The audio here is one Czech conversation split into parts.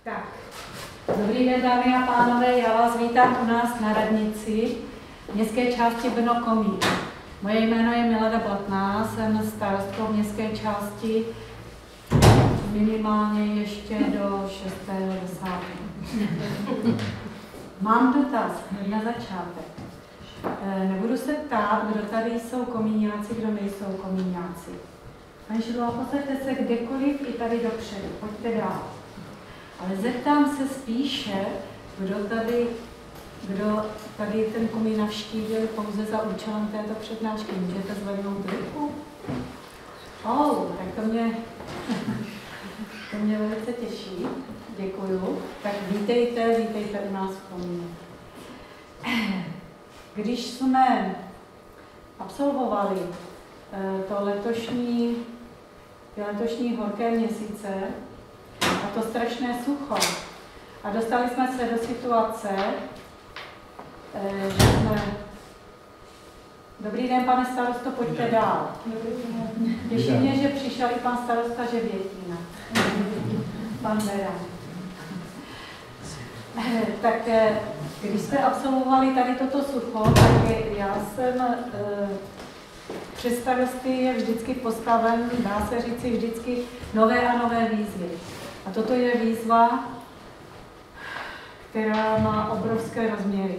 Tak, dobrý den, dámy a pánové, já vás vítám u nás na radnici městské části Brno Komín. Moje jméno je Milada Blatná, jsem starostkou městské části minimálně ještě do 6. 10. Mám dotaz na začátek. Nebudu se ptát, kdo tady jsou komíňáci, kdo nejsou komíňáci. Pane Šidlo, posaďte se kdekoliv i tady dopředu, pojďte dál. Ale zeptám se spíše, kdo tady ten komín navštívil pouze za účelem této přednášky. Můžete zvednout ruku? Tak to mě velice těší. Děkuju. Tak vítejte u nás v komíně. Když jsme absolvovali ty letošní horké měsíce a to strašné sucho a dostali jsme se do situace, že jsme... Dobrý den, pane starosto, pojďte dál. Těší mě, že přišel i pan starosta Žebětína. Pan Beran. Tak když jste absolvovali tady toto sucho, tak já jsem přes starosty je vždycky postaven, dá se říci, vždycky nové a nové výzvy. A toto je výzva, která má obrovské rozměry.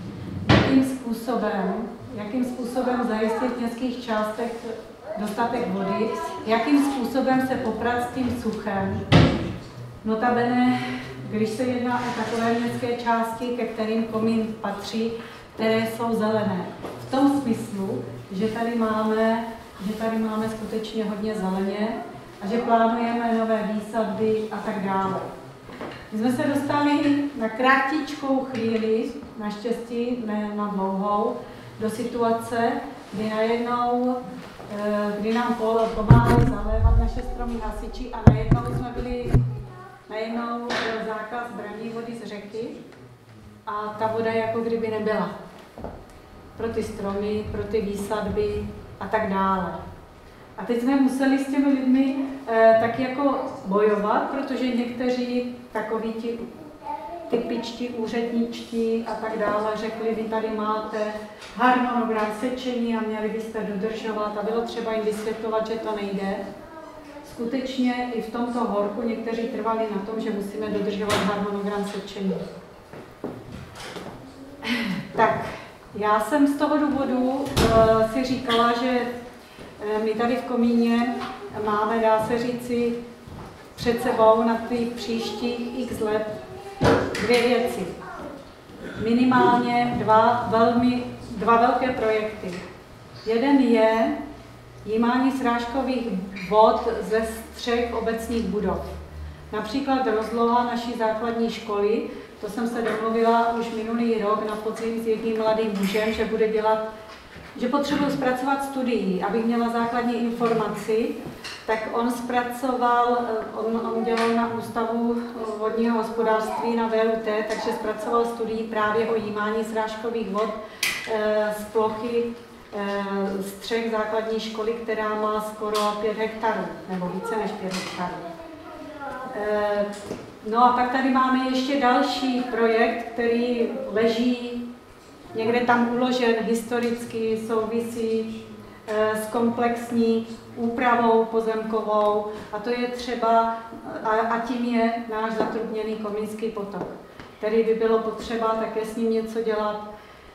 Jakým způsobem zajistit v městských částech dostatek vody, jakým způsobem se poprat s tím suchem. Notabene, když se jedná o takové městské části, ke kterým komín patří, které jsou zelené. V tom smyslu, že tady máme skutečně hodně zeleně a že plánujeme nové výsadby a tak dále. My jsme se dostali na kratičkou chvíli, naštěstí ne na dlouhou, do situace, kdy nám pomáhali zalévat naše stromy hasiči a najednou byl zákaz braní vody z řeky a ta voda jako kdyby nebyla. Pro ty stromy, pro ty výsadby a tak dále. A teď jsme museli s těmi lidmi tak jako bojovat, protože někteří takoví ti typičtí, úředničtí a tak dále řekli, vy tady máte harmonogram sečení a měli byste dodržovat a bylo třeba jim vysvětlovat, že to nejde. Skutečně i v tomto horku někteří trvali na tom, že musíme dodržovat harmonogram sečení. Tak, já jsem z toho důvodu si říkala, že my tady v komíně máme, dá se říci, před sebou na těch příštích x let dvě věci. Minimálně dva velké projekty. Jeden je jímání srážkových vod ze střech obecních budov. Například rozloha naší základní školy, to jsem se domluvila už minulý rok na podzim s jedním mladým mužem, že potřebuji zpracovat studii, abych měla základní informaci, tak on dělal na Ústavu vodního hospodářství na VUT, takže zpracoval studii právě o jímání srážkových vod z plochy střech základní školy, která má skoro 5 hektarů, nebo více než 5 hektarů. No a pak tady máme ještě další projekt, který leží někde tam uložen historicky, souvisí s komplexní úpravou pozemkovou a to je třeba, a tím je náš zatrubněný Komínský potok, který by bylo potřeba také s ním něco dělat,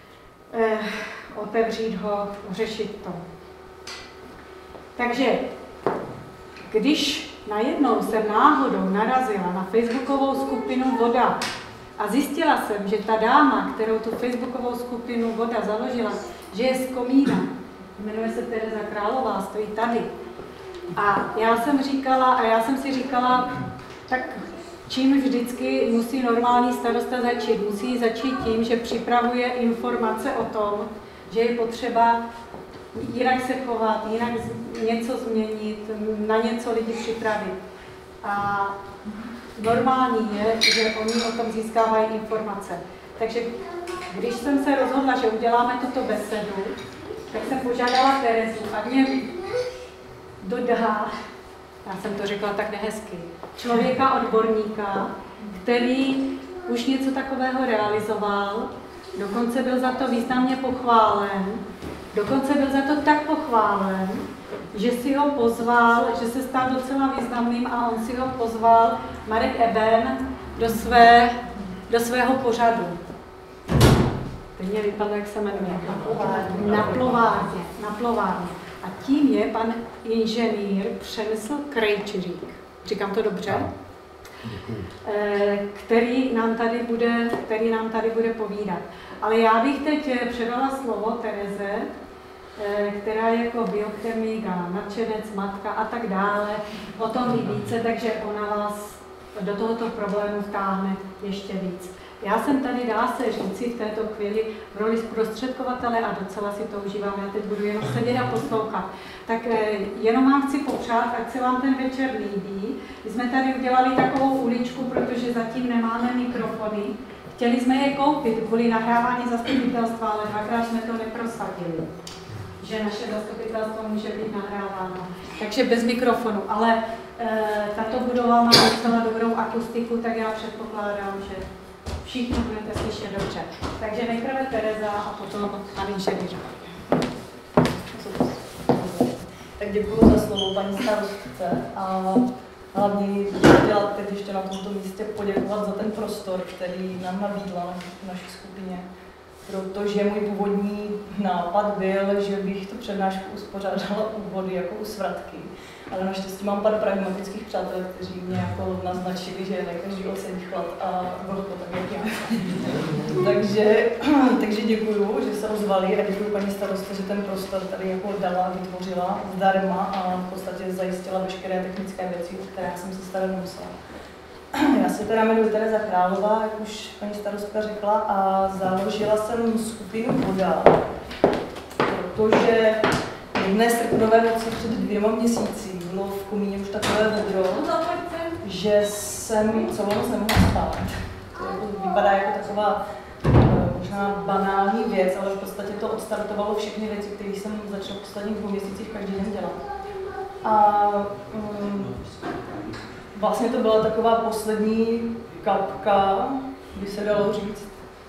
otevřít ho, řešit to. Takže, když najednou jsem náhodou narazila na facebookovou skupinu Voda a zjistila jsem, že ta dáma, kterou tu facebookovou skupinu Voda založila, že je z Komína, jmenuje se Tereza Králová, stojí tady. A já jsem si říkala, tak čím vždycky musí normální starosta začít? Musí začít tím, že připravuje informace o tom, že je potřeba jinak se chovat, jinak něco změnit, na něco lidi připravit. A normální je, že oni o tom získávají informace. Takže když jsem se rozhodla, že uděláme tuto besedu, tak jsem požádala Terezu, ať mě dodá, já jsem to řekla tak nehezky, člověka odborníka, který už něco takového realizoval, dokonce byl za to významně pochválen, dokonce byl za to tak pochválen, že si ho pozval, že se stal docela významným a on si ho pozval, Marek Eben, do svého pořadu. Teď mě vypadlo, jak se jmenuje. Na plovárně. A tím je pan inženýr Přemysl Krejčiřík. Říkám to dobře? Který nám tady bude povídat. Ale já bych teď předala slovo Tereze, která je jako biochemik a nadšenec, matka a tak dále, o tom ví více, takže ona vás do tohoto problému vtáhne ještě víc. Já jsem tady, dá se říci, v této chvíli v roli zprostředkovatele a docela si to užívám, já teď budu jenom sedět a poslouchat. Tak jenom vám chci popřát, ať se vám ten večer líbí. My jsme tady udělali takovou uličku, protože zatím nemáme mikrofony. Chtěli jsme je koupit kvůli nahrávání zastupitelstva, ale dvakrát jsme to neprosadili, že naše zastupitelstvo může být nahráváno. Takže bez mikrofonu, ale tato budova má docela dobrou akustiku, tak já předpokládám, že všichni budete slyšet dobře. Takže nejprve Tereza a potom pan inženýr. Tak děkuji za slovo, paní starostce. A hlavně bych chtěla teď ještě na tomto místě poděkovat za ten prostor, který nám nabídla v naší skupině. Protože můj původní nápad byl, že bych tu přednášku uspořádala u vody jako u svratky. Ale naštěstí mám pár pragmatických přátel, kteří mě jako naznačili, že ne každý osedí chlad a vlhko, tak jak já. takže děkuju, že se ozvali a děkuju paní starostce, že ten prostor tady jako dala, vytvořila zdarma a v podstatě zajistila veškeré technické věci, o které jsem se starat nemusela. Já se teda jmenuji Tereza Králová, jak už paní starostka řekla, a založila jsem skupinu Voda, protože jedné srpnové noci před 2 měsíci bylo v komíně už takové vedro, že jsem celou noc nemohla spát. To vypadá jako taková možná banální věc, ale v podstatě to odstartovalo všechny věci, které jsem začala v posledních 2 měsících každý den dělat. A vlastně to byla taková poslední kapka, by se dalo říct,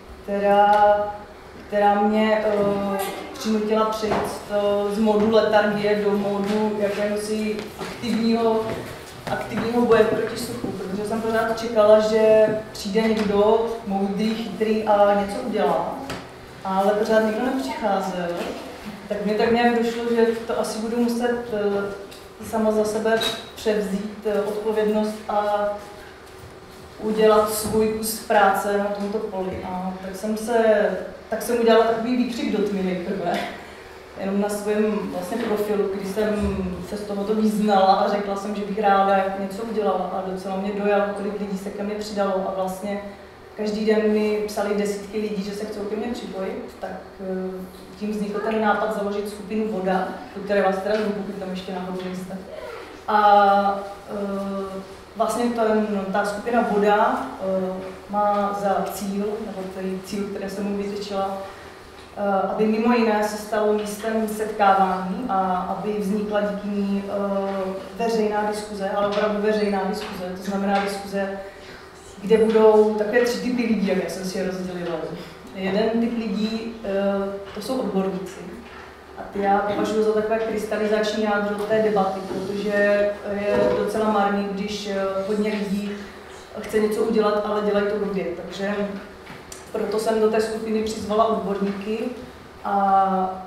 která mě přinutila přejít z modu letargie do modu jakéhosi aktivního boje proti suchu, protože jsem pořád čekala, že přijde někdo moudrý, chytrý a něco udělá, ale pořád nikdo nepřicházel. Tak mě tak nějak došlo, že to asi budu muset sama za sebe převzít odpovědnost a udělat svůj kus práce na tomto poli. A tak jsem udělala takový výkřik do tmy nejprve. Jenom na svém vlastně profilu, když jsem se z tohoto vyznala a řekla jsem, že bych ráda něco udělala a docela mě dojalo, kolik lidí se ke mně přidalo a vlastně každý den mi psali desítky lidí, že se chcou ke mně připojit, tak tím vznikl ten nápad založit skupinu Voda, do které vás teda zvu, pokud tam ještě nahoru nejste. A vlastně ta skupina Voda má za cíl, nebo cíl, který jsem mu vytyčila, aby mimo jiné se stalo místem setkávání a aby vznikla díky ní veřejná diskuze, ale opravdu veřejná diskuze, to znamená diskuze, kde budou takové 3 typy lidí, jak jsem si je rozdělila. Jeden typ lidí, to jsou odborníci. A ty já považuji za takové krystalizační jádro té debaty, protože je docela marný, když hodně lidí chce něco udělat, ale dělají to blbě. Takže proto jsem do té skupiny přizvala odborníky a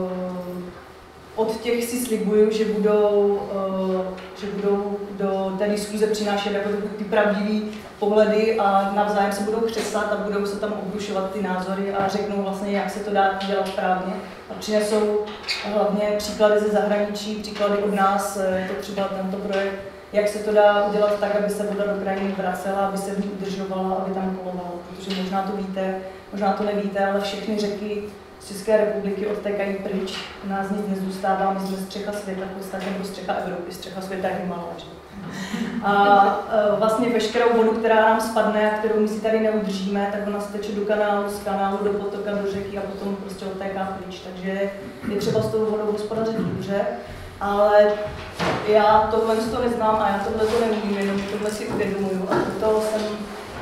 od těch si slibuju, že budou do té diskuze přinášet jako ty pravdivé pohledy a navzájem se budou křesat a budou se tam obrušovat ty názory a řeknou vlastně, jak se to dá dělat správně. A přinesou hlavně příklady ze zahraničí, příklady od nás, je to třeba tento projekt, jak se to dá udělat tak, aby se voda do krajiny vracela, aby se v ní udržovala, aby tam kolovala. Protože možná to víte, možná to nevíte, ale všechny řeky z České republiky odtékají pryč. U nás nic nezůstává, my jsme střecha světa, v podstatě nebo střecha Evropy, střecha světa je Himalaj. A vlastně veškerou vodu, která nám spadne a kterou my si tady neudržíme, tak ona steče do kanálu, z kanálu do potoka, do řeky a potom prostě odtéká pryč. Takže je třeba s tou vodou hospodařit dobře. Ale já tohle to neznám a já tohle to neumím, jenom tohle si uvědomuju. A proto jsem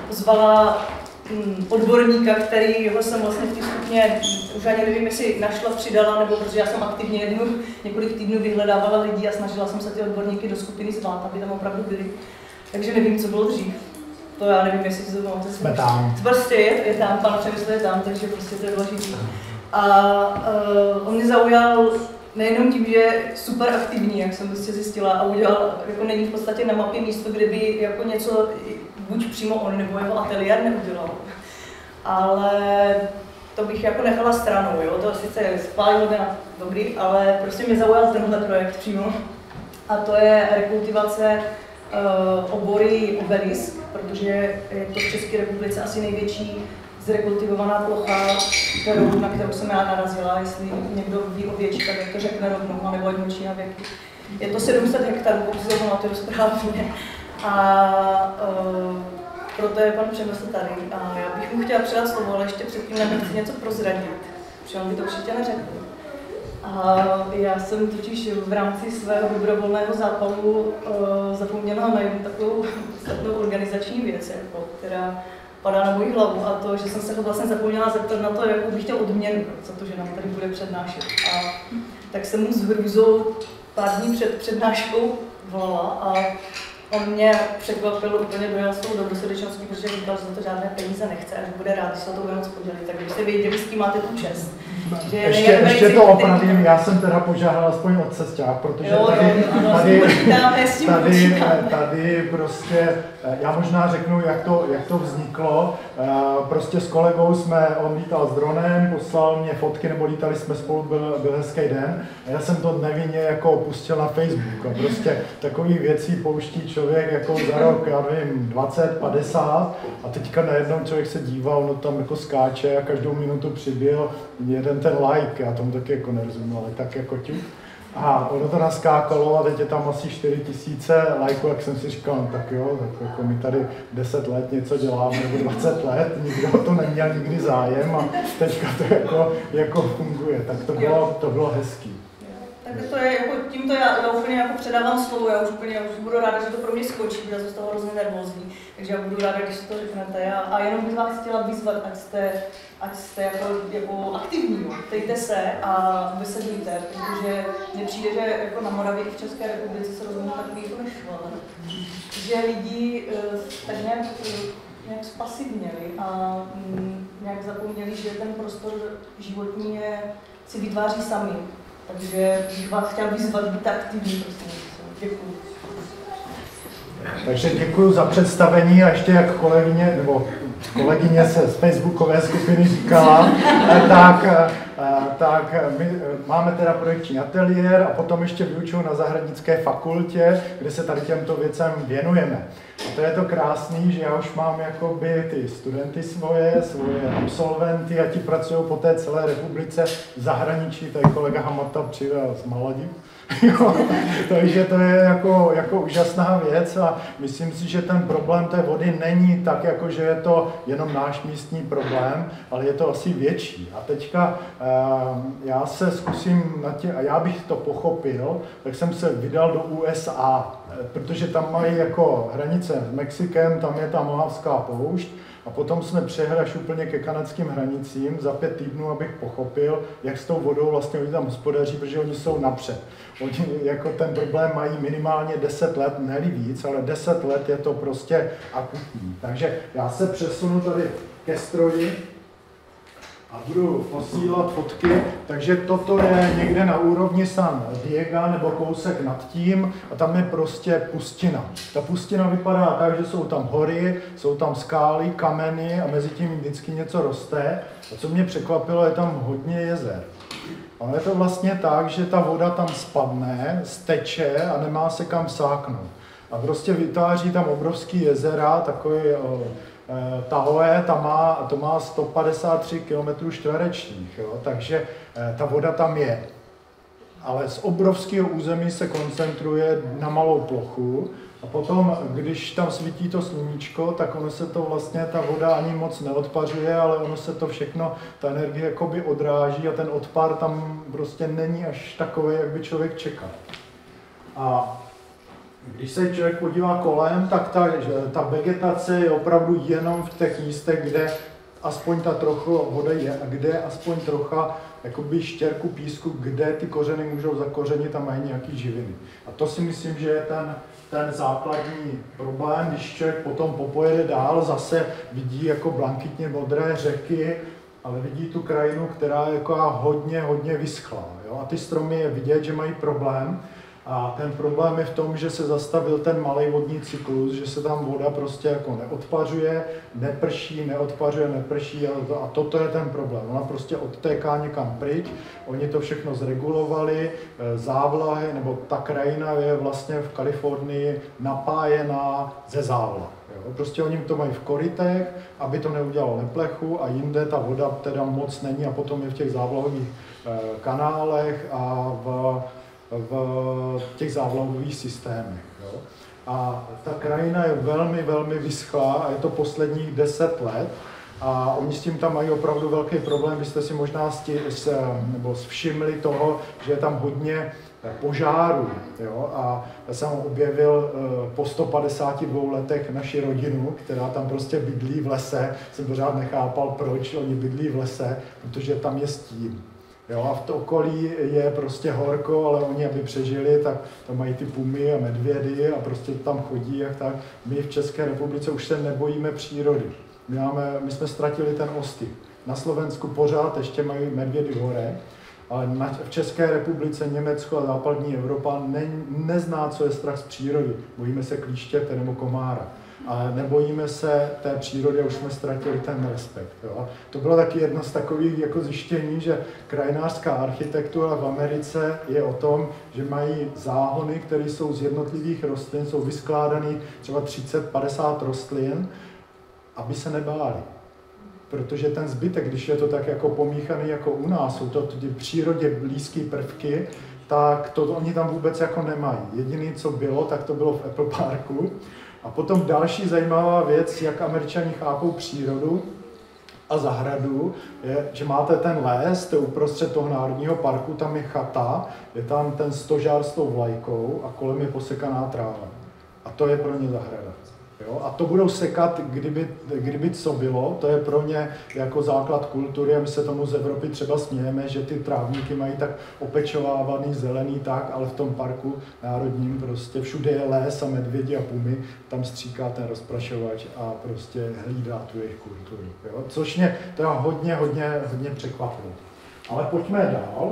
zvala odborníka, kterýho jsem vlastně v té skupině, už ani nevím, jestli našla, přidala, nebo protože já jsem aktivně několik týdnů vyhledávala lidi a snažila jsem se ty odborníky do skupiny zvát, aby tam opravdu byli. Takže nevím, co bylo dřív. To já nevím, jestli si to pamatujete. Jsme tam. Prostě je tam, pan Přemysl je tam, takže prostě to je důležitý. A on mě zaujal nejenom tím, že je super aktivní, jak jsem prostě zjistila, a udělal, jako není v podstatě na mapě místo, kde by jako něco buď přímo on nebo jeho ateliér neudělal. Ale to bych jako nechala stranou, jo? To sice je spálihodné dobrý, ale prostě mě zaujal tenhle projekt přímo. A to je rekultivace obory obelisk, protože je to v České republice asi největší zrekultivovaná plocha, na kterou jsem já narazila, jestli někdo ví o větší, tak jak to řekne rovnou, nebo ať mlčí na věky. Je to 700 hektarů, pokud se pamatuju správně. A proto je pan Přemysl tady. A já bych mu chtěla předat slovo, ale ještě předtím chci něco prozradit, protože on by to určitě neřekl. A já jsem totiž v rámci svého dobrovolného zápalu zapomněla na jednu takovou podstatnou organizační věc, jako, která padá na moji hlavu, a to, že jsem se ho vlastně zapomněla zeptat na to, jakou bych chtěl odměnu za to, že nám tady bude přednášet. A tak jsem mu s hrůzou pár dní před přednáškou volala a on mě překvapil, úplně dojel s tou dobrosrdečností, protože říkal, že za to žádné peníze nechce a že bude rád, když se o to bude moc podělit. Tak kdybyste věděli, s tím máte tu čest. Ještě to opravím, já jsem teda požádal aspoň od cesťák, protože tady prostě, já možná řeknu, jak to vzniklo. Prostě s kolegou on lítal s dronem, poslal mě fotky, nebo lítali jsme spolu, byl hezký den. A já jsem to nevinně jako pustil na Facebook. A prostě takových věcí pouští člověk jako za rok, já nevím, 20, 50. A teďka najednou člověk se díval, no tam jako skáče a každou minutu přibyl jeden ten like, já tomu taky jako nerozumím, ale tak jako ťuk. A ono to naskákalo a teď je tam asi 4000 lajků, jak jsem si říkal, no tak jo, tak jako my tady 10 let něco děláme, nebo 20 let, nikdo to neměl nikdy zájem a teďka to jako funguje, tak to bylo hezký. Tak to je jako, tímto já úplně jako předávám slovo, já už budu ráda, že to pro mě skočí, protože jsem z toho hrozně nervózní, takže já budu ráda, když si to řeknete. A jenom bych vás chtěla vyzvat, ať jste jako aktivní, ptejte se a vysedlíte, protože mně přijde, že jako na Moravě i v České republice se rozhodně takový jako nešlo, že lidi tak nějak spasivněli a nějak zapomněli, že ten prostor životní si vytváří sami. Takže bych vás chtěl vyzvat být aktivní, prosím. Děkuji. Takže děkuji za představení a ještě jak kolegyně se z facebookové skupiny říkala, tak my máme teda projekční ateliér a potom ještě vyučuju na Zahradnické fakultě, kde se tady těmto věcem věnujeme. A to je to krásný, že já už mám jakoby ty studenty svoje absolventy a ti pracují po té celé republice v zahraničí, tady kolega Hamata přivel z Malediv. Takže to je jako úžasná věc a myslím si, že ten problém té vody není tak, jako že je to jenom náš místní problém, ale je to asi větší. A teďka já se zkusím, a já bych to pochopil, tak jsem se vydal do USA, protože tam mají jako hranice s Mexikem, tam je ta Mohavská poušť, a potom jsme přehli až úplně ke kanadským hranicím za 5 týdnů, abych pochopil, jak s tou vodou vlastně oni tam hospodaří, protože oni jsou napřed. Oni jako ten problém mají minimálně 10 let, ne-li víc, ale 10 let je to prostě akutní. Takže já se přesunu tady ke stroji a budu posílat fotky. Takže toto je někde na úrovni San Diego nebo kousek nad tím a tam je prostě pustina. Ta pustina vypadá tak, že jsou tam hory, jsou tam skály, kameny a mezi tím vždycky něco roste. A co mě překvapilo, je tam hodně jezer. Ale je to vlastně tak, že ta voda tam spadne, steče a nemá se kam sáknout. A prostě vytváří tam obrovský jezera, takový Tahoe, to má 153 km čtverečních, takže ta voda tam je. Ale z obrovského území se koncentruje na malou plochu a potom, když tam svítí to sluníčko, tak ono se to vlastně, ta voda ani moc neodpařuje, ale ono se to všechno, ta energie jakoby odráží a ten odpar tam prostě není až takový, jak by člověk čekal. A Když se člověk podívá kolem, tak ta vegetace je opravdu jenom v těch místech, kde aspoň ta trochu vody je a kde aspoň trocha jakoby štěrku písku, kde ty kořeny můžou zakořenit a mají nějaký živiny. A to si myslím, že je ten základní problém, když člověk potom popojede dál, zase vidí jako blankitně modré řeky, ale vidí tu krajinu, která je jako hodně vyschlá. Jo? A ty stromy je vidět, že mají problém. A ten problém je v tom, že se zastavil ten malý vodní cyklus, že se tam voda prostě jako neodpařuje, neprší, neodpařuje, neprší a toto je ten problém. Ona prostě odtéká někam pryč, oni to všechno zregulovali, závlahy, nebo ta krajina je vlastně v Kalifornii napájená ze závlah. Jo? Prostě oni to mají v korytech, aby to neudělalo neplechu a jinde ta voda teda moc není a potom je v těch závlahových kanálech a v těch závlahových systémech. Jo. A ta krajina je velmi vyschlá a je to posledních 10 let a oni s tím tam mají opravdu velký problém. Vy jste si možná všimli toho, že je tam hodně požárů. Jo. A já jsem objevil po 152 letech naši rodinu, která tam prostě bydlí v lese. Jsem pořád nechápal, proč oni bydlí v lese, protože tam je stín. Jo, a v okolí je prostě horko, ale oni, aby přežili, tak tam mají ty pumy a medvědy a prostě tam chodí a tak. My v České republice už se nebojíme přírody. My jsme ztratili ten ostyk. Na Slovensku pořád ještě mají medvědy v horách, ale v České republice, Německo a západní Evropa nezná, co je strach z přírody. Bojíme se klíštěte nebo komára. Ale nebojíme se té přírody a už jsme ztratili ten respekt. Jo. To bylo taky jedno z takových jako zjištění, že krajinářská architektura v Americe je o tom, že mají záhony, které jsou z jednotlivých rostlin, jsou vyskládané třeba 30-50 rostlin, aby se nebáli. Protože ten zbytek, když je to tak jako pomíchaný jako u nás, jsou to ty přírodě blízké prvky, tak to oni tam vůbec jako nemají. Jediné, co bylo, tak to bylo v Apple Parku. A potom další zajímavá věc, jak Američani chápou přírodu a zahradu, je, že máte ten les, to je uprostřed toho národního parku, tam je chata, je tam ten stožár s tou vlajkou a kolem je posekaná tráva. A to je pro ně zahrada. Jo? A to budou sekat, kdyby co bylo, to je pro ně jako základ kultury a my se tomu z Evropy třeba smějeme, že ty trávníky mají tak opečovávaný, zelený tak, ale v tom parku národním prostě všude je les a medvědi a pumy, tam stříká ten rozprašovač a prostě hlídá tu jejich kulturu. Jo? Což mě teda hodně překvapilo. Ale pojďme dál.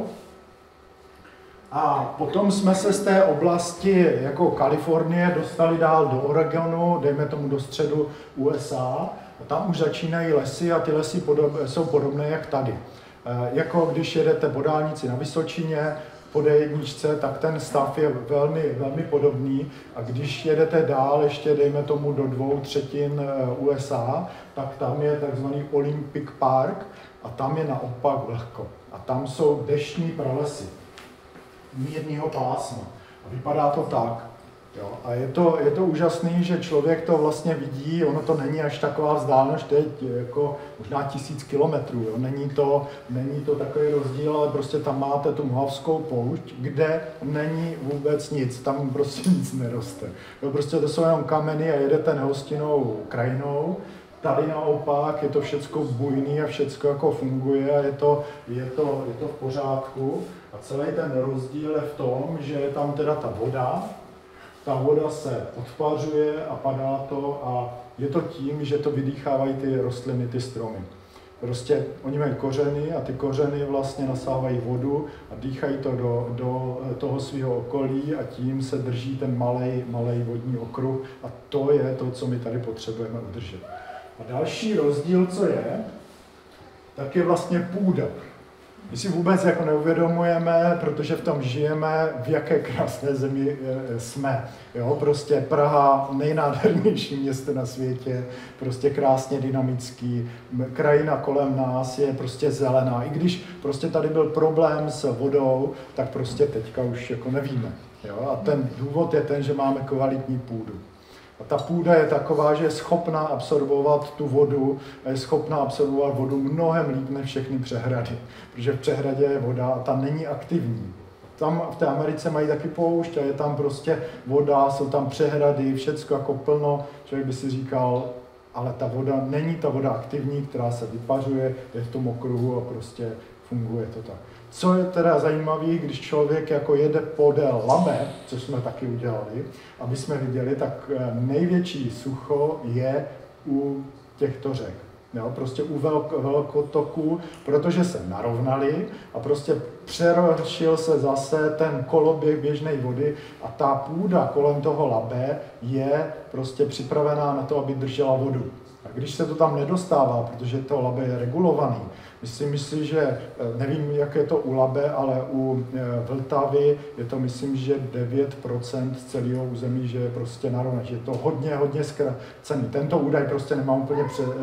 A potom jsme se z té oblasti jako Kalifornie dostali dál do Oregonu, dejme tomu do středu USA. A tam už začínají lesy a ty lesy jsou podobné jak tady. Jako když jedete po dálnici na Vysočině, po D1, tak ten stav je velmi podobný. A když jedete dál, ještě dejme tomu do 2/3 USA, tak tam je takzvaný Olympic Park a tam je naopak vlhko. A tam jsou deštní pralesy mírného pásma. A vypadá to tak. Jo. A je to úžasný, že člověk to vlastně vidí, ono to není až taková vzdálenost, teď jako možná 1000 kilometrů. Jo. Není to takový rozdíl, ale prostě tam máte tu Mohavskou poušť, kde není vůbec nic, tam prostě nic neroste. Jo. Prostě to jsou jenom kameny a jedete nehostinnou krajinou. Tady naopak je to všecko bujný a všecko jako funguje a je to v pořádku. A celý ten rozdíl je v tom, že je tam teda ta voda se odpařuje a padá to a je to tím, že to vydýchávají ty rostliny, ty stromy. Prostě oni mají kořeny a ty kořeny vlastně nasávají vodu a dýchají to do toho svého okolí a tím se drží ten malej vodní okruh a to je to, co my tady potřebujeme udržet. A další rozdíl, co je, tak je vlastně půda. My si vůbec jako neuvědomujeme, protože v tom žijeme, v jaké krásné zemi jsme. Jo, prostě Praha, nejnádhernější město na světě, prostě krásně dynamický, krajina kolem nás je prostě zelená. I když prostě tady byl problém s vodou, tak prostě teďka už jako nevíme. Jo? A ten důvod je ten, že máme kvalitní půdu. A ta půda je taková, že je schopná absorbovat tu vodu a je schopná absorbovat vodu mnohem líp než všechny přehrady. Protože v přehradě je voda a ta není aktivní. tam v té Americe mají taky poušť a je tam prostě voda, jsou tam přehrady, všecko jako plno. Člověk by si říkal, ale ta voda není ta voda aktivní, která se vypařuje, je v tom okruhu a prostě funguje to tak. Co je teda zajímavé, když člověk jako jede podél Labe, což jsme taky udělali, aby jsme viděli, tak největší sucho je u těchto řek. Jo, prostě u velkotoků, protože se narovnali a prostě přerušil se zase ten koloběh běžné vody a ta půda kolem toho Labe je prostě připravená na to, aby držela vodu. A když se to tam nedostává, protože to Labe je regulovaný, myslím si, že nevím, jak je to u Labe, ale u Vltavy je to, myslím, že 9% z celého území, že je prostě narovnaný, že je to hodně zkrácený. Tento údaj prostě nemám úplně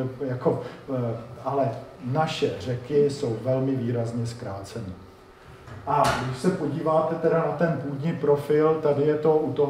ale naše řeky jsou velmi výrazně zkrácené. A když se podíváte teda na ten půdní profil, tady je to u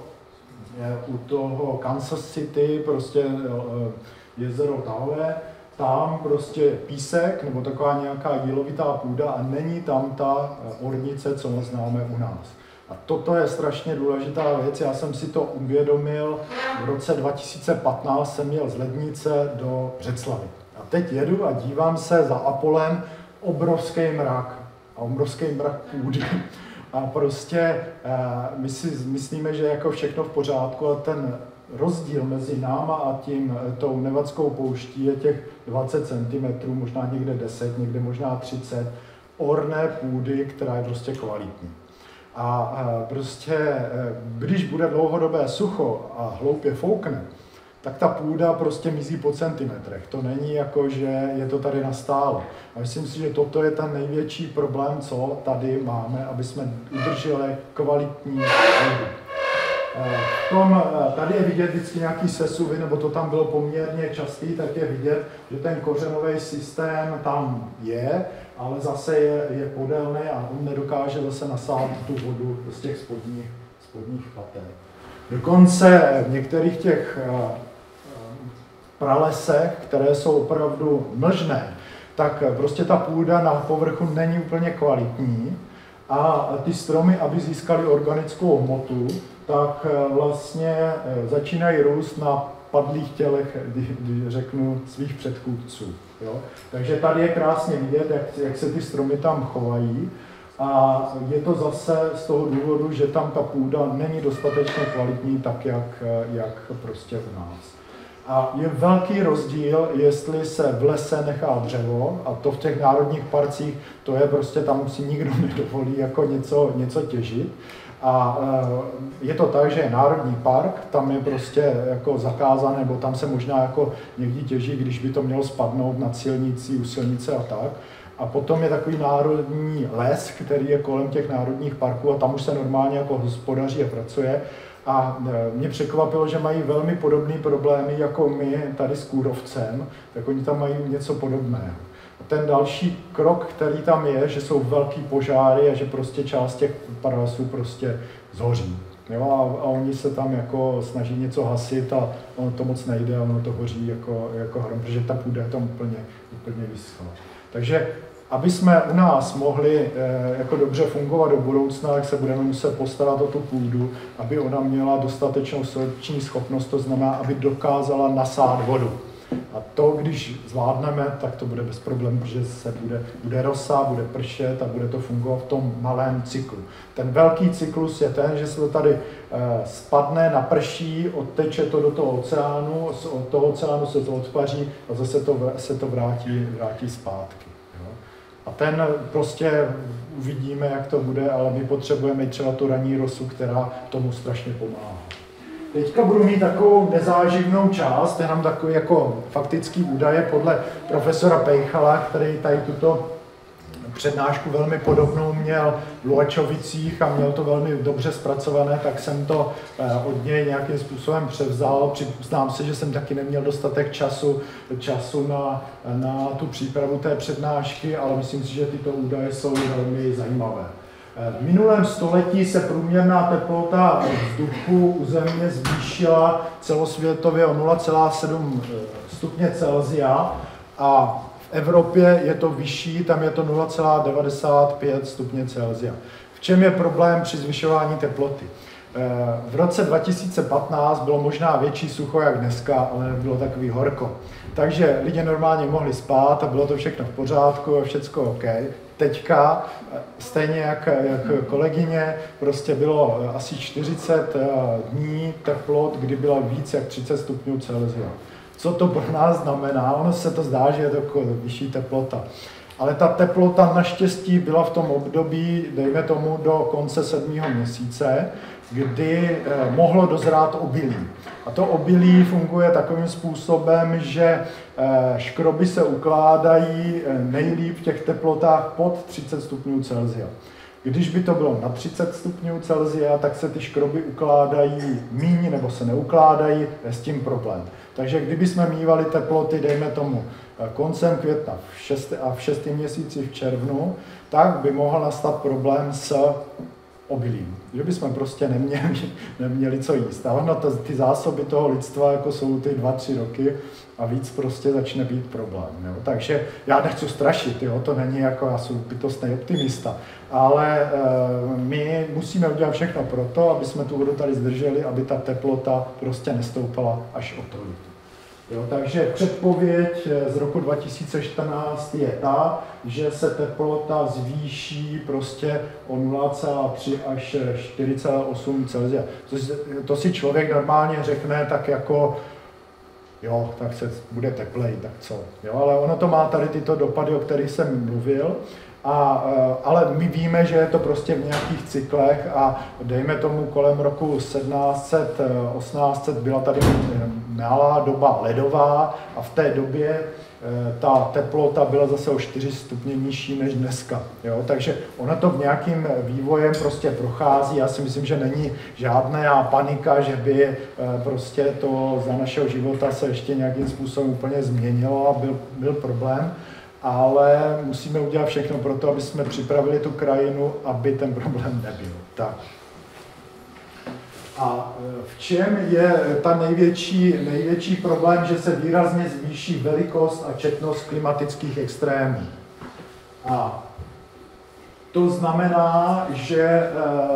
toho Kansas City, prostě jezero Tahoe, tam prostě je písek nebo taková nějaká jílovitá půda a není tam ta ornice, co známe u nás. A toto je strašně důležitá věc, já jsem si to uvědomil, v roce 2015 jsem jel z Lednice do Břeclavi. A teď jedu a dívám se za Apolem, obrovský mrak a obrovský mrak půdy. A prostě my si myslíme, že je jako všechno v pořádku a ten rozdíl mezi náma a tou Nevadskou pouští je těch 20 cm, možná někde 10, někde možná 30 orné půdy, která je prostě kvalitní. A prostě, když bude dlouhodobé sucho a hloupě foukne, tak ta půda prostě mizí po centimetrech. To není jako, že je to tady nastálo. A myslím si, že toto je ten největší problém, co tady máme, aby jsme udrželi kvalitní vodu. Tady je vidět vždycky nějaký sesuvy, nebo to tam bylo poměrně častý, tak je vidět, že ten kořenový systém tam je, ale zase je podélný a on nedokáže zase nasát tu vodu z těch spodních pater. Dokonce v některých těch pralesech, které jsou opravdu mlžné, tak prostě ta půda na povrchu není úplně kvalitní a ty stromy, aby získaly organickou hmotu, tak vlastně začínají růst na padlých tělech, když řeknu, svých předchůdců. Jo? Takže tady je krásně vidět, jak se ty stromy tam chovají. A je to zase z toho důvodu, že tam ta půda není dostatečně kvalitní, tak jak prostě u nás. A je velký rozdíl, jestli se v lese nechá dřevo, a to v těch národních parcích, to je prostě, tam si nikdo nedovolí jako něco těžit. A je to tak, že je národní park, tam je prostě jako zakázané, nebo tam se možná jako někdy těží, když by to mělo spadnout nad silnicí, u silnice a tak. A potom je takový národní les, který je kolem těch národních parků a tam už se normálně jako hospodaří a pracuje. A mě překvapilo, že mají velmi podobné problémy jako my tady s kůrovcem, tak oni tam mají něco podobného. A ten další krok, který tam je, že jsou velký požáry a že prostě část těch pralesů prostě zhoří. Jo, a oni se tam jako snaží něco hasit a ono to moc nejde a ono to hoří jako hrom, protože ta půda je tam úplně vyschla. Takže aby jsme u nás mohli jako dobře fungovat do budoucna, tak se budeme muset postarat o tu půdu, aby ona měla dostatečnou selekční schopnost, to znamená, aby dokázala nasát vodu. A to, když zvládneme, tak to bude bez problémů, protože se bude rosa, bude pršet a bude to fungovat v tom malém cyklu. Ten velký cyklus je ten, že se to tady spadne, naprší, odteče to do toho oceánu, od toho oceánu se to odpaří a zase se to vrátí zpátky. Jo? A ten prostě uvidíme, jak to bude, ale my potřebujeme třeba tu ranní rosu, která tomu strašně pomáhá. Teďka budu mít takovou nezáživnou část, jenom takový jako faktický údaje podle profesora Pejchala, který tady tuto přednášku velmi podobnou měl v Luhačovicích a měl to velmi dobře zpracované, tak jsem to od něj nějakým způsobem převzal. Přiznám se, že jsem taky neměl dostatek času na tu přípravu té přednášky, ale myslím si, že tyto údaje jsou velmi zajímavé. V minulém století se průměrná teplota vzduchu u Země zvýšila celosvětově o 0,7 stupně Celsia a v Evropě je to vyšší, tam je to 0,95 stupně Celsia. V čem je problém při zvyšování teploty? V roce 2015 bylo možná větší sucho jak dneska, ale nebylo takový horko. Takže lidi normálně mohli spát a bylo to všechno v pořádku a všecko OK. Teďka, stejně jak kolegyně, prostě bylo asi 40 dní teplot, kdy bylo víc jak 30 stupňů Celsia. Co to pro nás znamená? Ono se to zdá, že je to vyšší teplota. Ale ta teplota naštěstí byla v tom období, dejme tomu, do konce 7. měsíce, kdy mohlo dozrát obilí. A to obilí funguje takovým způsobem, že škroby se ukládají nejlíp v těch teplotách pod 30 stupňů Celsia. Když by to bylo na 30 stupňů Celsia, tak se ty škroby ukládají míň nebo se neukládají, je s tím problém. Takže kdyby jsme mívali teploty, dejme tomu, koncem května v 6. měsíci v červnu, tak by mohl nastat problém s obilím. Že bychom prostě neměli co jíst. A ono ty zásoby toho lidstva jako jsou ty 2-3 roky a víc prostě začne být problém. Jo? Takže já nechci strašit, jo? To není jako, já jsem bytostný optimista, ale my musíme udělat všechno pro to, aby jsme tu vodu tady zdrželi, aby ta teplota prostě nestoupala až o tolik. Jo, takže předpověď z roku 2014 je ta, že se teplota zvýší prostě o 0,3 až 4,8 Celsia. To si člověk normálně řekne tak jako, jo, tak se bude teplej, tak co. Jo, ale ono to má tady tyto dopady, o kterých jsem mluvil. Ale my víme, že je to prostě v nějakých cyklech a dejme tomu kolem roku 1700, 1800 byla tady malá doba ledová a v té době ta teplota byla zase o 4 stupně nižší než dneska. Jo? Takže ona to v nějakým vývojem prostě prochází. Já si myslím, že není žádná panika, že by prostě to za našeho života se ještě nějakým způsobem úplně změnilo a byl problém. Ale musíme udělat všechno pro to, aby jsme připravili tu krajinu, aby ten problém nebyl. Tak. A v čem je ta největší problém, že se výrazně zvýší velikost a četnost klimatických extrémů? A to znamená, že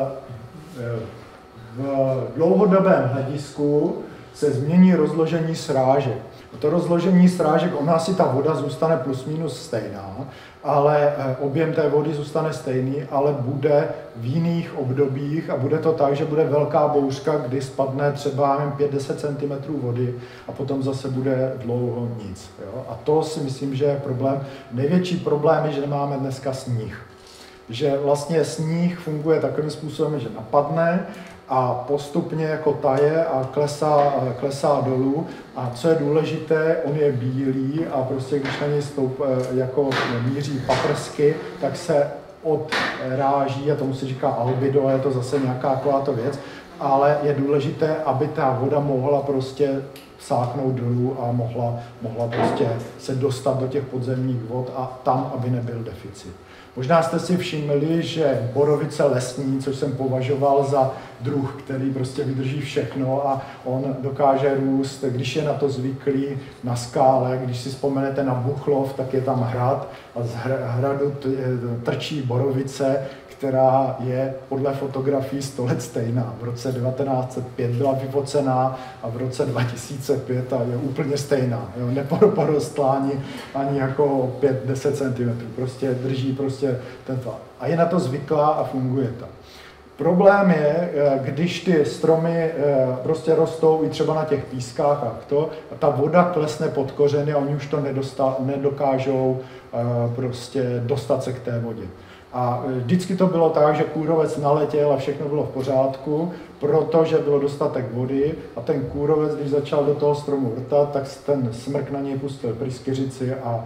v dlouhodobém hledisku se změní rozložení srážek. To rozložení srážek, ona si ta voda zůstane plus minus stejná, ale objem té vody zůstane stejný, ale bude v jiných obdobích a bude to tak, že bude velká bouřka, kdy spadne třeba 5-10 cm vody a potom zase bude dlouho nic. Jo? A to si myslím, že je problém. Největší problém je, že nemáme dneska sníh. Že vlastně sníh funguje takovým způsobem, že napadne a postupně jako taje a klesá dolů. A co je důležité, on je bílý a prostě když na něj jako míří paprsky, tak se odráží, a tomu se říká albedo, je to zase nějaká takováto věc, ale je důležité, aby ta voda mohla prostě sáknout dolů a mohla prostě se dostat do těch podzemních vod a tam, aby nebyl deficit. Možná jste si všimli, že borovice lesní, což jsem považoval za druh, který prostě vydrží všechno a on dokáže růst, když je na to zvyklý na skále. Když si vzpomenete na Buchlov, tak je tam hrad a z hradu trčí borovice, která je podle fotografií 100 let stejná. V roce 1905 byla vyfocená a v roce 2005 je úplně stejná. Jo? Neporostla ani jako 5-10 cm. Prostě drží prostě tento. A je na to zvyklá a funguje to. Problém je, když ty stromy prostě rostou i třeba na těch pískách a ta voda klesne pod kořeny a oni už to nedokážou prostě dostat se k té vodě. A vždycky to bylo tak, že kůrovec naletěl a všechno bylo v pořádku, protože bylo dostatek vody a ten kůrovec, když začal do toho stromu vrtat, tak ten smrk na něj pustil pryskyřici a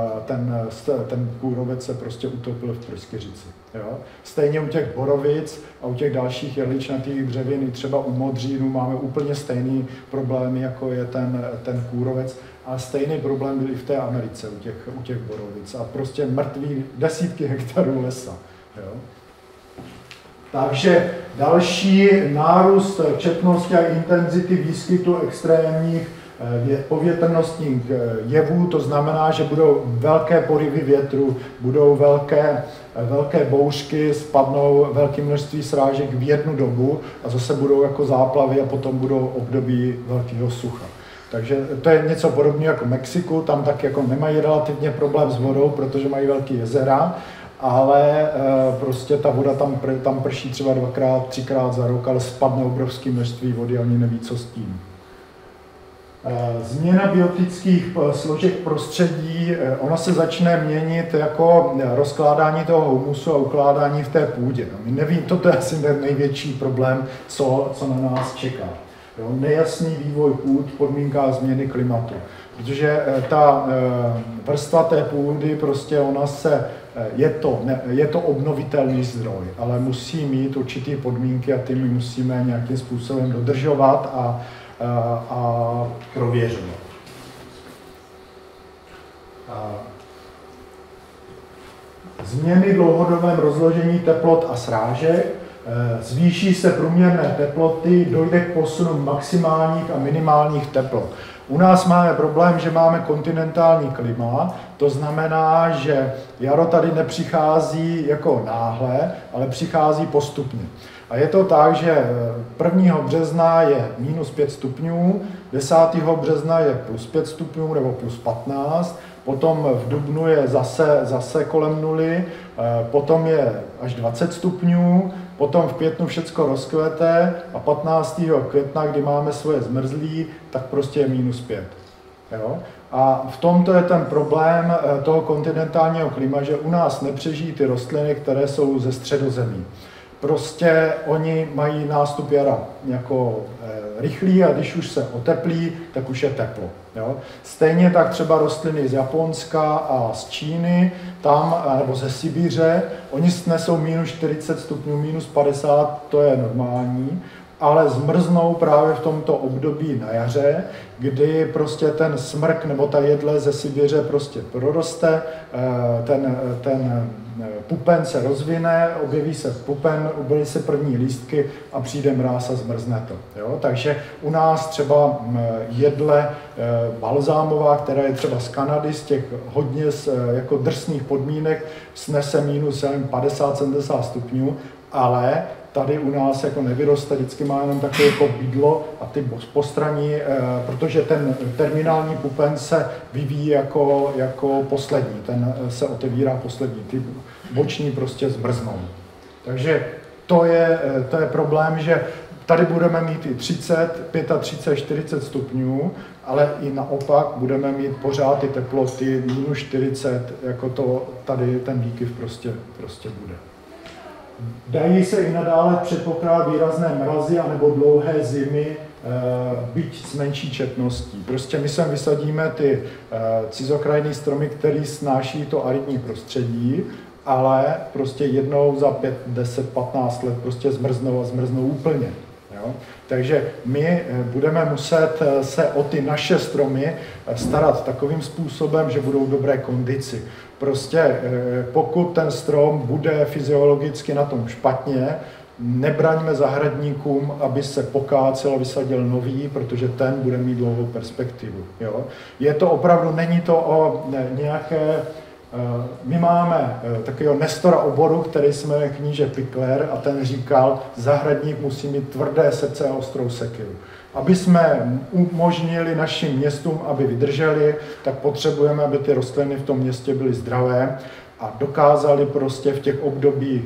ten kůrovec se prostě utopil v pryskyřici. Jo? Stejně u těch borovic a u těch dalších jehličnatých dřevin, i třeba u modřínu máme úplně stejný problémy, jako je ten kůrovec. A stejný problém byl i v té Americe u těch borovic. A prostě mrtví desítky hektarů lesa. Jo? Takže další nárůst četnosti a intenzity výskytu extrémních povětrnostních jevů, to znamená, že budou velké porivy větru, budou velké bouřky, spadnou velké množství srážek v jednu dobu a zase budou jako záplavy a potom budou období velkého sucha. Takže to je něco podobného jako Mexiku, tam tak jako nemají relativně problém s vodou, protože mají velké jezera, ale prostě ta voda tam prší třeba 2x, 3x za rok, ale spadne obrovské množství vody a oni neví, co s tím. Změna biotických složek prostředí, ona se začne měnit jako rozkládání toho humusu a ukládání v té půdě. My nevím, toto je asi ten největší problém, co na nás čeká. Jo, nejasný vývoj půd v podmínkách změny klimatu. Protože ta vrstva té půdy, prostě je to obnovitelný zdroj, ale musí mít určité podmínky a ty my musíme nějakým způsobem dodržovat a prověřovat. Změny v dlouhodobém rozložení teplot a srážek. Zvýší se průměrné teploty, dojde k posunu maximálních a minimálních teplot. U nás máme problém, že máme kontinentální klima, to znamená, že jaro tady nepřichází jako náhle, ale přichází postupně. A je to tak, že 1. března je -5 stupňů, 10. března je +5 stupňů nebo +15, potom v dubnu je zase kolem nuly, potom je až 20 stupňů, potom v květnu všecko rozkvete a 15. května, kdy máme svoje zmrzlí, tak prostě je -5. Jo? A v tomto je ten problém toho kontinentálního klima, že u nás nepřežijí ty rostliny, které jsou ze středozemí. Prostě oni mají nástup jara jako rychlý a když už se oteplí, tak už je teplo. Jo? Stejně tak třeba rostliny z Japonska a z Číny, tam, nebo ze Sibiře, oni snesou -40 stupňů, -50, to je normální, ale zmrznou právě v tomto období na jaře, kdy prostě ten smrk nebo ta jedle ze Sibiře prostě proroste, ten pupen se rozvine, objeví se pupen, objeví se první lístky a přijde mráz a zmrzne to. Jo? Takže u nás třeba jedle balzámová, která je třeba z Kanady, z těch hodně jako drsných podmínek, snese -50-70 stupňů, ale tady u nás jako nevyroste, vždycky má jenom takové jako bydlo a ty postraní, protože ten terminální pupen se vyvíjí jako poslední, ten se otevírá poslední, ty boční prostě zmrznou. Takže to je problém, že tady budeme mít i 30, 35, 40 stupňů, ale i naopak budeme mít pořád ty teploty -40, jako to tady ten výkyv prostě bude. Dají se i nadále předpokládat výrazné mrazy anebo dlouhé zimy, byť s menší četností. Prostě my sem vysadíme ty cizokrajné stromy, které snáší to aridní prostředí, ale prostě jednou za 5, 10, 15 let prostě zmrznou úplně. Jo? Takže my budeme muset se o ty naše stromy starat takovým způsobem, že budou v dobré kondici. Prostě pokud ten strom bude fyziologicky na tom špatně, nebraňme zahradníkům, aby se pokácel a vysadil nový, protože ten bude mít dlouhou perspektivu. Jo? Je to opravdu, není to o nějaké... My máme takového nestora oboru, který se jmenuje kníže Pikler a ten říkal, zahradník musí mít tvrdé srdce a ostrou sekiru. Aby jsme umožnili našim městům, aby vydrželi, tak potřebujeme, aby ty rostliny v tom městě byly zdravé a dokázali prostě v těch období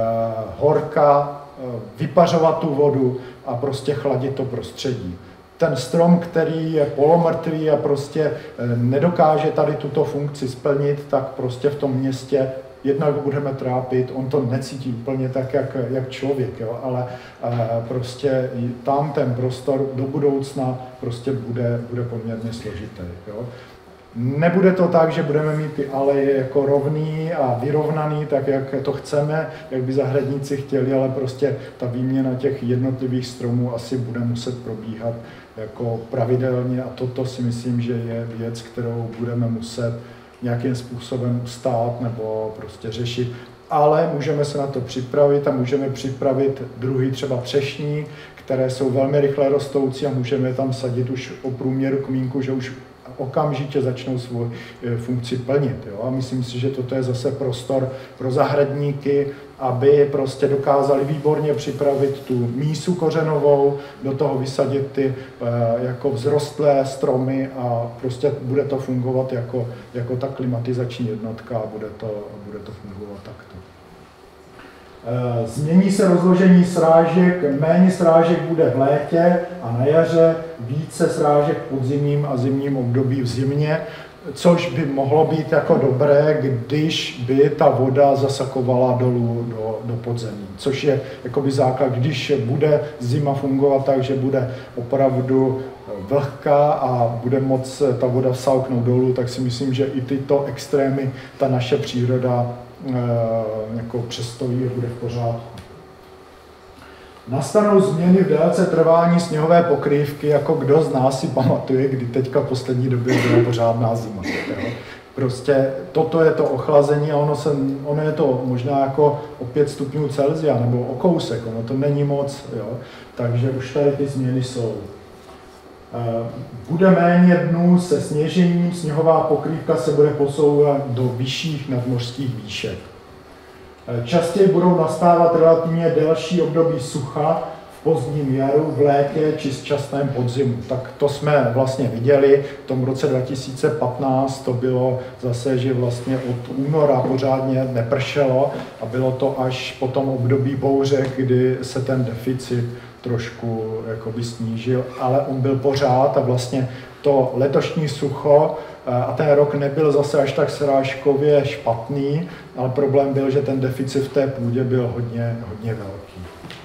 horka vypařovat tu vodu a prostě chladit to prostředí. Ten strom, který je polomrtvý a prostě nedokáže tady tuto funkci splnit, tak prostě v tom městě jednak budeme trápit, on to necítí úplně tak, jak člověk, jo? Ale prostě tam ten prostor do budoucna prostě bude poměrně složitý. Jo? Nebude to tak, že budeme mít ty aleje jako rovný a vyrovnaný, tak jak to chceme, jak by zahradníci chtěli, ale prostě ta výměna těch jednotlivých stromů asi bude muset probíhat jako pravidelně a toto si myslím, že je věc, kterou budeme muset nějakým způsobem ustát nebo prostě řešit. ale můžeme se na to připravit a můžeme připravit druhy třeba třešní, které jsou velmi rychle rostoucí a můžeme tam sadit už o průměru kmínku, že už okamžitě začnou svou funkci plnit. Jo? A myslím si, že toto je zase prostor pro zahradníky, aby prostě dokázali výborně připravit tu mísu kořenovou, do toho vysadit ty jako vzrostlé stromy a prostě bude to fungovat jako ta klimatizační jednotka a bude to fungovat takto. Změní se rozložení srážek, méně srážek bude v létě a na jaře, více srážek v podzimním a zimním období v zimě, což by mohlo být jako dobré, když by ta voda zasakovala dolů do podzemí, což je jakoby základ, když bude zima fungovat tak, že bude opravdu vlhká a bude moc ta voda vsáknout dolů, tak si myslím, že i tyto extrémy ta naše příroda jako přestojí a bude v pořádku. Nastanou změny v délce trvání sněhové pokrývky, jako kdo z nás si pamatuje, kdy teďka v poslední době byla pořádná zima. Jo? Prostě toto je to ochlazení a ono je to možná jako o 5 stupňů Celsia nebo o kousek, ono to není moc, jo? Takže už tady ty změny jsou. Bude méně dnů se sněžením, sněhová pokrývka se bude posouvat do vyšších nadmořských výšek. Častěji budou nastávat relativně delší období sucha v pozdním jaru, v létě či časném podzimu. Tak to jsme vlastně viděli, v tom roce 2015 to bylo zase, že vlastně od února pořádně nepršelo a bylo to až po tom období bouře, kdy se ten deficit trošku jakoby snížil, ale on byl pořád a vlastně to letošní sucho a ten rok nebyl zase až tak srážkově špatný, ale problém byl, že ten deficit v té půdě byl hodně velký.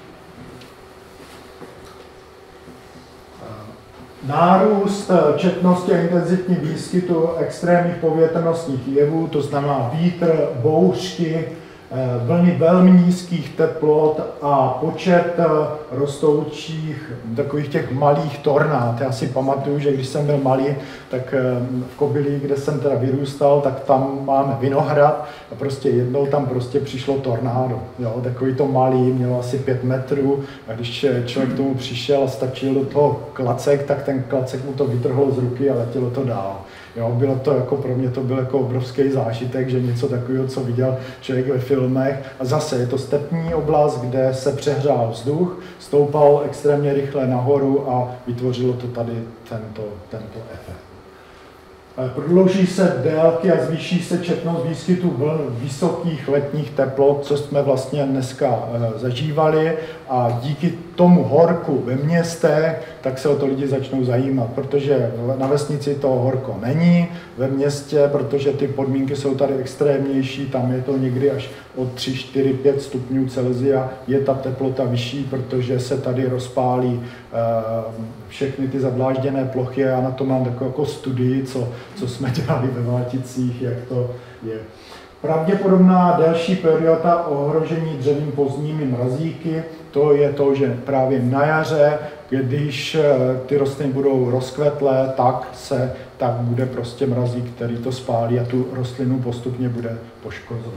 Nárůst četnosti a intenzitní výskytu extrémních povětrnostních jevů, to znamená vítr, bouřky, vlny velmi nízkých teplot a počet rostoucích takových těch malých tornád. Já si pamatuju, že když jsem byl malý, tak v Kobylí, kde jsem teda vyrůstal, tak tam máme vinohrad a prostě jednou tam prostě přišlo tornádo. Jo, takový to malý, mělo asi 5 metrů a když člověk k tomu přišel a stačil do toho klacek, tak ten klacek mu to vytrhlo z ruky a letělo to dál. Jo, bylo to jako pro mě to byl jako obrovský zážitek, že něco takového, co viděl člověk ve filmech. A zase je to stepní oblast, kde se přehrál vzduch, stoupal extrémně rychle nahoru a vytvořilo to tady tento efekt. Prodlouží se délky a zvýší se četnost výskytu vln vysokých letních teplot, co jsme vlastně dneska zažívali a díky tomu horku ve městech, tak se o to lidi začnou zajímat, protože na vesnici to horko není, ve městě, protože ty podmínky jsou tady extrémnější, tam je to někdy až od 3, 4, 5 stupňů Celsia, je ta teplota vyšší, protože se tady rozpálí všechny ty zavlážděné plochy. Já na to mám takovou jako studii, co jsme dělali ve Máticích, jak to je. Pravděpodobná delší perioda ohrožení dřevin pozdními mrazíky, to je to, že právě na jaře, když ty rostliny budou rozkvetlé, tak bude prostě mrazík, který to spálí a tu rostlinu postupně bude poškozovat.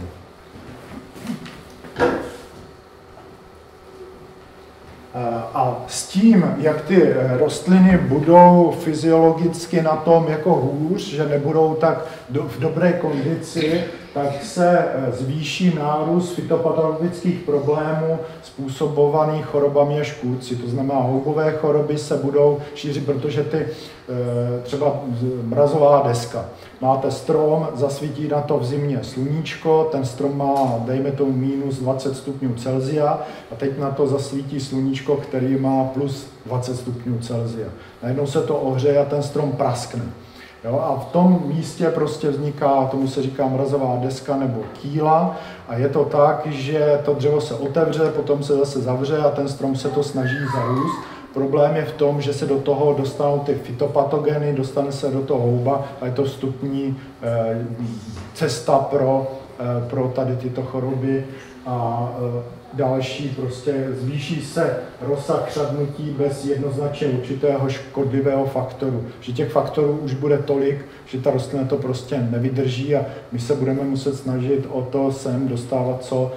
A s tím, jak ty rostliny budou fyziologicky na tom jako hůř, že nebudou tak v dobré kondici, tak se zvýší nárůst fytopatologických problémů způsobovaných chorobami a škůdci. To znamená, houbové choroby se budou šířit, protože třeba mrazová deska. Máte strom, zasvítí na to v zimě sluníčko, ten strom má, dejme tomu, minus 20 stupňů Celsia a teď na to zasvítí sluníčko, který má plus 20 stupňů Celsia. Najednou se to ohřeje a ten strom praskne. Jo, a v tom místě prostě vzniká, tomu se říká mrazová deska nebo kýla a je to tak, že to dřevo se otevře, potom se zase zavře a ten strom se to snaží zarůst. Problém je v tom, že se do toho dostanou ty fytopatogeny, dostane se do toho houba a je to vstupní cesta pro tady tyto choroby a další, prostě zvýší se rozsah chřadnutí bez jednoznačně určitého škodlivého faktoru. Že těch faktorů už bude tolik, že ta rostlina to prostě nevydrží a my se budeme muset snažit o to sem dostávat co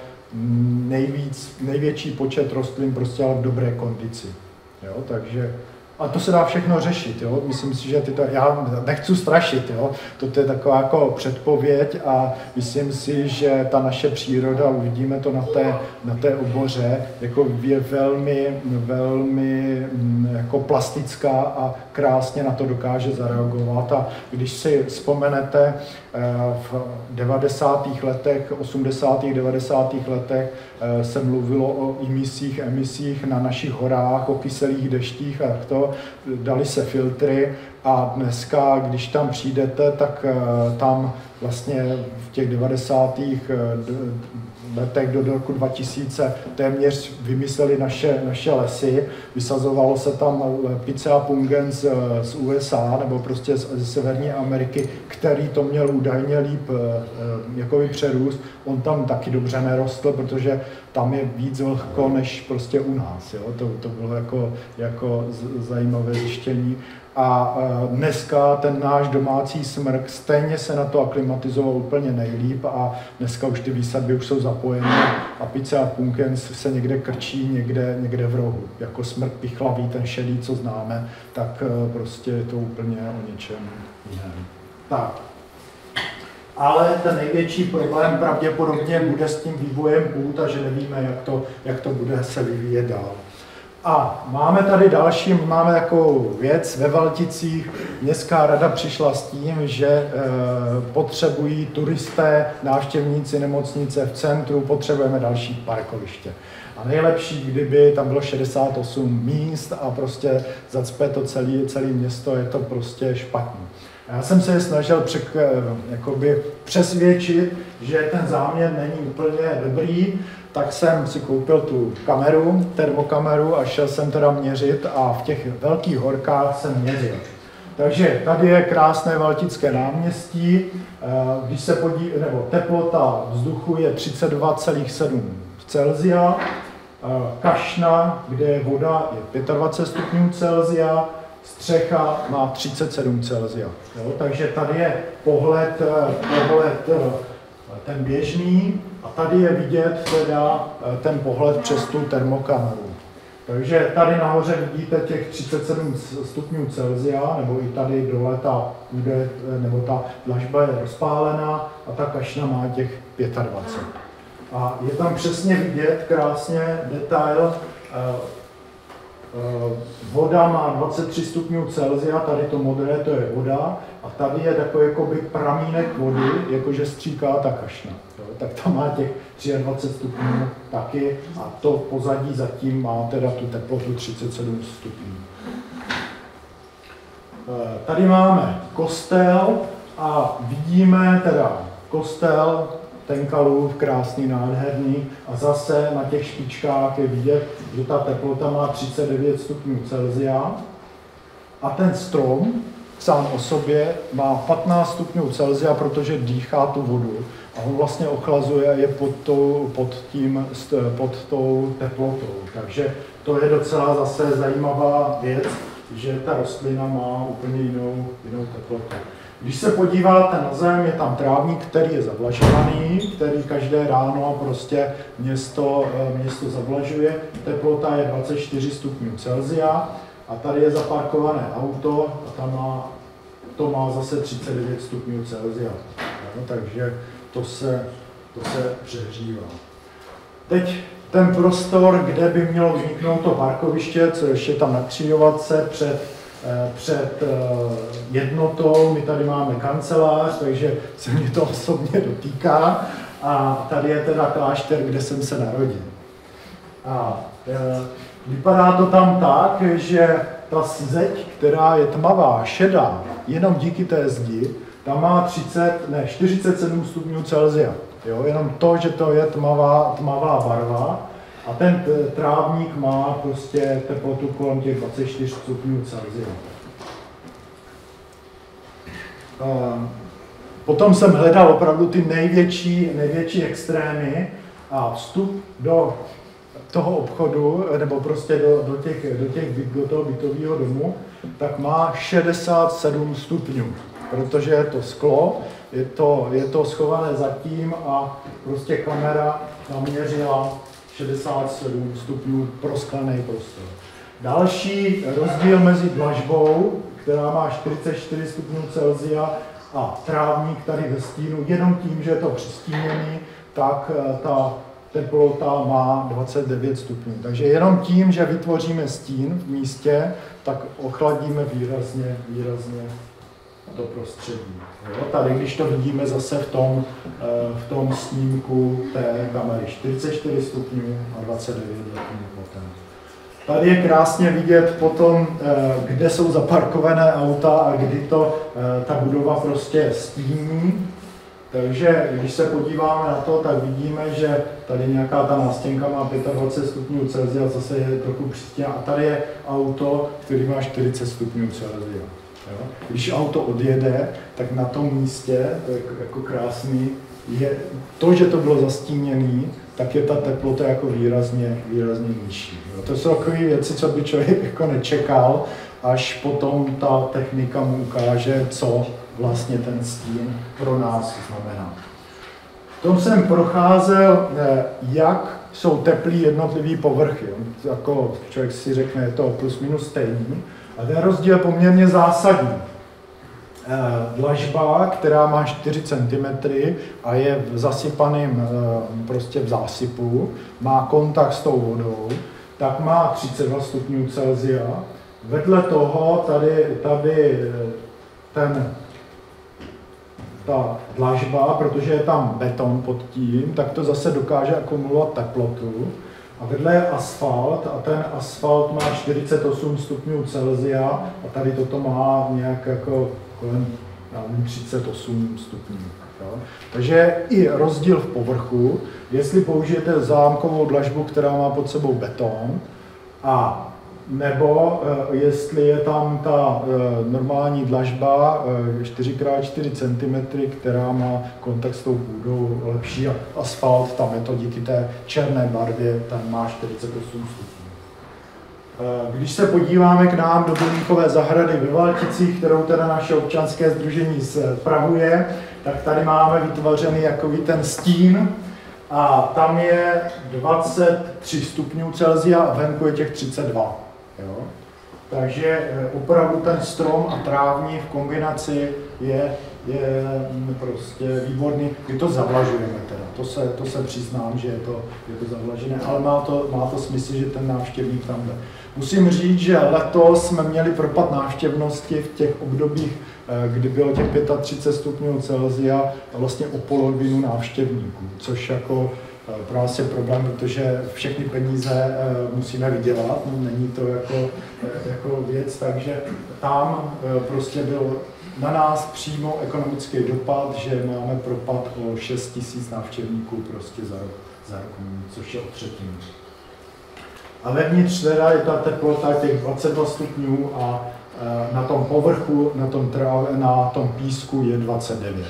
největší počet rostlin prostě ale v dobré kondici. Jo, takže a to se dá všechno řešit, jo. Myslím si, že já nechci strašit, jo. Toto je taková jako předpověď a myslím si, že ta naše příroda, uvidíme to na té oboře, jako je velmi jako plastická a krásně na to dokáže zareagovat. A když si vzpomenete, v 90. letech, 80. 90. letech se mluvilo o emisích na našich horách, o kyselých deštích a to, dali se filtry a dneska, když tam přijdete, tak tam vlastně v těch 90. letech do roku 2000 téměř vymysleli naše lesy, vysazovalo se tam Picea pungens z USA nebo prostě ze Severní Ameriky, který to měl údajně líp jakoby přerůst. On tam taky dobře nerostl, protože tam je víc vlhko než prostě u nás. Jo? To bylo jako zajímavé zjištění. A dneska ten náš domácí smrk stejně se na to aklimatizoval úplně nejlíp a dneska už ty výsadby už jsou zapojené a Picea pungens se někde krčí, někde v rohu. Jako smrk pichlavý, ten šedý, co známe, tak prostě je to úplně o něčem jiném. Tak. Ale ten největší problém pravděpodobně bude s tím vývojem půd a že nevíme, jak to bude se vyvíjet dál. A máme tady další, máme takovou věc ve Valticích. Městská rada přišla s tím, že potřebují turisté, návštěvníci nemocnice v centru, potřebujeme další parkoviště. A nejlepší, kdyby tam bylo 68 míst a prostě zacpe to celé město, je to prostě špatný. Já jsem se je snažil přesvědčit, že ten záměr není úplně dobrý, tak jsem si koupil tu kameru, termokameru a šel jsem teda měřit a v těch velkých horkách jsem měřil. Takže tady je krásné Valtické náměstí, když se nebo teplota vzduchu je 32,7 Celsia, kašna, kde je voda, je 25 stupňů Celsia, střecha má 37 Celsia. Jo? Takže tady je pohled ten běžný a tady je vidět teda ten pohled přes tu termokameru. Takže tady nahoře vidíte těch 37 stupňů Celsia, nebo i tady dole ta dlažba je rozpálená a ta kašna má těch 25. A je tam přesně vidět krásně detail. Voda má 23 stupňů Celsia, tady to modré, to je voda, a tady je takový jakoby pramínek vody, jakože stříká ta kašna. Jo? Tak tam má těch 23 stupňů taky a to pozadí zatím má teda tu teplotu 37 stupňů. Tady máme kostel a vidíme teda kostel, Tenkalův, krásný, nádherný a zase na těch špičkách je vidět, že ta teplota má 39 stupňů Celsia a ten strom sám o sobě má 15 stupňů Celsia, protože dýchá tu vodu a on vlastně ochlazuje a je pod tou teplotou. Takže to je docela zase zajímavá věc, že ta rostlina má úplně jinou teplotu. Když se podíváte na zem, je tam trávník, který je zavlažovaný, který každé ráno prostě město zavlažuje. Teplota je 24 stupňů Celsia a tady je zaparkované auto a to má zase 39 stupňů Celsia. No, takže to se přehřívá. Teď ten prostor, kde by mělo vzniknout to parkoviště, co ještě tam na křižovatce před jednotou. My tady máme kancelář, takže se mě to osobně dotýká. A tady je teda klášter, kde jsem se narodil. A vypadá to tam tak, že ta zeď, která je tmavá, šedá, jenom díky té zdi, tam má 47 stupňů Celsia. Jo? Jenom to, že to je tmavá barva. A ten trávník má prostě teplotu kolem těch 24 stupňů Celsia. Potom jsem hledal opravdu ty největší extrémy a vstup do toho obchodu, nebo prostě do toho bytového domu, tak má 67 stupňů, protože je to sklo, je to schované zatím a prostě kamera naměřila 67 stupňů prosklený prostor. Další rozdíl mezi dlažbou, která má 44 stupňů Celsia, a trávník tady ve stínu, jenom tím, že je to přistíněný, tak ta teplota má 29 stupňů. Takže jenom tím, že vytvoříme stín v místě, tak ochladíme výrazně to prostředí. Jo? Tady, když to vidíme zase v tom snímku té kamery, 44 stupňů a 29 stupňů potom. Tady je krásně vidět potom, kde jsou zaparkované auta a kdy ta budova prostě stíní. Takže když se podíváme na to, tak vidíme, že tady nějaká ta nástěnka má 25 stupňů Celsia, zase je trochu přistěná. A tady je auto, který má 40 stupňů Celsia. Jo? Když auto odjede, tak na tom místě, to je jako krásný, je to, že to bylo zastíněné, tak je ta teplota jako výrazně nižší. Jo? To jsou takové věci, co by člověk jako nečekal, až potom ta technika mu ukáže, co vlastně ten stín pro nás znamená. V tom jsem procházel, jak jsou teplý jednotlivý povrchy. Jako člověk si řekne, je to plus minus stejný. A ten rozdíl je poměrně zásadní. Dlažba, která má 4 cm a je zasypaným prostě v zásypu, má kontakt s tou vodou, tak má 32 stupňů Celsia. Vedle toho tady ta dlažba, protože je tam beton pod tím, tak to zase dokáže akumulovat teplotu. A vedle je asfalt a ten asfalt má 48 stupňů Celsia a tady toto má nějak jako kolem 38 stupňů. Jo? Takže i rozdíl v povrchu, jestli použijete zámkovou dlažbu, která má pod sebou beton, a nebo jestli je tam ta normální dlažba 4x4 cm, která má kontakt s tou půdou lepší, a asfalt, tam je to díky té černé barvě, tam má 48 stupňů. Když se podíváme k nám do Buníkové zahrady ve Valticích, kterou teda naše občanské sdružení spravuje, tak tady máme vytvořený jakový ten stín, a tam je 23 stupňů Celsia a venku je těch 32. Jo? Takže opravdu ten strom a trávník v kombinaci je prostě výborný. My to zavlažujeme teda, to se přiznám, že je to zavlažené, ale má to smysl, že ten návštěvník tam jde. Musím říct, že letos jsme měli propad návštěvnosti v těch obdobích, kdy bylo těch 35 stupňů Celsia, vlastně o polovinu návštěvníků, což jako pro nás je problém, protože všechny peníze musíme vydělat, není to jako věc, takže tam prostě byl na nás přímo ekonomický dopad, že máme propad o 6 000 návštěvníků prostě za rok, což je o třetinu. A vevnitř teda je ta teplota těch 22 stupňů a na tom povrchu, na tom písku je 29.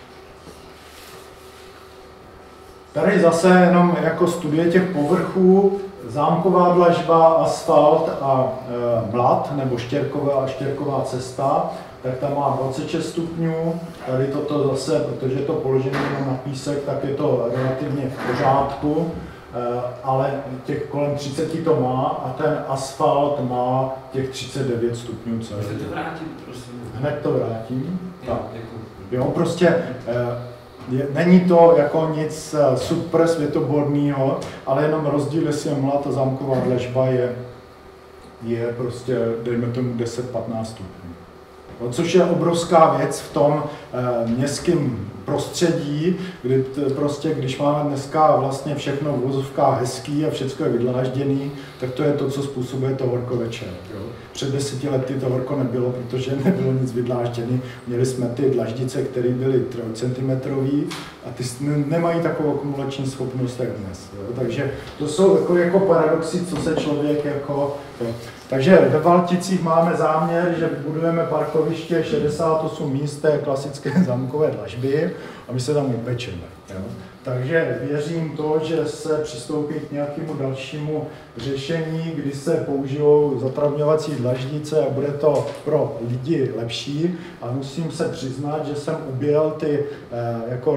Tady zase jenom jako studie těch povrchů, zámková dlažba, asfalt a blat, nebo štěrková cesta, tak tam má 26 stupňů. Tady toto zase, protože je to položené na písek, tak je to relativně v pořádku, ale těch kolem 30 to má a ten asfalt má těch 39 stupňů Celsia. Můžete to vrátit, prosím. Hned to vrátím. Tak. Jo, prostě není to jako nic super světoborného, ale jenom rozdíl, jestli je malá ta zámková dlažba, je prostě, dejme tomu, 10-15 stupňů. Což je obrovská věc v tom městském prostředí, kdy prostě, když máme dneska vlastně všechno v vozovkách hezký a všechno je vydlážděný, tak to je to, co způsobuje to horko večer. Jo? Před 10 lety to horko nebylo, protože nebylo nic vydlážděný. Měli jsme ty dlaždice, které byly 3 cm a ty nemají takovou akumulační schopnost jak dnes. Jo? Takže to jsou jako paradoxy, co se člověk jako... Takže ve Valticích máme záměr, že budujeme parkoviště 68 míst, to je klasické královské zámkové dlažby a my se tam upečeme. Jo? Takže věřím to, že se přistoupí k nějakému dalšímu řešení, kdy se použijou zatravňovací dlaždice a bude to pro lidi lepší. A musím se přiznat, že jsem objel ty jako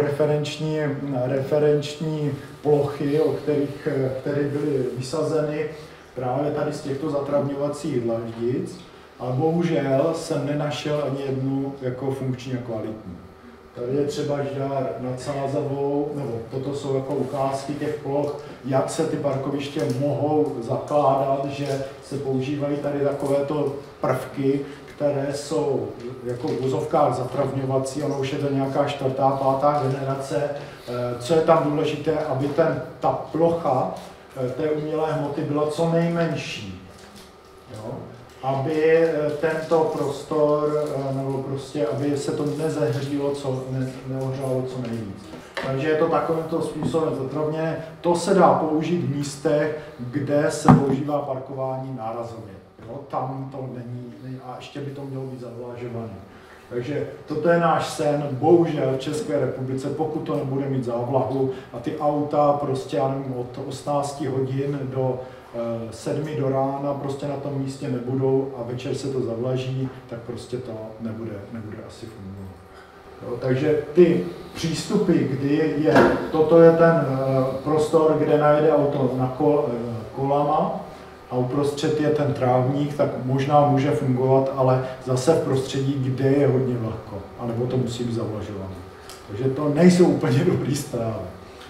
referenční plochy, které byly vysazeny právě tady z těchto zatravňovacích dlaždic. Ale bohužel jsem nenašel ani jednu jako funkční a kvalitní. Tady je třeba Žďár nad Sázavou, nebo toto jsou jako ukázky těch ploch, jak se ty parkoviště mohou zakládat, že se používají tady takovéto prvky, které jsou jako v vozovkách zatravňovací, ono už je to nějaká 4., 5. generace. Co je tam důležité, aby ta plocha té umělé hmoty byla co nejmenší. Jo? Aby tento prostor, nebo prostě, aby se to nezahřilo, neohřálo co nejvíc. Takže je to takovýmto způsobem zatravně. To se dá použít v místech, kde se používá parkování nárazově. Jo? Tam to není, a ještě by to mělo být zavlažované. Takže toto je náš sen, bohužel v České republice, pokud to nebude mít závlahu a ty auta prostě, já nevím, od 18 hodin do 7 do rána prostě na tom místě nebudou a večer se to zavlaží, tak prostě to nebude asi fungovat. Jo, takže ty přístupy, kdy toto je ten prostor, kde najede auto na kolama a uprostřed je ten trávník, tak možná může fungovat, ale zase v prostředí, kde je hodně vlhko, anebo to musí být zavlažované. Takže to nejsou úplně dobrý zprávy.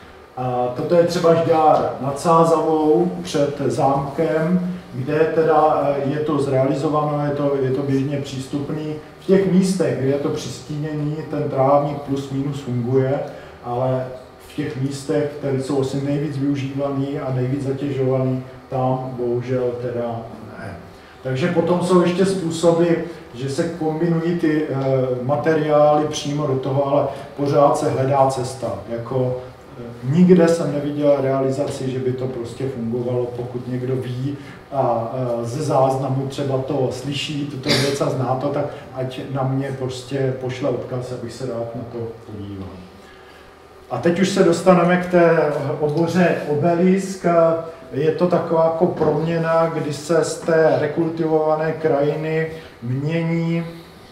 A toto je třeba Žďár nad Sázavou před zámkem, kde teda je to zrealizováno, je to běžně přístupný. V těch místech, kde je to přistínění, ten trávník plus minus funguje, ale v těch místech, které jsou asi nejvíc využívaný a nejvíc zatěžovaný, tam bohužel teda ne. Takže potom jsou ještě způsoby, že se kombinují ty materiály přímo do toho, ale pořád se hledá cesta. Jako, nikde jsem neviděl realizaci, že by to prostě fungovalo, pokud někdo ví a ze záznamu třeba to slyší, tuto věc a zná to, tak ať na mě prostě pošle odkaz, abych se rád na to podíval. A teď už se dostaneme k té oboře obelisk. Je to taková jako proměna, kdy se z té rekultivované krajiny mění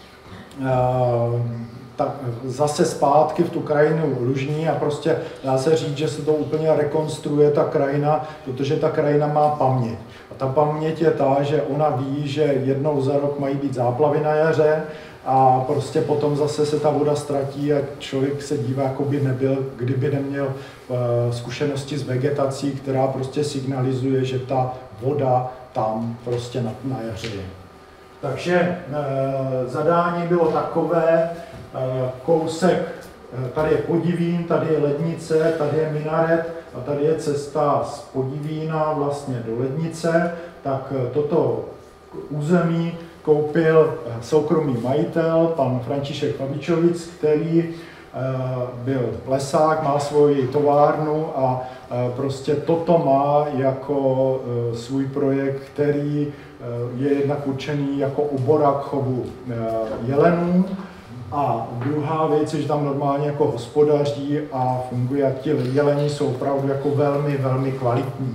zase zpátky v tu krajinu lužní a prostě dá se říct, že se to úplně rekonstruuje ta krajina, protože ta krajina má paměť. A ta paměť je ta, že ona ví, že jednou za rok mají být záplavy na jaře a prostě potom zase se ta voda ztratí a člověk se dívá, jako by nebyl, kdyby neměl zkušenosti s vegetací, která prostě signalizuje, že ta voda tam prostě na jaře je. Takže zadání bylo takové, kousek, tady je Podivín, tady je Lednice, tady je minaret a tady je cesta z Podivína vlastně do Lednice, tak toto území koupil soukromý majitel, pan František Fabičovic, který byl lesák, má svoji továrnu a prostě toto má jako svůj projekt, který je jednak určený jako obora k chovu jelenů. A druhá věc je, že tam normálně jako hospodaří a funguje, a ti jeleni jsou opravdu jako velmi, velmi kvalitní.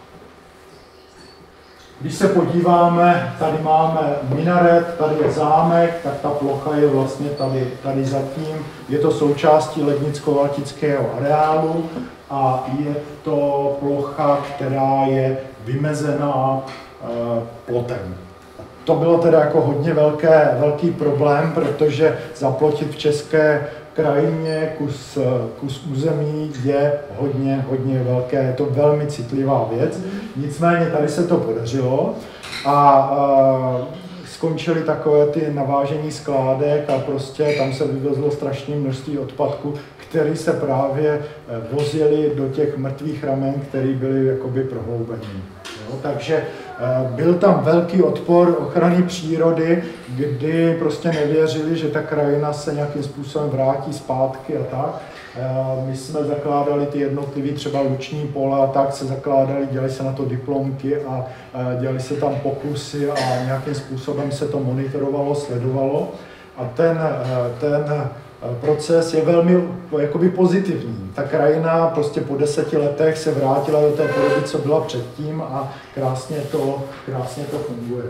Když se podíváme, tady máme minaret, tady je zámek, tak ta plocha je vlastně tady zatím. Je to součástí lednicko-valtického areálu a je to plocha, která je vymezená plotem. To bylo teda jako hodně velký problém, protože zaplotit v české krajině kus území je hodně velké, je to velmi citlivá věc. Nicméně tady se to podařilo a skončily takové ty navážení skládek a prostě tam se vyvezlo strašné množství odpadků, které se právě vozily do těch mrtvých ramen, které byly jakoby prohloubení. Takže byl tam velký odpor ochrany přírody, kdy prostě nevěřili, že ta krajina se nějakým způsobem vrátí zpátky a tak. My jsme zakládali ty jednotlivé třeba luční pole a tak se zakládali, dělali se na to diplomky a dělali se tam pokusy a nějakým způsobem se to monitorovalo, sledovalo. A ten proces je velmi jakoby pozitivní. Ta krajina prostě po 10 letech se vrátila do té podoby, co byla předtím a krásně to funguje.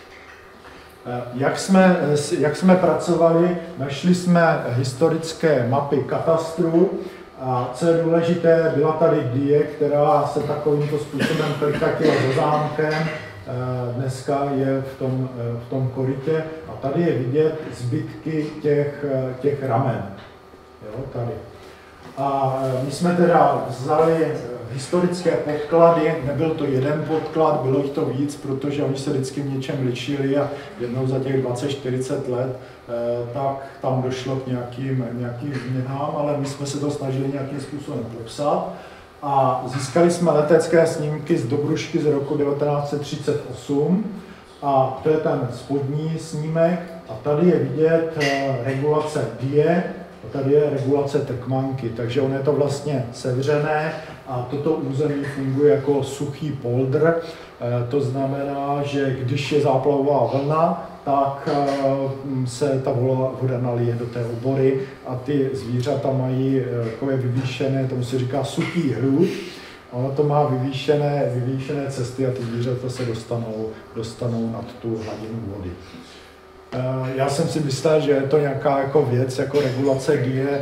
Jak jsme pracovali, našli jsme historické mapy katastru a co je důležité, byla tady die, která se takovýmto způsobem prchatila za zámkem, dneska je v tom korytě a tady je vidět zbytky těch ramen. Jo, tady. A my jsme teda vzali historické podklady, nebyl to jeden podklad, bylo jich to víc, protože oni se vždycky v něčem lišili a jednou za těch 20-40 let tak tam došlo k nějakým změnám, ale my jsme se to snažili nějakým způsobem popsat. A získali jsme letecké snímky z Dobrušky z roku 1938 a to je ten spodní snímek a tady je vidět regulace die a tady je regulace Trkmanky, takže ono je to vlastně sevřené a toto území funguje jako suchý poldr, to znamená, že když je záplavová vlna, tak se ta voda nalije do té obory a ty zvířata mají takové vyvýšené, tomu se říká suchý hrud, ono to má vyvýšené cesty a ty zvířata se dostanou nad tu hladinu vody. Já jsem si myslel, že je to nějaká jako věc, jako regulace die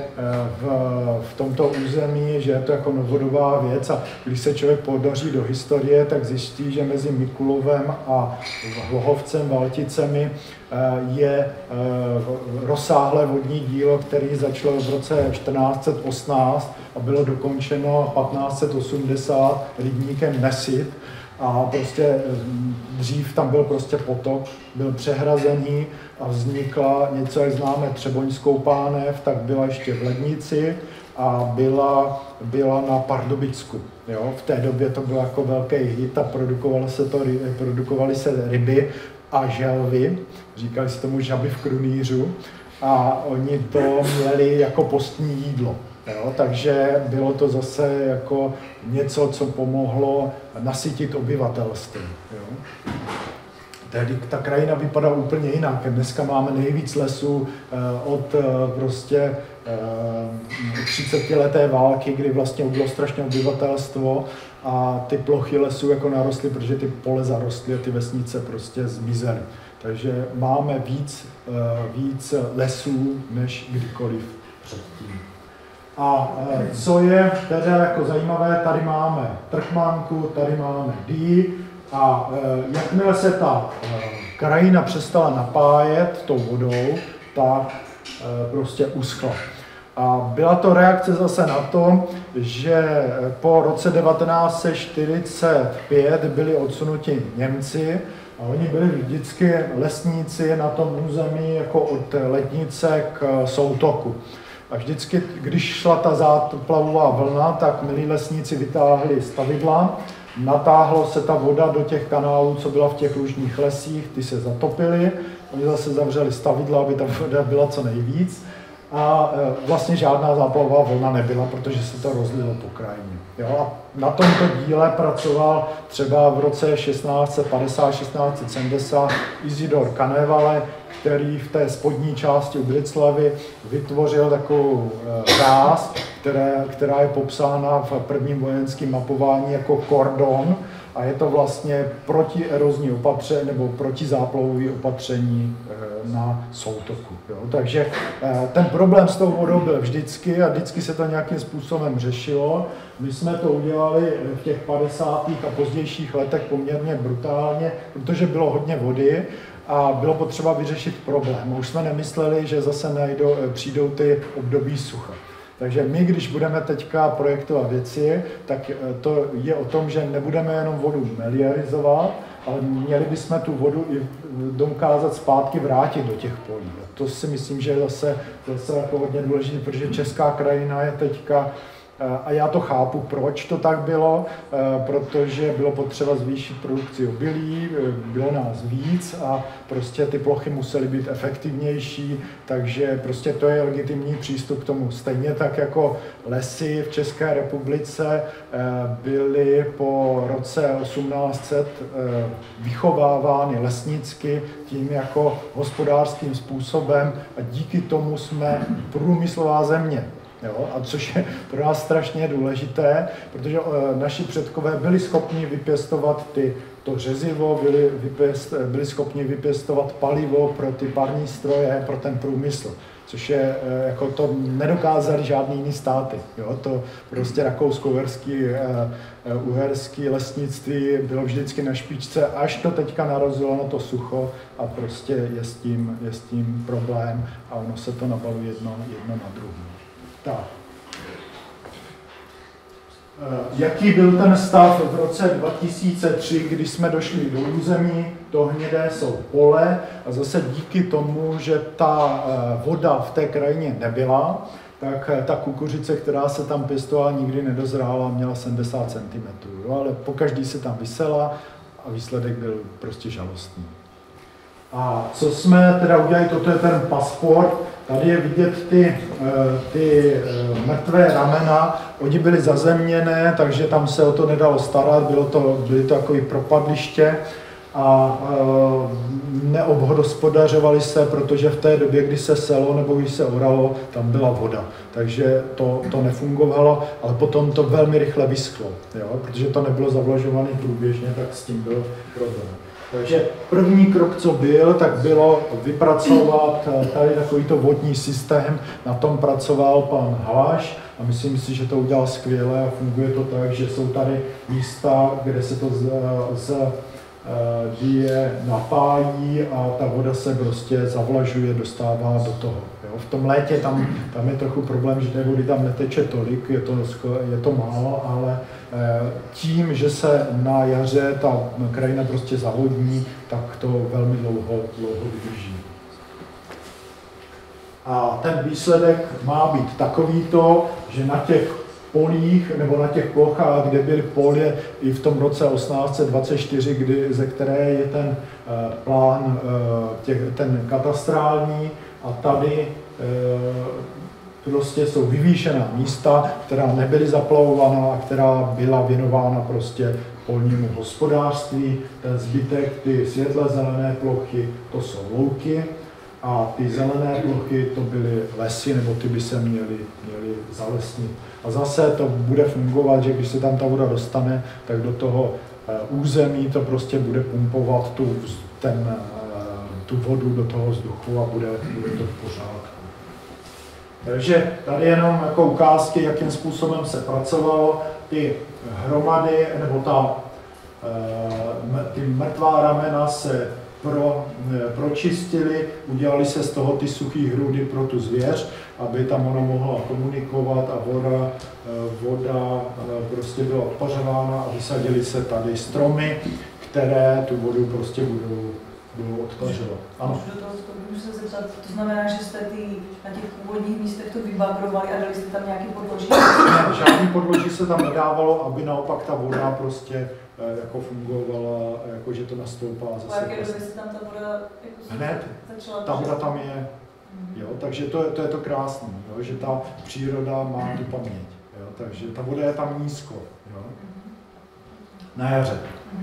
v tomto území, že je to jako novodobá věc a když se člověk podaří do historie, tak zjistí, že mezi Mikulovem a Hlohovcem, Valticemi je rozsáhlé vodní dílo, které začalo v roce 1418 a bylo dokončeno 1580 rybníkem Nesit. A prostě dřív tam byl prostě potok, byl přehrazený a vznikla něco, jak známe Třeboňskou pánev, tak byla ještě v Lednici a byla na Pardubicku. Jo? V té době to byl jako velký hit a produkovaly se ryby a želvy, říkali se tomu žaby v krunýřu a oni to měli jako postní jídlo. Jo, takže bylo to zase jako něco, co pomohlo nasytit obyvatelstvo. Jo. Tehdy ta krajina vypadá úplně jinak. Dneska máme nejvíc lesů od prostě 30leté války, kdy vlastně bylo strašné obyvatelstvo a ty plochy lesů jako narostly, protože ty pole zarostly a ty vesnice prostě zmizely. Takže máme víc lesů než kdykoliv předtím. A co je teda jako zajímavé, tady máme Trkmanku, tady máme die a jakmile se ta krajina přestala napájet tou vodou, tak prostě uschla. A byla to reakce zase na to, že po roce 1945 byli odsunuti Němci a oni byli vždycky lesníci na tom území jako od Lednice k Soutoku. A vždycky, když šla ta záplavová vlna, tak milí lesníci vytáhli stavidla, natáhlo se ta voda do těch kanálů, co byla v těch lužních lesích, ty se zatopily, oni zase zavřeli stavidla, aby ta voda byla co nejvíc a vlastně žádná záplavová vlna nebyla, protože se to rozlilo po krajině. Jo? A na tomto díle pracoval třeba v roce 1650-1670 Isidor Kanevale, který v té spodní části u Břeclavi vytvořil takovou ráz, která je popsána v prvním vojenském mapování jako kordon a je to vlastně protierozní opatření nebo protizáplavové opatření na Soutoku. Jo. Takže ten problém s tou vodou byl vždycky a vždycky se to nějakým způsobem řešilo. My jsme to udělali v těch 50. a pozdějších letech poměrně brutálně, protože bylo hodně vody a bylo potřeba vyřešit problém. Už jsme nemysleli, že zase přijdou ty období sucha. Takže my, když budeme teďka projektovat věci, tak to je o tom, že nebudeme jenom vodu meliorizovat, ale měli bychom tu vodu i dokázat zpátky vrátit do těch polí. A to si myslím, že je zase jako hodně důležité, protože česká krajina je teďka A já to chápu, proč to tak bylo, protože bylo potřeba zvýšit produkci obilí, bylo nás víc a prostě ty plochy musely být efektivnější, takže prostě to je legitimní přístup k tomu. Stejně tak jako lesy v České republice byly po roce 1800 vychovávány lesnicky tím jako hospodářským způsobem a díky tomu jsme průmyslová země. Jo, a což je pro nás strašně důležité, protože naši předkové byli schopni vypěstovat to řezivo, byli schopni vypěstovat palivo pro ty parní stroje, pro ten průmysl, což je, jako to nedokázali žádný jiný státy. Jo, to prostě rakousko-uherský lesnictví bylo vždycky na špičce, až to teďka narazilo na to sucho a prostě je s tím problém a ono se to nabaluje jedno na druhé. Tak. Jaký byl ten stav v roce 2003, když jsme došli do území, to hnědé jsou pole a zase díky tomu, že ta voda v té krajině nebyla, tak ta kukuřice, která se tam pěstovala, nikdy nedozrála, měla 70 cm, ale pokaždý se tam visela a výsledek byl prostě žalostný. A co jsme teda udělali, toto je ten pasport, tady je vidět ty mrtvé ramena, oni byly zazemněné, takže tam se o to nedalo starat, byly to takové propadliště a neobhospodařovaly se, protože v té době, kdy se selo nebo když se oralo, tam byla voda, takže to nefungovalo, ale potom to velmi rychle vyschlo, jo? Protože to nebylo zavlažované průběžně, tak s tím byl problém. Takže první krok, co byl, tak bylo vypracovat tady takovýto vodní systém. Na tom pracoval pan Halaš a myslím si, že to udělal skvěle a funguje to tak, že jsou tady místa, kde se to napájí a ta voda se prostě zavlažuje, dostává do toho. Jo. V tom létě tam je trochu problém, že té vody tam neteče tolik, je to málo, ale tím, že se na jaře ta krajina prostě zavodní, tak to velmi dlouho vydrží. A ten výsledek má být takovýto, že na těch polích nebo na těch plochách, kde byly polě i v tom roce 1824, ze které je ten plán, ten katastrální, a tady prostě jsou vyvýšená místa, která nebyly zaplavovaná a která byla věnována prostě polnímu hospodářství. Ten zbytek, ty světle zelené plochy, to jsou louky a ty zelené plochy, to byly lesy, nebo ty by se měly zalesnit. A zase to bude fungovat, že když se tam ta voda dostane, tak do toho území to prostě bude pumpovat tu vodu do toho vzduchu a bude to v pořádku. Takže tady jenom jako ukázky, jakým způsobem se pracovalo. Ty hromady, nebo ty mrtvá ramena se pročistili, udělali se z toho ty suchý hrůdy pro tu zvěř, aby tam ona mohla komunikovat a voda prostě byla odpařována a vysadily se tady stromy, které tu vodu prostě budou odpařovat. Ano. Můžu se zeptat, to znamená, že jste na těch původních místech to vybagrovali a dali jste tam nějaký podloží? Ne, žádný podloží se tam nedávalo, aby naopak ta voda prostě jako fungovala, jako že to nastoupá zase. A jaké doby se tam ta voda jako hned, ta voda tam je, jo, takže to je to krásné, jo, že ta příroda má tu paměť, jo, takže ta voda je tam nízko, jo, na jaře.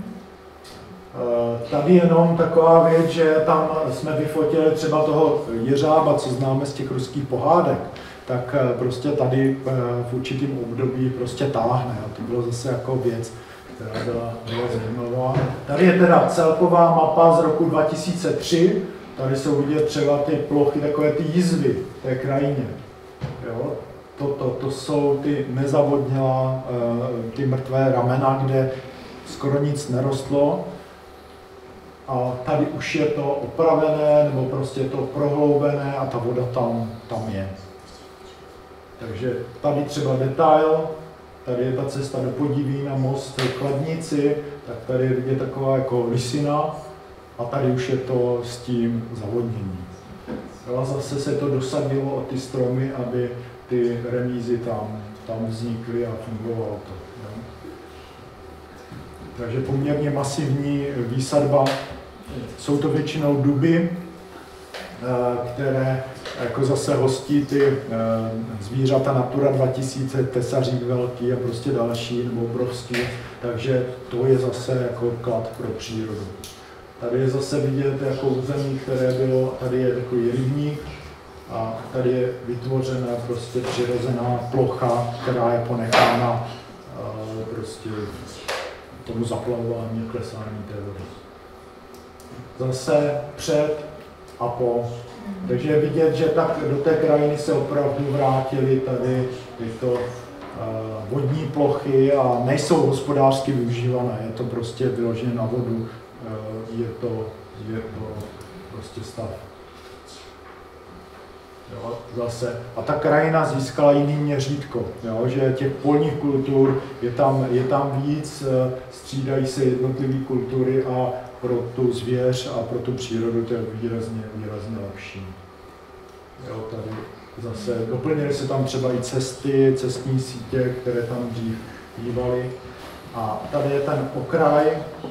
Tady jenom taková věc, že tam jsme vyfotili třeba toho jeřába, co známe z těch ruských pohádek, tak prostě tady v určitém období prostě táhne. A to bylo zase jako věc, která byla zajímavá. Tady je teda celková mapa z roku 2003. Tady jsou vidět třeba ty plochy, takové ty jizvy té krajině. Jo? To jsou ty nezavodnělá, ty mrtvé ramena, kde skoro nic nerostlo. A tady už je to opravené, nebo prostě je to prohloubené a ta voda tam je. Takže tady třeba detail, tady je ta cesta do Podiví na most v Chladnici, tak tady je vidět taková jako lisina a tady už je to s tím zavodněním. Jo, a zase se to dosadilo o ty stromy, aby ty remízy tam vznikly a fungovalo to. Jo. Takže poměrně masivní výsadba. Jsou to většinou duby, které jako zase hostí ty zvířata Natura 2000, tesařík velký a prostě další, nebo obrovský. Takže to je zase jako klad pro přírodu. Tady je zase vidět jako území, které bylo, tady je takový rybník a tady je vytvořena prostě přirozená plocha, která je ponechána prostě tomu zaplavování, klesání té vody. Zase před a po. Takže je vidět, že tak do té krajiny se opravdu vrátily tady tyto vodní plochy a nejsou hospodářsky využívané. Je to prostě vyložené na vodu, je to prostě stav. Jo, zase. A ta krajina získala jiný měřítko, jo, že těch polních kultur je tam víc, střídají se jednotlivé kultury a pro tu zvěř a pro tu přírodu to je výrazně lepší. Jo, tady zase doplnily se tam třeba i cestní sítě, které tam dřív bývaly. A tady je ten okraj,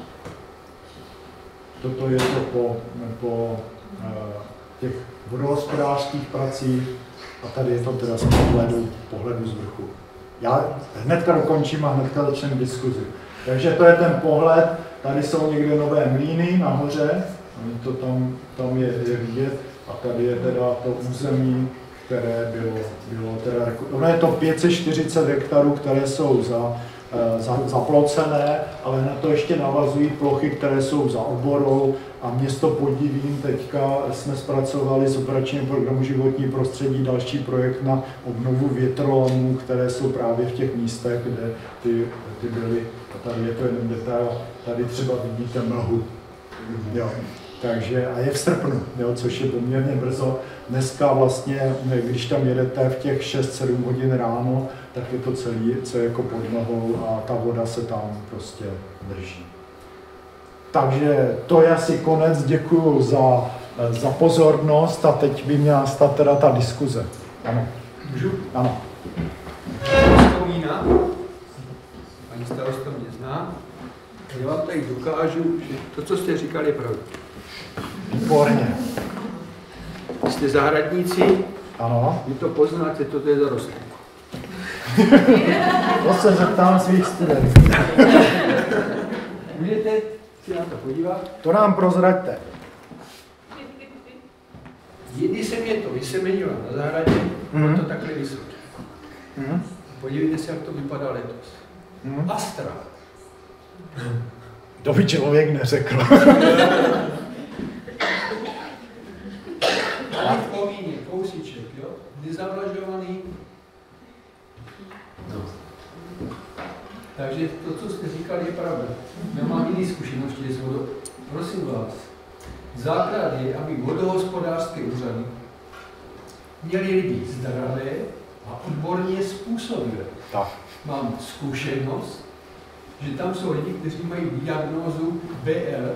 toto je to po těch vodohospodářských pracích a tady je to teda z pohledu z vrchu. Já hnedka dokončím a hnedka začneme diskuzi. Takže to je ten pohled, tady jsou někde nové mlýny nahoře, to tam je vidět a tady je teda to území, které bylo teda, ono je to 540 hektarů, které jsou zaplocené, ale na to ještě navazují plochy, které jsou za oborou a město Podivín teďka jsme zpracovali z operačního programu Životní prostředí další projekt na obnovu větrolomů, které jsou právě v těch místech, kde ty byly. A tady je to jeden detail, tady třeba vidíte mlhu. Jo. Takže, a je v srpnu, jo, což je poměrně brzo. Dneska vlastně, když tam jedete v těch 6-7 hodin ráno, tak je to celé jako pod mlhou a ta voda se tam prostě drží. Takže to je asi konec, děkuju za pozornost a teď by měla nastat teda ta diskuze. Ano. Můžu? Ano. Vzpomíná, paní starosta mě zná, já vám tady dokážu, že to, co jste říkali, je pravda. Výborně. Jste zahradníci, Ano. vy to poznáte, co to je za rostlinu. To se zeptám svých studentů. Můžete si na to podívat? To nám prozraďte. Když se mě to vysemenilo na zahradě, bylo to takhle vysoké. Podívejte se, jak to vypadá letos. Astra. To by člověk neřekl. Tady v komíně, kousíček, jo? Nezavlažovaný. No. Takže to, co jste říkali, je pravda. Já mám jiné zkušenosti s vodou. Prosím vás, základ je, aby vodohospodářské úřady měli lidi zdravé a odborně způsobilé. Tak. Mám zkušenost, že tam jsou lidi, kteří mají diagnózu BL.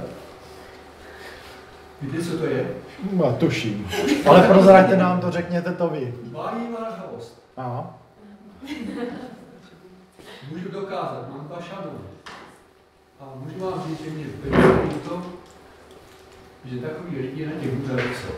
Víte, co to je? No, tuším. Ale prozraďte nám to, řekněte to vy. Bání vážavost. Aha. Můžu dokázat, mám 2 šanony. A můžu vám říct, že mě velice to, že takový lidi na těch úřadech jsou.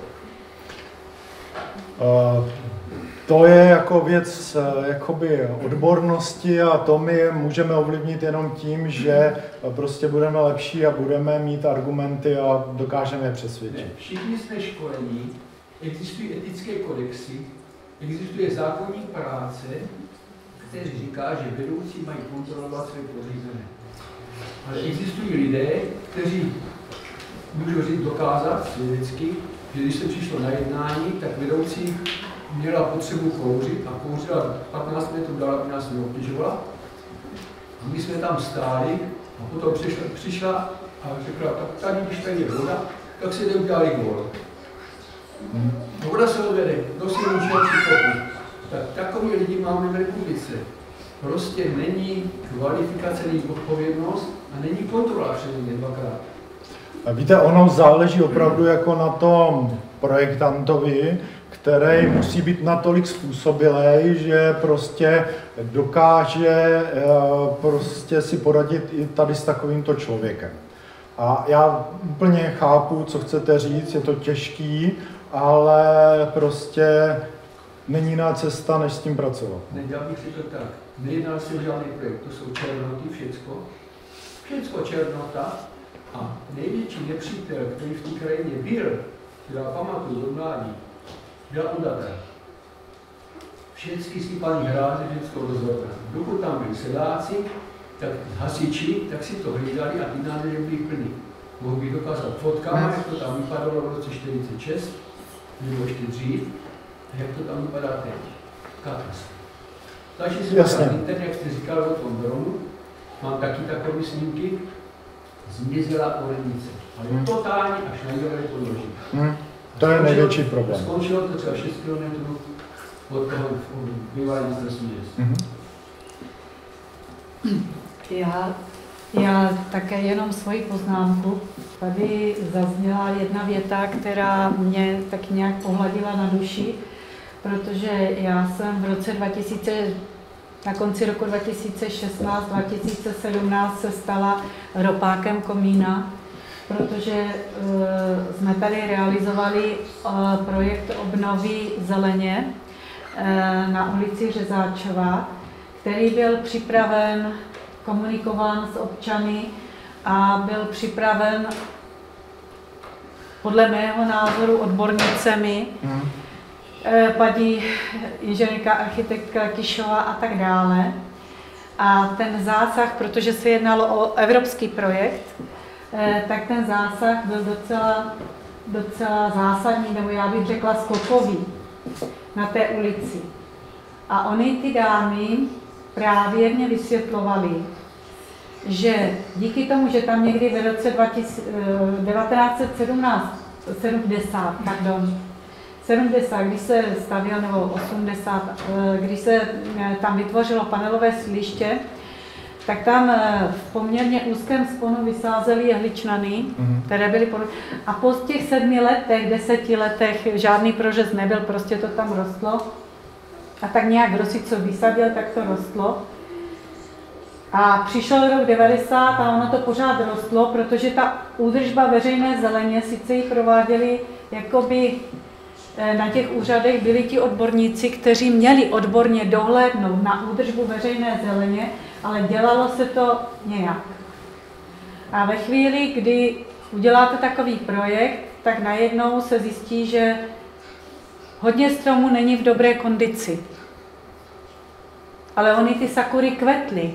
To je jako věc jakoby odbornosti a to my můžeme ovlivnit jenom tím, že prostě budeme lepší a budeme mít argumenty a dokážeme je přesvědčit. Ne, všichni jsme školení, existují etické kodexy, existuje zákoník práce, který říká, že vedoucí mají kontrolovat své podřízené. Ale existují lidé, kteří můžou říct, dokázat svědecky, že když se přišlo na jednání, tak vedoucí měla potřebu kouřit a kouřila 15 metrů dál, aby nás neobtěžovala. A my jsme tam stáli a potom přišla a řekla, tak tady, když tady je voda, tak se neudělali gól. Voda se odvede do silničního příkopu. Tak takový lidi máme v republice. Prostě není kvalifikace, není odpovědnost a není kontrola před ně 2krát. Víte, ono záleží opravdu jako na tom projektantovi, který musí být natolik způsobilý, že prostě dokáže prostě si poradit i tady s takovýmto člověkem. A já úplně chápu, co chcete říct, je to těžký, ale prostě není jiná cesta, než s tím pracovat. Nedělal bych si to tak. Nejednal si o žádný projekt, to jsou černoty, všecko. Všecko černota. A největší nepřítel, který v té krajině byl, která pamatuju od mládí, byla udata. Všechny sypaný hráze, všechno rozhodné. Dokud tam byli sedáci, tak hasiči, tak si to hlídali a ty nádrže byly plný. Mohu bych dokázat fotkama, jak to tam vypadalo v roce 46, nebo ještě dřív, jak to tam vypadá teď. Katastrofa. Takže si na internet, jak jste říkal o tom dronu, mám taky takové snímky, zmizela ornice. Ale totálně až na jové podloží. To je největší problém. Skončilo to třeba 6 km od toho bývalého ministerství měst. Já také jenom svoji poznámku. Tady zazněla jedna věta, která mě tak nějak pohladila na duši, protože já jsem v roce 2000, na konci roku 2016-2017 se stala ropákem komína, protože jsme tady realizovali projekt obnovy zeleně na ulici Řezáčova, který byl připraven, komunikován s občany a byl připraven podle mého názoru odbornicemi, paní inženýrka, architektka Kišová a tak dále. A ten zásah, protože se jednalo o evropský projekt, tak ten zásah byl docela zásadní, nebo já bych řekla skokový na té ulici. A oni, ty dámy, právě mě vysvětlovali, že díky tomu, že tam někdy v roce 70, když se stavěl, nebo 80, když se tam vytvořilo panelové sídliště, tak tam v poměrně úzkém sponu vysázeli jehličnany, které byly a po těch 7 letech, 10 letech žádný prořez nebyl, prostě to tam rostlo. A tak nějak Rosič, co vysadil, tak to rostlo. A přišel rok 90 a ono to pořád rostlo, protože ta údržba veřejné zeleně, sice ji prováděli jakoby na těch úřadech byli ti odborníci, kteří měli odborně dohlédnout na údržbu veřejné zeleně, ale dělalo se to nějak. A ve chvíli, kdy uděláte takový projekt, tak najednou se zjistí, že hodně stromů není v dobré kondici. Ale ony ty sakury kvetly.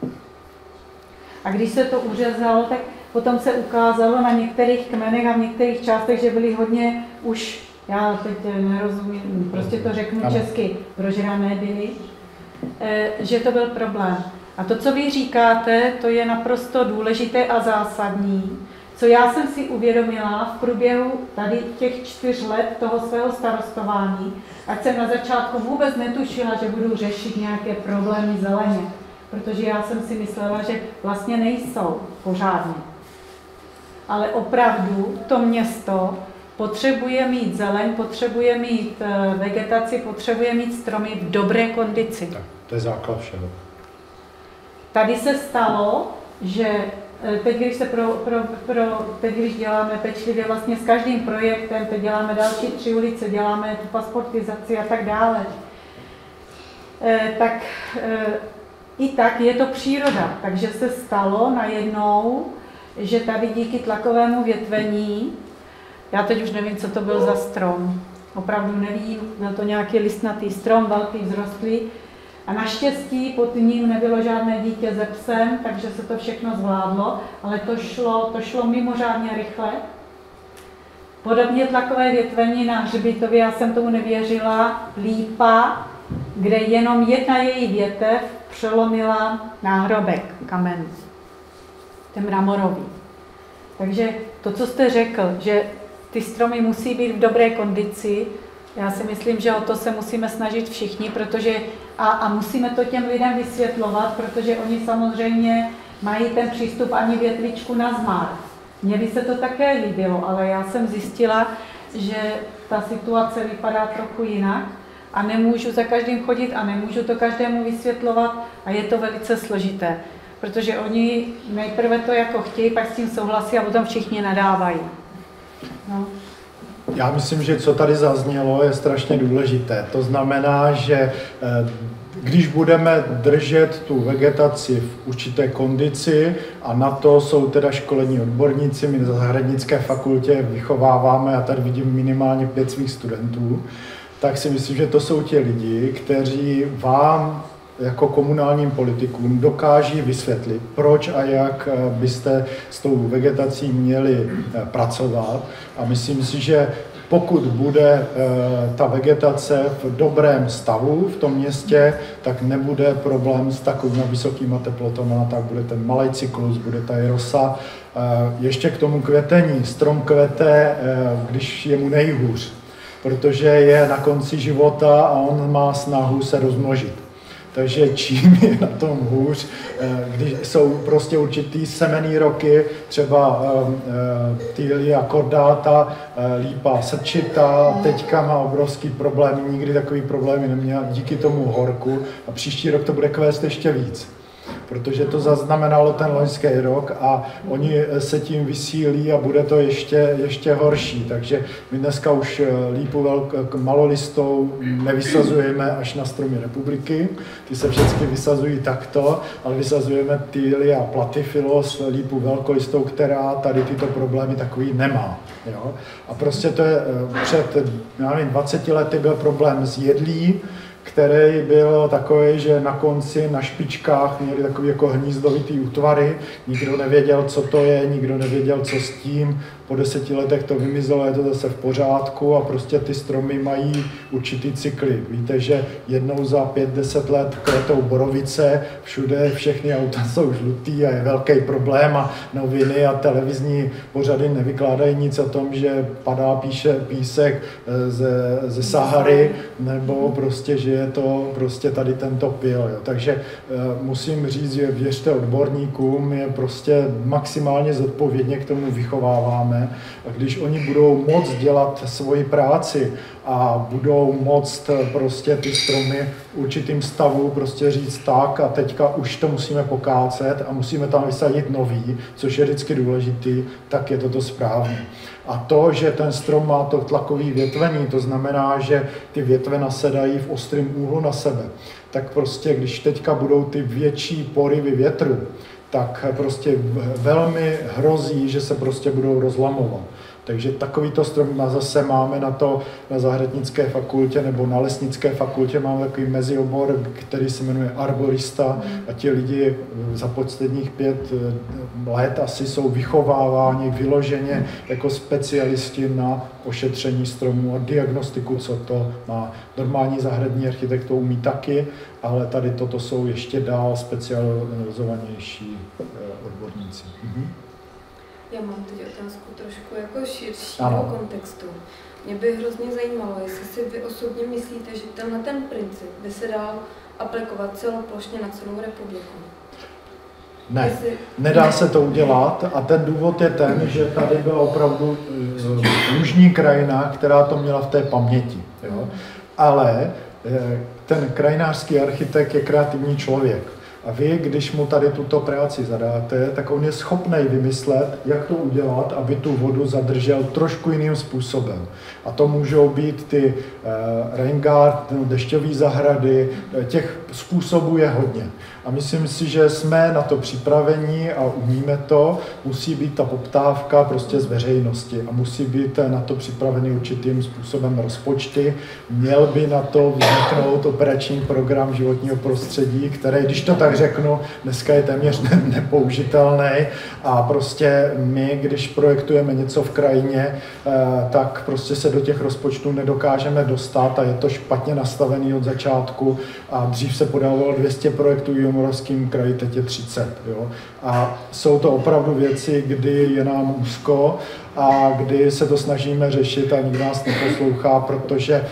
A když se to uřezalo, tak potom se ukázalo na některých kmenech a v některých částech, že byly hodně už, já teď nerozumím, prostě to řeknu česky, prožrané byly, že to byl problém. A to, co vy říkáte, to je naprosto důležité a zásadní. Co já jsem si uvědomila v průběhu tady těch 4 let toho svého starostování, ať jsem na začátku vůbec netušila, že budu řešit nějaké problémy zeleně, protože já jsem si myslela, že vlastně nejsou pořádně. Ale opravdu to město potřebuje mít zeleň, potřebuje mít vegetaci, potřebuje mít stromy v dobré kondici. Tak, to je základ všeho. Tady se stalo, že teď, když děláme pečlivě vlastně s každým projektem, teď děláme další 3 ulice, děláme tu pasportizaci a tak dále, tak i tak je to příroda. Takže se stalo najednou, že tady díky tlakovému větvení, já teď už nevím, co to byl za strom, opravdu nevím, byl to nějaký listnatý strom, velký, vzrostlý, a naštěstí pod ním nebylo žádné dítě ze psem, takže se to všechno zvládlo, ale to šlo mimořádně rychle. Podobně tlakové větvení na hřbitově, já jsem tomu nevěřila, lípa, kde jenom jedna její větev přelomila náhrobek kamenný, ten mramorový. Takže to, co jste řekl, že ty stromy musí být v dobré kondici, já si myslím, že o to se musíme snažit všichni, protože a musíme to těm lidem vysvětlovat, protože oni samozřejmě mají ten přístup ani větvičku na zmar. Mně by se to také líbilo, ale já jsem zjistila, že ta situace vypadá trochu jinak a nemůžu za každým chodit a nemůžu to každému vysvětlovat a je to velice složité, protože oni nejprve to jako chtějí, pak s tím souhlasí a potom všichni nadávají. No. Já myslím, že co tady zaznělo, je strašně důležité. To znamená, že když budeme držet tu vegetaci v určité kondici a na to jsou teda školení odborníci, my na zahradnické fakultě vychováváme, a tady vidím minimálně 5 svých studentů, tak si myslím, že to jsou ti lidi, kteří vám jako komunálním politikům dokáží vysvětlit, proč a jak byste s tou vegetací měli pracovat. A myslím si, že pokud bude ta vegetace v dobrém stavu v tom městě, tak nebude problém s takovými vysokými teplotami, tak bude ten malý cyklus, bude ta rosa. Ještě k tomu kvetení. Strom kvete, když je mu nejhůř, protože je na konci života a on má snahu se rozmnožit. Takže čím je na tom hůř, když jsou prostě určitý semenný roky, třeba Tilia cordata, lípa srčitá, teďka má obrovský problém, nikdy takový problémy neměla díky tomu horku a příští rok to bude kvést ještě víc. Protože to zaznamenalo ten loňský rok a oni se tím vysílí a bude to ještě horší. Takže my dneska už lípu malolistou nevysazujeme až na stromy republiky, ty se všechny vysazují takto, ale vysazujeme Tilia platyphilus, lípu velkolistou, která tady tyto problémy takový nemá. Jo? A prostě to je před 20 lety byl problém s jedlí, který byl takový, že na konci, na špičkách měli takový jako hnízdovitý útvary, nikdo nevěděl, co to je, nikdo nevěděl, co s tím. Po 10 letech to vymizelo, je to zase v pořádku a prostě ty stromy mají určitý cykly. Víte, že jednou za 5-10 let kvetou borovice, všude všechny auta jsou žlutý a je velký problém a noviny a televizní pořady nevykládají nic o tom, že padá písek ze Sahary, nebo prostě, že je to prostě tady tento pil. Jo. Takže musím říct, že věřte odborníkům, je prostě maximálně zodpovědně k tomu vychováváme. A když oni budou moct dělat svoji práci a budou moct prostě ty stromy v určitým stavu prostě říct tak a teďka už to musíme pokácet a musíme tam vysadit nový, což je vždycky důležitý, tak je to správně. A to, že ten strom má to tlakový větvení, to znamená, že ty větve nasedají v ostrém úhlu na sebe, tak prostě když teďka budou ty větší porivy větru, tak prostě velmi hrozí, že se prostě budou rozlamovat. Takže takovýto strom zase máme na to na zahradnické fakultě nebo na lesnické fakultě máme takový meziobor, který se jmenuje arborista a ti lidi za posledních 5 let asi jsou vychováváni vyloženě jako specialisti na ošetření stromů a diagnostiku, co to má. Normální zahradní architekt to umí taky, ale tady toto jsou ještě dál specializovanější odborníci. Já mám teď otázku trošku jako širšího kontextu. Mě by hrozně zajímalo, jestli si vy osobně myslíte, že ten princip by se dal aplikovat celoplošně na celou republiku. Ne, nedá se to udělat a ten důvod je ten, že tady byla opravdu južní krajina, která to měla v té paměti. Jo? Ale ten krajinářský architekt je kreativní člověk. A vy, když mu tady tuto práci zadáte, tak on je schopný vymyslet, jak to udělat, aby tu vodu zadržel trošku jiným způsobem. A to můžou být ty rain garden, dešťové zahrady, těch způsobů je hodně. A myslím si, že jsme na to připraveni a umíme to, musí být ta poptávka prostě z veřejnosti a musí být na to připravený určitým způsobem rozpočty. Měl by na to vzniknout operační program životního prostředí, který, když to tak řeknu, dneska je téměř nepoužitelný a prostě my, když projektujeme něco v krajině, tak prostě se do těch rozpočtů nedokážeme dostat a je to špatně nastavený od začátku a dřív se podávalo 200 projektů v Moravském kraji, teď je 30. Jo? A jsou to opravdu věci, kdy je nám úzko a kdy se to snažíme řešit a nikdo nás neposlouchá, protože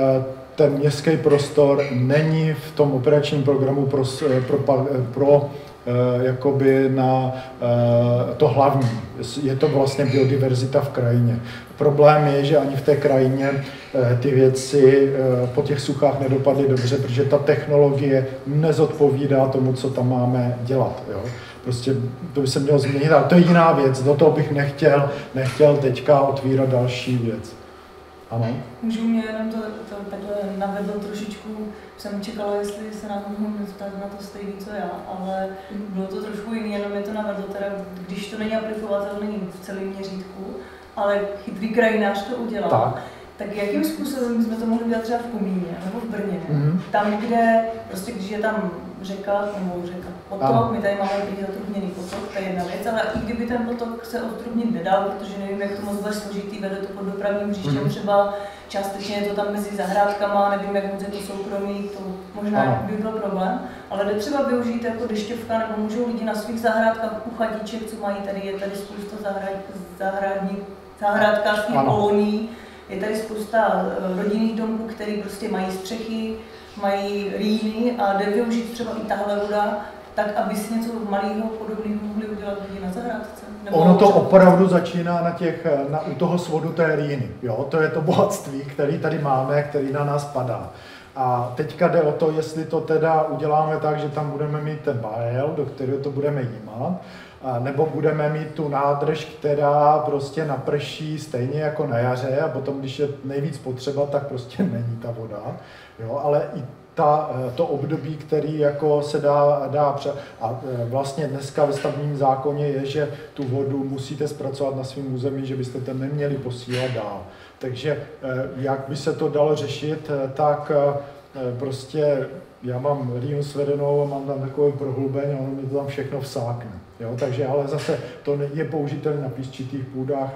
ten městský prostor není v tom operačním programu pro jakoby na to hlavní. Je to vlastně biodiverzita v krajině. Problém je, že ani v té krajině ty věci po těch suchách nedopadly dobře, protože ta technologie nezodpovídá tomu, co tam máme dělat. Jo? Prostě to by se mělo změnit, ale to je jiná věc. Do toho bych nechtěl teďka otvírat další věc. Ano? Můžu mě jenom to takhle navedlo trošičku, jsem čekala, jestli se nám mohu zeptat na to stejný, co já, ale bylo to trošku jiný, jenom mě to navedlo, teda když to není aplikovatelný v celém měřítku, ale chytrý krajinář to udělal. Tak jakým způsobem bychom to mohli dělat třeba v Komíně nebo v Brně? Tam, kde, prostě když je tam řeka, potok, my tady máme prý zatrubněný potok, to je jedna věc, ale i kdyby ten potok se odtrubnit nedal, protože nevím, jak to moc bude složitý, vede to pod dopravním břištěm, třeba částečně je to tam mezi zahrádkama, nevím, jak moc je to soukromí, to možná by byl problém, ale jde třeba využít jako dešťovka, nebo můžou lidi na svých zahrádkách u chatiček, co mají tady, je tady spousta zahrádkářských kolonií, je tady spousta rodinných domků, které prostě mají střechy, mají rýny a jde využít třeba i tahle voda, tak aby si něco malého podobného mohli udělat lidi na zahrádce. Ono to opravdu začíná u toho svodu té rýny. Jo? To je to bohatství, který tady máme, který na nás padá. A teďka jde o to, jestli to teda uděláme tak, že tam budeme mít ten bajel, do kterého to budeme jímat, nebo budeme mít tu nádrž, která prostě naprší stejně jako na jaře a potom, když je nejvíc potřeba, tak prostě není ta voda. Jo? Ale i to období, který jako se dá a vlastně dneska ve stavebním zákoně je, že tu vodu musíte zpracovat na svém území, že byste to neměli posílat dál. Takže jak by se to dalo řešit, tak prostě já mám rýnu svedenou a mám tam takový prohlubeň a ono mi to tam všechno vsákne. Jo? Takže ale zase to je použitelné na písčitých půdách,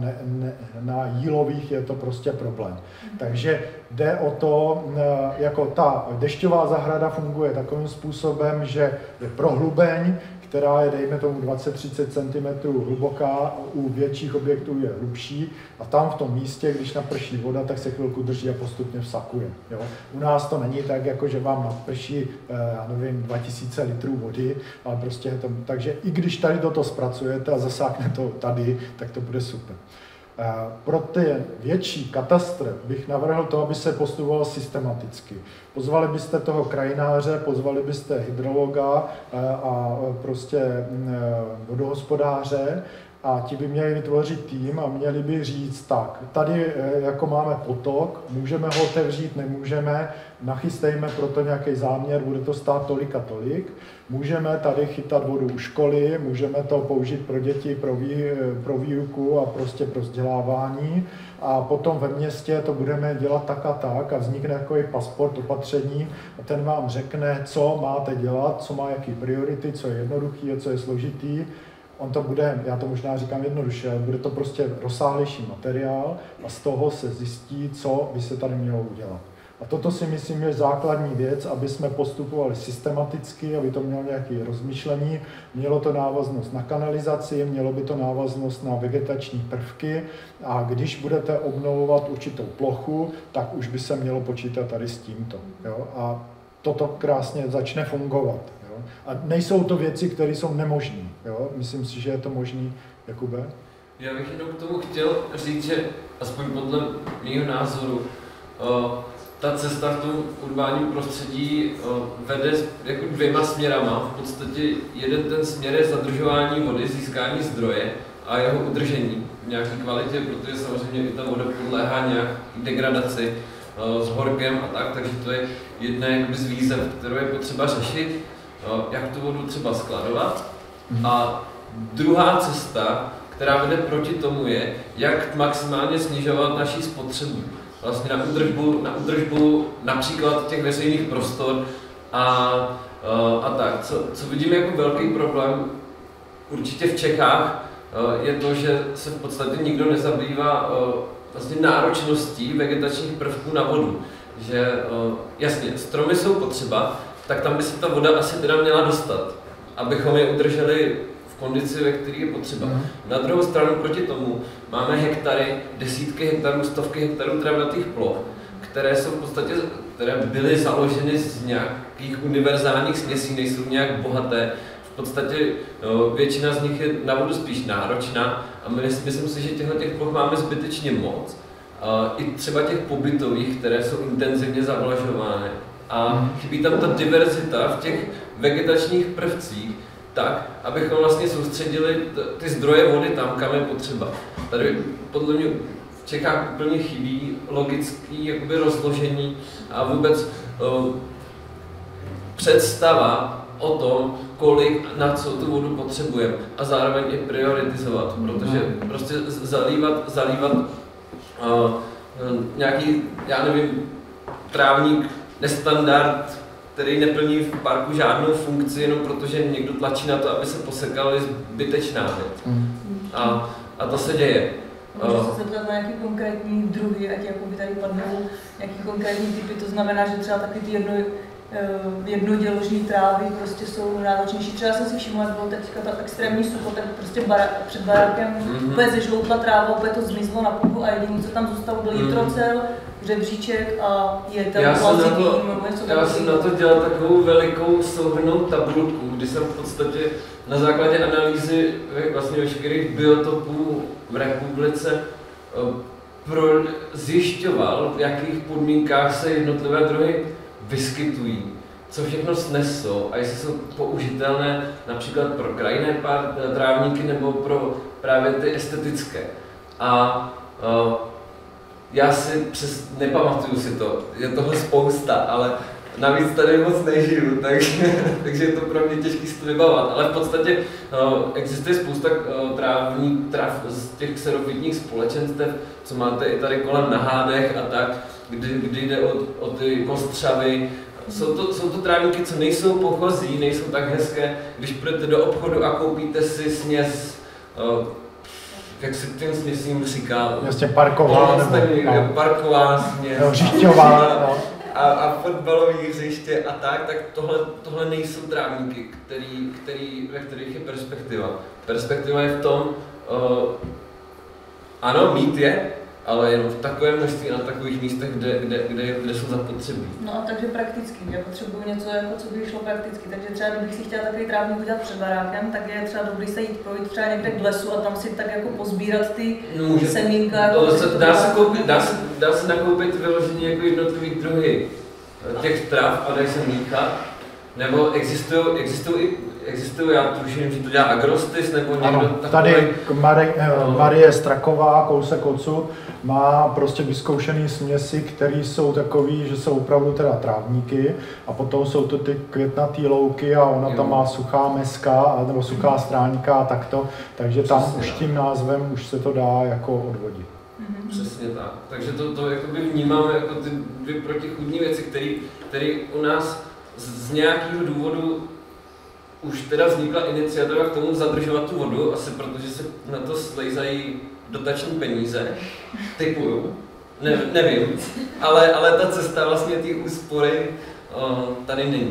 na jílových je to prostě problém. Takže jde o to, jako ta dešťová zahrada funguje takovým způsobem, že je prohlubeň, která je, dejme tomu, 20-30 cm hluboká, u větších objektů je hlubší a tam v tom místě, když naprší voda, tak se chvilku drží a postupně vsakuje. Jo? U nás to není tak, jako že vám naprší, já nevím, 2000 litrů vody, ale prostě je to, takže i když tady toto zpracujete a zasákne to tady, tak to bude super. Pro ty větší katastr bych navrhl to, aby se postupovalo systematicky. Pozvali byste toho krajináře, pozvali byste hydrologa a prostě vodohospodáře a ti by měli vytvořit tým a měli by říct tak, tady jako máme potok, můžeme ho otevřít, nemůžeme, nachystejme proto nějaký záměr, bude to stát tolik a tolik, můžeme tady chytat vodu u školy, můžeme to použít pro děti, pro výuku a prostě pro vzdělávání a potom ve městě to budeme dělat tak a vznikne takový pasport opatření a ten vám řekne, co máte dělat, co má jaký priority, co je jednoduchý a co je složitý. On to bude, já to možná říkám jednoduše, ale bude to prostě rozsáhlejší materiál a z toho se zjistí, co by se tady mělo udělat. A toto si myslím je základní věc, aby jsme postupovali systematicky, aby to mělo nějaké rozmýšlení, mělo to návaznost na kanalizaci, mělo by to návaznost na vegetační prvky a když budete obnovovat určitou plochu, tak už by se mělo počítat tady s tímto. Jo? A toto krásně začne fungovat. Jo? A nejsou to věci, které jsou nemožné. Myslím si, že je to možné, Jakube? Já bych jenom k tomu chtěl říct, že aspoň podle mého názoru ta cesta v tom urbánním prostředí vede jako dvěma směrama. V podstatě jeden ten směr je zadržování vody, získání zdroje a jeho udržení v nějaké kvalitě, protože samozřejmě i ta voda podléhá nějak degradaci s horkem a tak, takže to je jedna z výzev, kterou je potřeba řešit, jak tu vodu třeba skladovat. A druhá cesta, která vede proti tomu, je, jak maximálně snižovat naši spotřebu. Vlastně na údržbu například těch veřejných prostor a tak. Co vidím jako velký problém určitě v Čechách, je to, že se v podstatě nikdo nezabývá vlastně náročností vegetačních prvků na vodu. Že jasně, stromy jsou potřeba, tak tam by se ta voda asi teda měla dostat, abychom je udrželi v kondici, ve které je potřeba. Na druhou stranu proti tomu máme hektary, desítky hektarů, stovky hektarů travnatých ploch, které jsou v podstatě, které byly založeny z nějakých univerzálních směsí, nejsou nějak bohaté v podstatě většina z nich je na vodu spíš náročná a myslím si, že těch ploch máme zbytečně moc. I třeba těch pobytových, které jsou intenzivně zavlažovány. A chybí tam ta diverzita v těch vegetačních prvcích, tak, abychom vlastně soustředili ty zdroje vody tam, kam je potřeba. Tady podle mě v Čechách úplně chybí logický jakoby rozložení a vůbec představa o tom, kolik na co tu vodu potřebujeme a zároveň i prioritizovat, protože prostě zalívat nějaký, já nevím, trávník nestandard, který neplní v parku žádnou funkci, jenom protože někdo tlačí na to, aby se posekali, zbytečná věc. A to se děje. Můžu se zeptat na nějaký konkrétní druhy, ať jakoby tady padnou nějaký konkrétní typy, to znamená, že třeba taky ty jednoděložní trávy prostě jsou náročnější. Třeba jsem si všimla, jak bylo teďka ta extrémní sucho, tak prostě před barákem úplně zežloutla tráva, úplně to zmizlo na půdu a jediný, co tam zůstalo, byl jitrocel, hřebříček a jetel. Já jsem na to dělal takovou velikou souhrnnou tabulku, kdy jsem v podstatě na základě analýzy vlastně veškerých biotopů v republice zjišťoval, v jakých podmínkách se jednotlivé druhy vyskytují, co všechno snesou a jestli jsou použitelné například pro krajinné trávníky nebo pro právě ty estetické. A já si nepamatuju si to, je toho spousta, ale navíc tady moc nežiju, takže je to pro mě těžké si to vybavovat. Ale v podstatě existuje spousta tráv z těch kserofytních společenstev, co máte i tady kolem na Hádech a tak, kdy jde o ty kostřavy. Jsou to trávníky, co nejsou pochozí, nejsou tak hezké. Když půjdete do obchodu a koupíte si směs, jak se tím směsím říká? Jasně parková, nebo parková směs. Hřišťová, a fotbalové hřiště a tak tohle nejsou trávníky, ve kterých je perspektiva. Perspektiva je v tom, ano, mít je, ale jenom v takovém množství na takových místech, kde jsou zapotřebí. No a takže prakticky, já potřebuji něco, jako co by šlo prakticky, takže třeba kdybych si chtěla takový trávník udělat před barákem, tak je třeba dobrý se jít projít třeba někde k lesu a tam si tak jako pozbírat ty semínka. Jako dá se nakoupit vyloženě jako jednotlivý druhy těch tráv a dají se míchat, nebo existují, já tuším, že to dělá Agrostis nebo někdo takový. Tady Marie Straková, kousek odsud, má prostě vyzkoušený směsi, které jsou takový, že jsou opravdu teda trávníky a potom jsou to ty květnatý louky a ona tam má suchá meska nebo suchá stránka a takto, takže tam přesně už tím názvem už se to dá jako odvodit. Přesně tak. Takže to jakoby vnímáme jako ty dvě protichůdné věci, které u nás z nějakého důvodu už teda vznikla iniciativa k tomu zadržovat tu vodu, asi protože se na to slejzají dotační peníze, typuju, nevím, ale ta cesta vlastně té úspory tady není.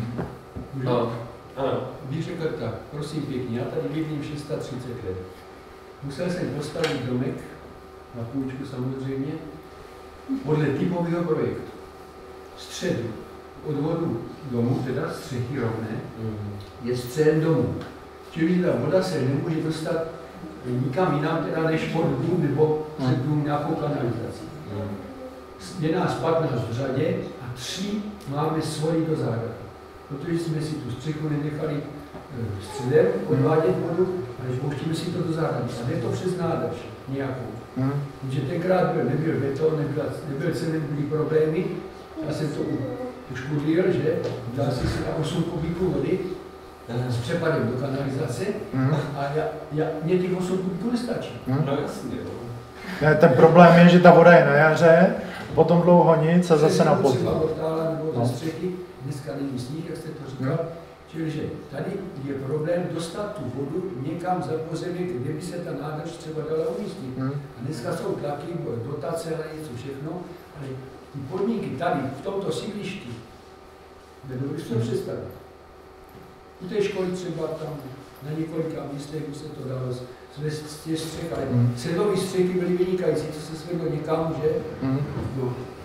Ano. Bych řekl tak, prosím pěkně, já tady bydlím 630 let. Musel jsem postavit domek, na půjčku samozřejmě, podle typového projektu. Středu odvodu domu, teda střechy rovné, je střed domu. Čili ta voda se nemůže dostat nikam jinam, teda než pod dům nebo před dům nějakou kanalizací. Je nás 15 v řadě a 3 máme svoji do záhrady. Protože jsme si tu střechu nenechali středem odvádět vodu, ale pouštíme si to do záhrady. A jde to přes nádrž nějakou. Protože tenkrát nebyl beton, nebyl cement, byly problémy. Já jsem to uškudlil, že dal si na 8 kubíků vody s přepadem do kanalizace a mě těch 8 kubíků nestačí. No jasně. Ten problém je, že ta voda je na jaře, potom dlouho nic a zase na podzim. Nebo ze střechy, dneska není sníh, jak jste to říkal, čili tady je problém dostat tu vodu někam za pozemí, kde by se ta nádrž třeba dala umístit. A dneska jsou tlaky, dotace a něco všechno, ale ty podniky tady, v tomto sídlišti, nedovedu si to představit. U té školy třeba tam na několika místech by se to dalo z těch střech, ale sedlový střechy byly vynikající, co se svedlo někam, že?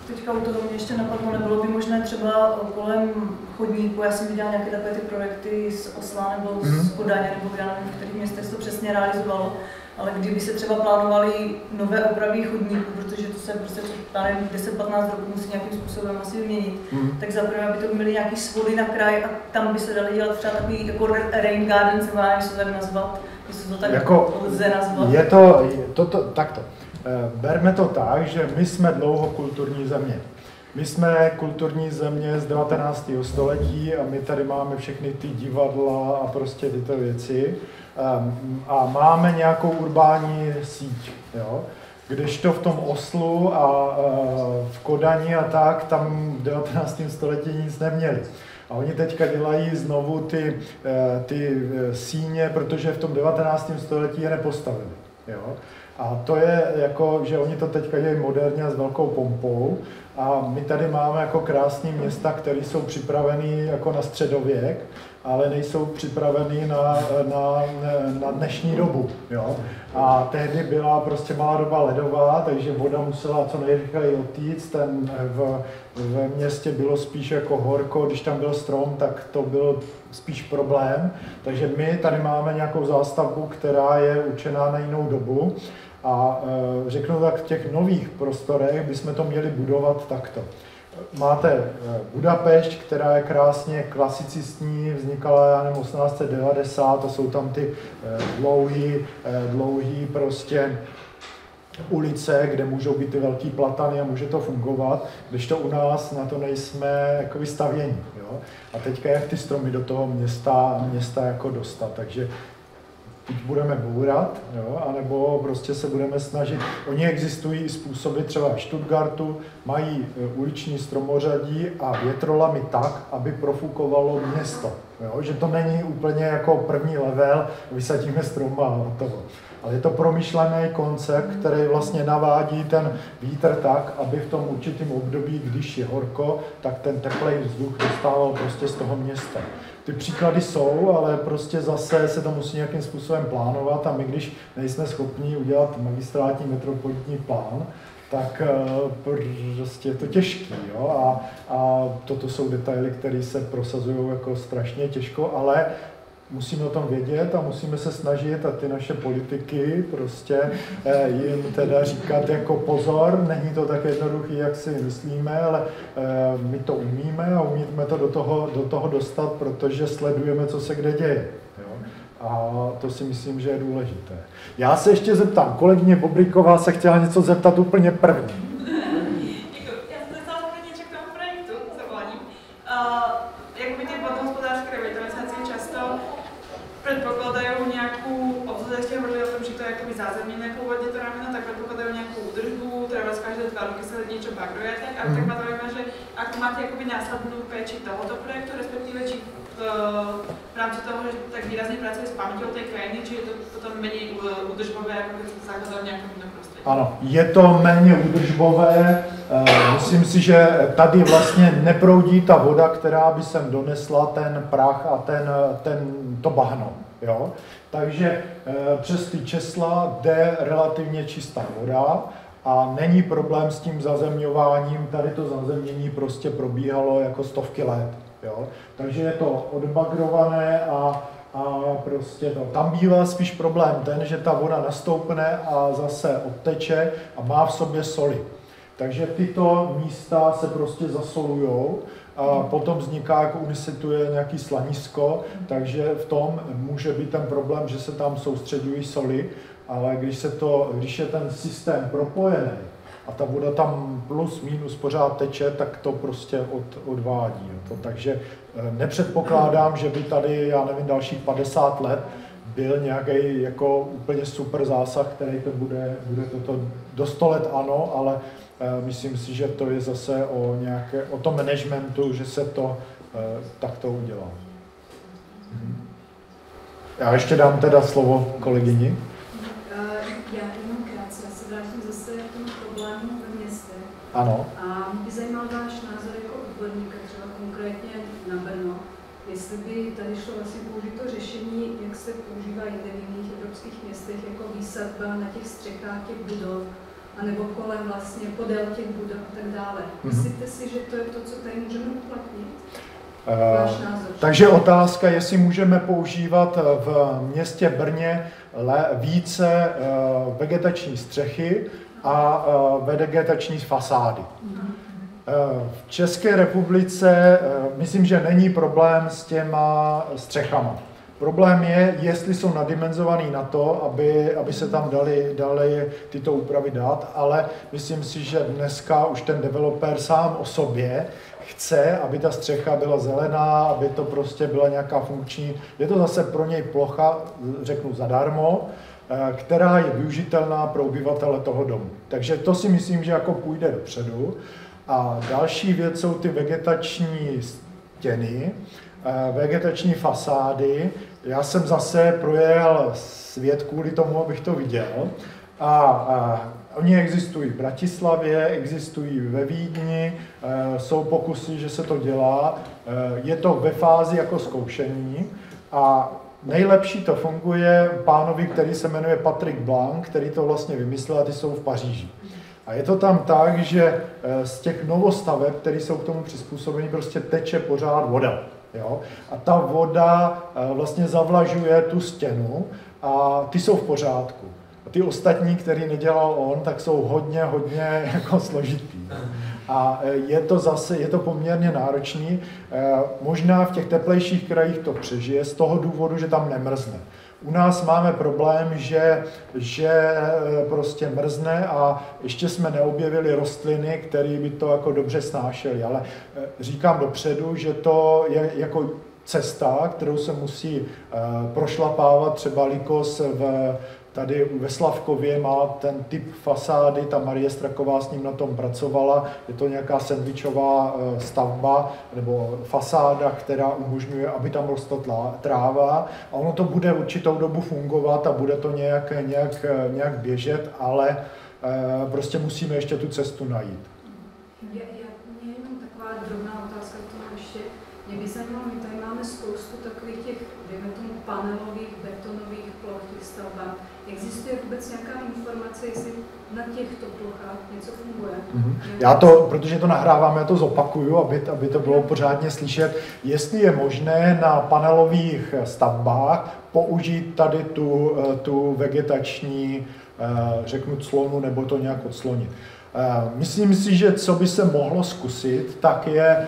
teďka u toho mě ještě napadlo, nebylo by možné třeba kolem chodníku, já jsem viděla nějaké takové ty projekty z Osla nebo z Kodaně, nebo já nevím, v kterých městech se to přesně realizovalo, ale kdyby se třeba plánovaly nové opravy chodníků, protože to se prostě 10-15 roků musí nějakým způsobem asi vyměnit, tak zaprvé, aby to byly nějaký svody na kraj a tam by se daly dělat třeba takový jako rain garden, se má, se tak nazvat, jestli to tak jako lze nazvat. Je to takto. Berme to tak, že my jsme dlouho kulturní země. My jsme kulturní země z 19. století a my tady máme všechny ty divadla a prostě tyto věci. A máme nějakou urbání síť, jo? Kdežto v tom Oslu a v Kodani a tak, tam v 19. století nic neměli. A oni teďka dělají znovu ty síně, protože v tom 19. století je nepostavili. Jo? A to je jako, že oni to teďka dělají moderně a s velkou pompou. A my tady máme jako krásné města, které jsou připravené jako na středověk, ale nejsou připraveny na dnešní dobu. Jo? A tehdy byla prostě malá doba ledová, takže voda musela co nejrychleji odtéct. V městě bylo spíš jako horko, když tam byl strom, tak to byl spíš problém. Takže my tady máme nějakou zástavbu, která je určená na jinou dobu. A řeknu tak, v těch nových prostorech bychom to měli budovat takto. Máte Budapešť, která je krásně klasicistní, vznikala, já nevím, 1890, to jsou tam ty dlouhý prostě ulice, kde můžou být ty velký platany a může to fungovat, když to u nás na to nejsme jako vystavěni. Jo? A teďka jak ty stromy do toho města jako dostat, takže buď budeme bourat, jo, anebo prostě se budeme snažit. Oni existují způsoby, třeba v Stuttgartu mají uliční stromořadí a větrolamy tak, aby profukovalo město. Jo, že to není úplně jako první level, vysadíme strom a hotovo. Ale je to promyšlený koncept, který vlastně navádí ten vítr tak, aby v tom určitém období, když je horko, tak ten teplej vzduch dostával prostě z toho města. Ty příklady jsou, ale prostě zase se to musí nějakým způsobem plánovat a my, když nejsme schopni udělat magistrátní metropolitní plán, tak prostě je to těžký. Jo? A toto jsou detaily, které se prosazují jako strašně těžko, ale musíme o tom vědět a musíme se snažit a ty naše politiky prostě jim teda říkat jako pozor, není to tak jednoduchý, jak si myslíme, ale my to umíme a umíme to do toho dostat, protože sledujeme, co se kde děje. Jo? A to si myslím, že je důležité. Já se ještě zeptám, kolegyně Bobriková se chtěla něco zeptat úplně první. Děkuji. Já jsem se chtěla něco k tomu projektu, zavoláním. Jakoby ty vodohospodářské revitalizace často předpokládají nějakou, obzvlášť jste hovorili o tom, že to je jakoby zázemí původně to rameno, tak předpokládají nějakou údržbu, třeba z každé 2 roky se něco bagruje, tak a tak ma zaujíma, že ako máte jakoby následnou péči tohoto projektu, respektíve či v rámci toho, že tak výrazně pracuje s paměťou té krajiny, či je to potom méně údržbové, jako když se zakladal v nějakém jiném prostředí? Ano, je to méně údržbové. Myslím si, že tady vlastně neproudí ta voda, která by sem donesla ten prach a to bahno. Jo? Takže přes ty česla jde relativně čistá voda a není problém s tím zazemňováním. Tady to zazemnění prostě probíhalo jako stovky let. Jo? Takže je to odbagrované a prostě to. Tam bývá spíš problém ten, že ta voda nastoupne a zase odteče a má v sobě soli. Takže tyto místa se prostě zasolujou a potom vzniká, jako unisituje nějaký slanisko, takže v tom může být ten problém, že se tam soustředují soli, ale když je ten systém propojený a ta voda tam plus minus pořád teče, tak to prostě odvádí. Takže nepředpokládám, že by tady, já nevím, dalších 50 let byl nějaký jako úplně super zásah, který to bude toto do 100 let ano, ale myslím si, že to je zase o tom managementu, že se to takto udělá. Já ještě dám teda slovo kolegyni. Já jenom krátce, já se vrátím zase k tomu problému ve městě. Ano. A mě by zajímal váš názor jako odborníka, třeba konkrétně na Brno, jestli by tady šlo vlastně použít to řešení, jak se používá jinde v jiných evropských městech, jako výsadba na těch střechách těch budov, anebo kolem vlastně podél těch budov a tak dále. Myslíte si, že to je to, co tady můžeme uplatnit? Váš názor? Takže otázka, jestli můžeme používat v městě Brně více vegetační střechy a vegetační fasády. V České republice myslím, že není problém s těma střechama. Problém je, jestli jsou nadimenzovaný na to, aby se tam dali tyto úpravy dát, ale myslím si, že dneska už ten developer sám o sobě chce, aby ta střecha byla zelená, aby to prostě byla nějaká funkční. Je to zase pro něj plocha, řeknu zadarmo, která je využitelná pro obyvatele toho domu. Takže to si myslím, že jako půjde dopředu. A další věc jsou ty vegetační stěny, vegetační fasády. Já jsem zase projel svět kvůli tomu, abych to viděl. A oni existují v Bratislavě, existují ve Vídni, jsou pokusy, že se to dělá. Je to ve fázi jako zkoušení a nejlepší to funguje pánovi, který se jmenuje Patrick Blanc, který to vlastně vymyslel, a ty jsou v Paříži. A je to tam tak, že z těch novostaveb, které jsou k tomu přizpůsobeny, prostě teče pořád voda. Jo? A ta voda vlastně zavlažuje tu stěnu a ty jsou v pořádku. A ty ostatní, který nedělal on, tak jsou hodně jako složitý. A je to poměrně náročný. Možná v těch teplejších krajích to přežije z toho důvodu, že tam nemrzne. U nás máme problém, že prostě mrzne a ještě jsme neobjevili rostliny, které by to jako dobře snášely. Ale říkám dopředu, že to je jako cesta, kterou se musí prošlapávat. Třeba Likos tady ve Slavkově má ten typ fasády, ta Marie Straková s ním na tom pracovala. Je to nějaká sendvičová stavba nebo fasáda, která umožňuje, aby tam rostla tráva. A ono to bude určitou dobu fungovat a bude to nějak běžet, ale prostě musíme ještě tu cestu najít. Mě jenom taková drobná otázka k tomu ještě. Mě by zajímalo, my tady máme spoustu takových těch, dejme tomu, panelových, betonových ploch těch stavbách. Existuje vůbec nějaká informace, jestli na těchto plochách něco funguje? Já to, protože to nahrávám, já to zopakuju, aby to bylo pořádně slyšet. Jestli je možné na panelových stavbách použít tady tu vegetační, řeknu, clonu nebo to nějak odslonit. Myslím si, že co by se mohlo zkusit, tak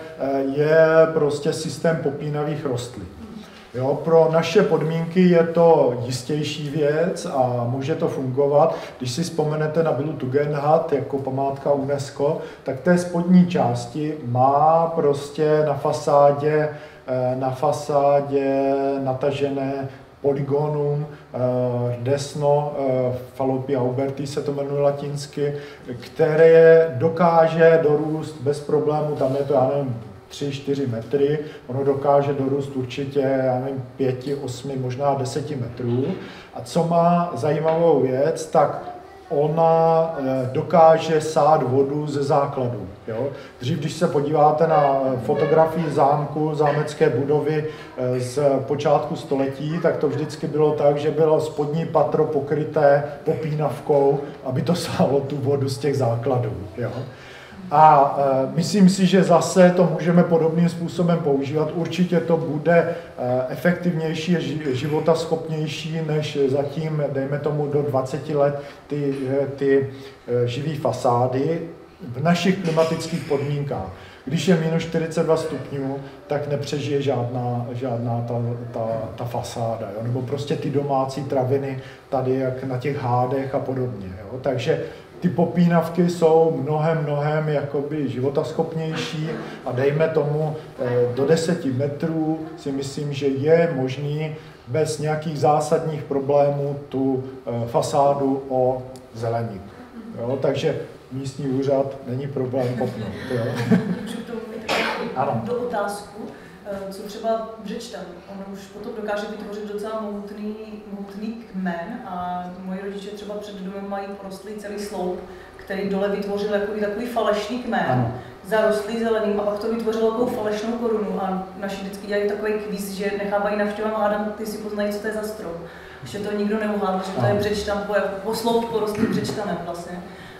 je prostě systém popínavých rostlin. Jo, pro naše podmínky je to jistější věc a může to fungovat. Když si vzpomenete na Vilu Tugendhat jako památka UNESCO, tak té spodní části má prostě na fasádě natažené Polygonum rdesno, Fallopia huberti se to jmenuje latinsky, které dokáže dorůst bez problému, tam je to, já nevím, 3-4 metry, ono dokáže dorůst určitě, já nevím, 5, 8, možná 10 metrů. A co má zajímavou věc, tak ona dokáže sát vodu ze základu. Jo? Dřív, když se podíváte na fotografii zámku, zámecké budovy z počátku století, tak to vždycky bylo tak, že bylo spodní patro pokryté popínavkou, aby to sálo tu vodu z těch základů. Jo? A myslím si, že zase to můžeme podobným způsobem používat. Určitě to bude efektivnější, životaschopnější než zatím, dejme tomu, do 20 let ty živý fasády v našich klimatických podmínkách. Když je minus 42 stupňů, tak nepřežije žádná ta fasáda, jo? Nebo prostě ty domácí traviny tady, jak na těch hádech a podobně. Jo? Takže ty popínavky jsou mnohem jakoby životaschopnější a dejme tomu do 10 metrů si myslím, že je možný bez nějakých zásadních problémů tu fasádu ozelenit. Jo? Takže místní úřad není problém popnout. Můžu k tomu mít do otázku, co třeba Břečtan. On už potom dokáže vytvořit docela mohutný kmen a moji rodiče třeba před domem mají porostlý celý sloup, který dole vytvořil takový falešný kmen, zarostlý zeleným a pak to vytvořilo takovou falešnou korunu a naši vždycky dělají takový kvíz, že nechávají navštěvovat hádám, ty si poznají, co to je za strom. Ještě to nikdo neuhádl, že to je Břečtan, po sloup porostlý Břečtanem vlastně.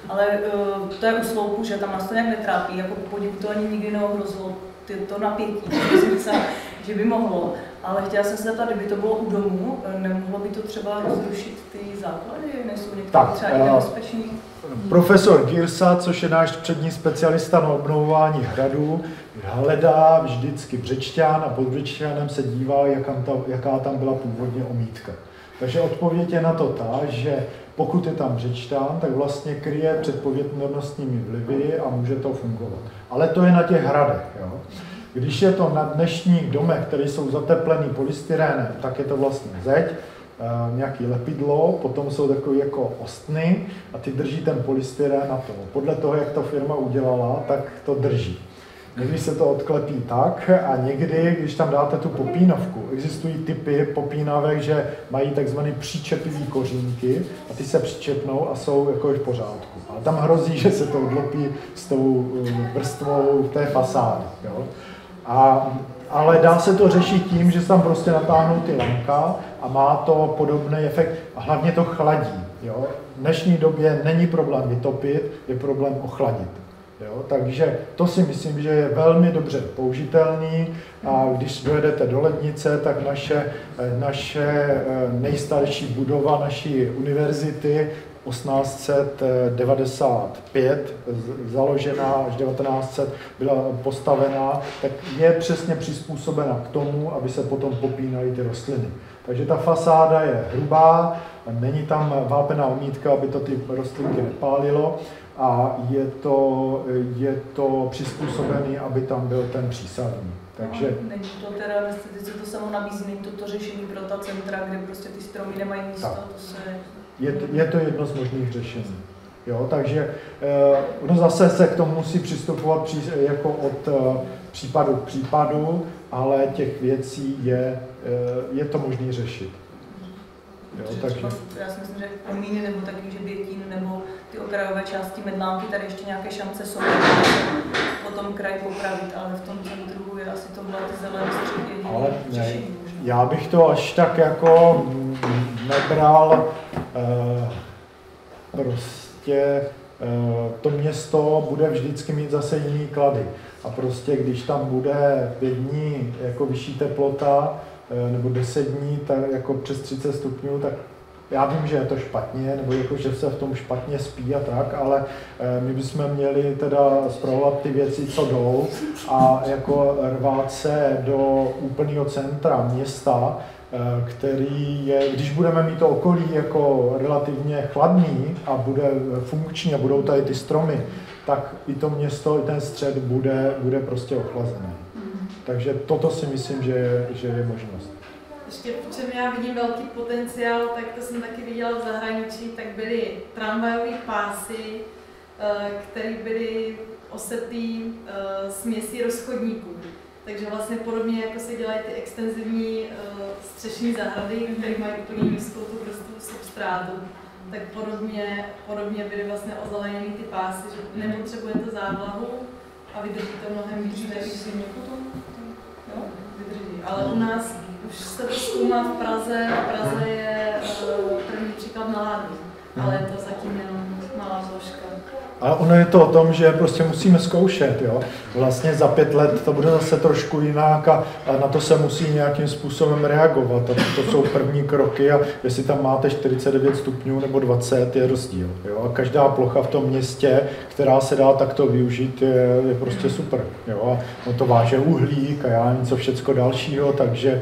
Ale to je u sloupu, že tam nás to nějak netrápí, jako po podivu to ani nikdy neohrozilo to napětí, že by mohlo. Ale chtěla jsem se zeptat, kdyby to bylo u domu, nemohlo by to třeba zrušit ty základy, nejsou některé třeba i nebezpečný? Profesor Girsa, což je náš přední specialista na obnovování hradů, hledá vždycky Břečťan a pod Břečťanem se dívá, jaká tam byla původně omítka. Takže odpověď je na to ta, že pokud je tam Břečťan, tak vlastně kryje před povětrnostními vlivy a může to fungovat. Ale to je na těch hradech. Jo? Když je to na dnešních domech, které jsou zateplený polystyrénem, tak je to vlastně zeď, nějaký lepidlo, potom jsou takové jako ostny a ty drží ten polystyrén a to. Podle toho, jak ta firma udělala, tak to drží. Někdy se to odklepí tak a někdy, když tam dáte tu popínovku, existují typy popínavek, že mají takzvané příčepivý kořínky a ty se přičepnou a jsou jako v pořádku. Ale tam hrozí, že se to odlopí s tou vrstvou té fasády. Jo? Ale dá se to řešit tím, že se tam prostě natáhnou ty lanka a má to podobný efekt a hlavně to chladí. Jo? V dnešní době není problém vytopit, je problém ochladit. Jo? Takže to si myslím, že je velmi dobře použitelný a když dojedete do Lednice, tak naše nejstarší budova naší univerzity 1895, založená až 1900, byla postavená, tak je přesně přizpůsobena k tomu, aby se potom popínaly ty rostliny. Takže ta fasáda je hrubá, není tam vápená omítka, aby to ty rostlinky nepálilo a je to přizpůsobené, aby tam byl ten přísadní. Takže... Není to teda v estetice to samo nabízení, toto řešení pro ta centra, kde prostě ty stromy nemají místo, to se... Je to jedno z možných řešení. Jo, takže no zase se k tomu musí přistupovat jako od případu k případu, ale těch věcí je to možné řešit. Jo, takže... Já si myslím, že komíny nebo taky, že Bětín nebo ty okrajové části Medlánky, tady ještě nějaké šance jsou, potom kraj popravit, ale v tom centru je asi tohle ty zelené středě řešení. Já bych to až tak jako nebral, prostě to město bude vždycky mít zase jiný klady. A prostě když tam bude 5 dní jako vyšší teplota, nebo 10 dní tak jako přes 30 stupňů, tak já vím, že je to špatně, nebo jako, že se v tom špatně spí a tak, ale my bychom měli teda spravovat ty věci, co jdou a jako rvát se do úplného centra města, který je, když budeme mít to okolí jako relativně chladný a bude funkční a budou tady ty stromy, tak i to město, i ten střed bude prostě ochlazený. Takže toto si myslím, že je možnost. Ještě v čem já vidím velký potenciál, tak to jsem taky viděla v zahraničí, tak byly tramvajové pásy, které byly osetý směsí rozchodníků. Takže vlastně podobně jako se dělají ty extenzivní střešní zahrady, které mají úplně nízkou tu vrstvu substrátu, tak podobně byly vlastně ozeleněny ty pásy, že nepotřebujete závlahu a vydrží to mnohem víc než jo, vydrží. Ale u nás už se to zkoumá v Praze a Praze je první příklad na Ládní, ale je to zatím jenom malá složka. Ale ono je to o tom, že prostě musíme zkoušet, jo. Vlastně za 5 let to bude zase trošku jinak a na to se musí nějakým způsobem reagovat. A to jsou první kroky a jestli tam máte 49 stupňů nebo 20, je rozdíl. Jo. A každá plocha v tom městě, která se dá takto využít, je prostě super. Jo. A to váže uhlík a já něco všecko dalšího, takže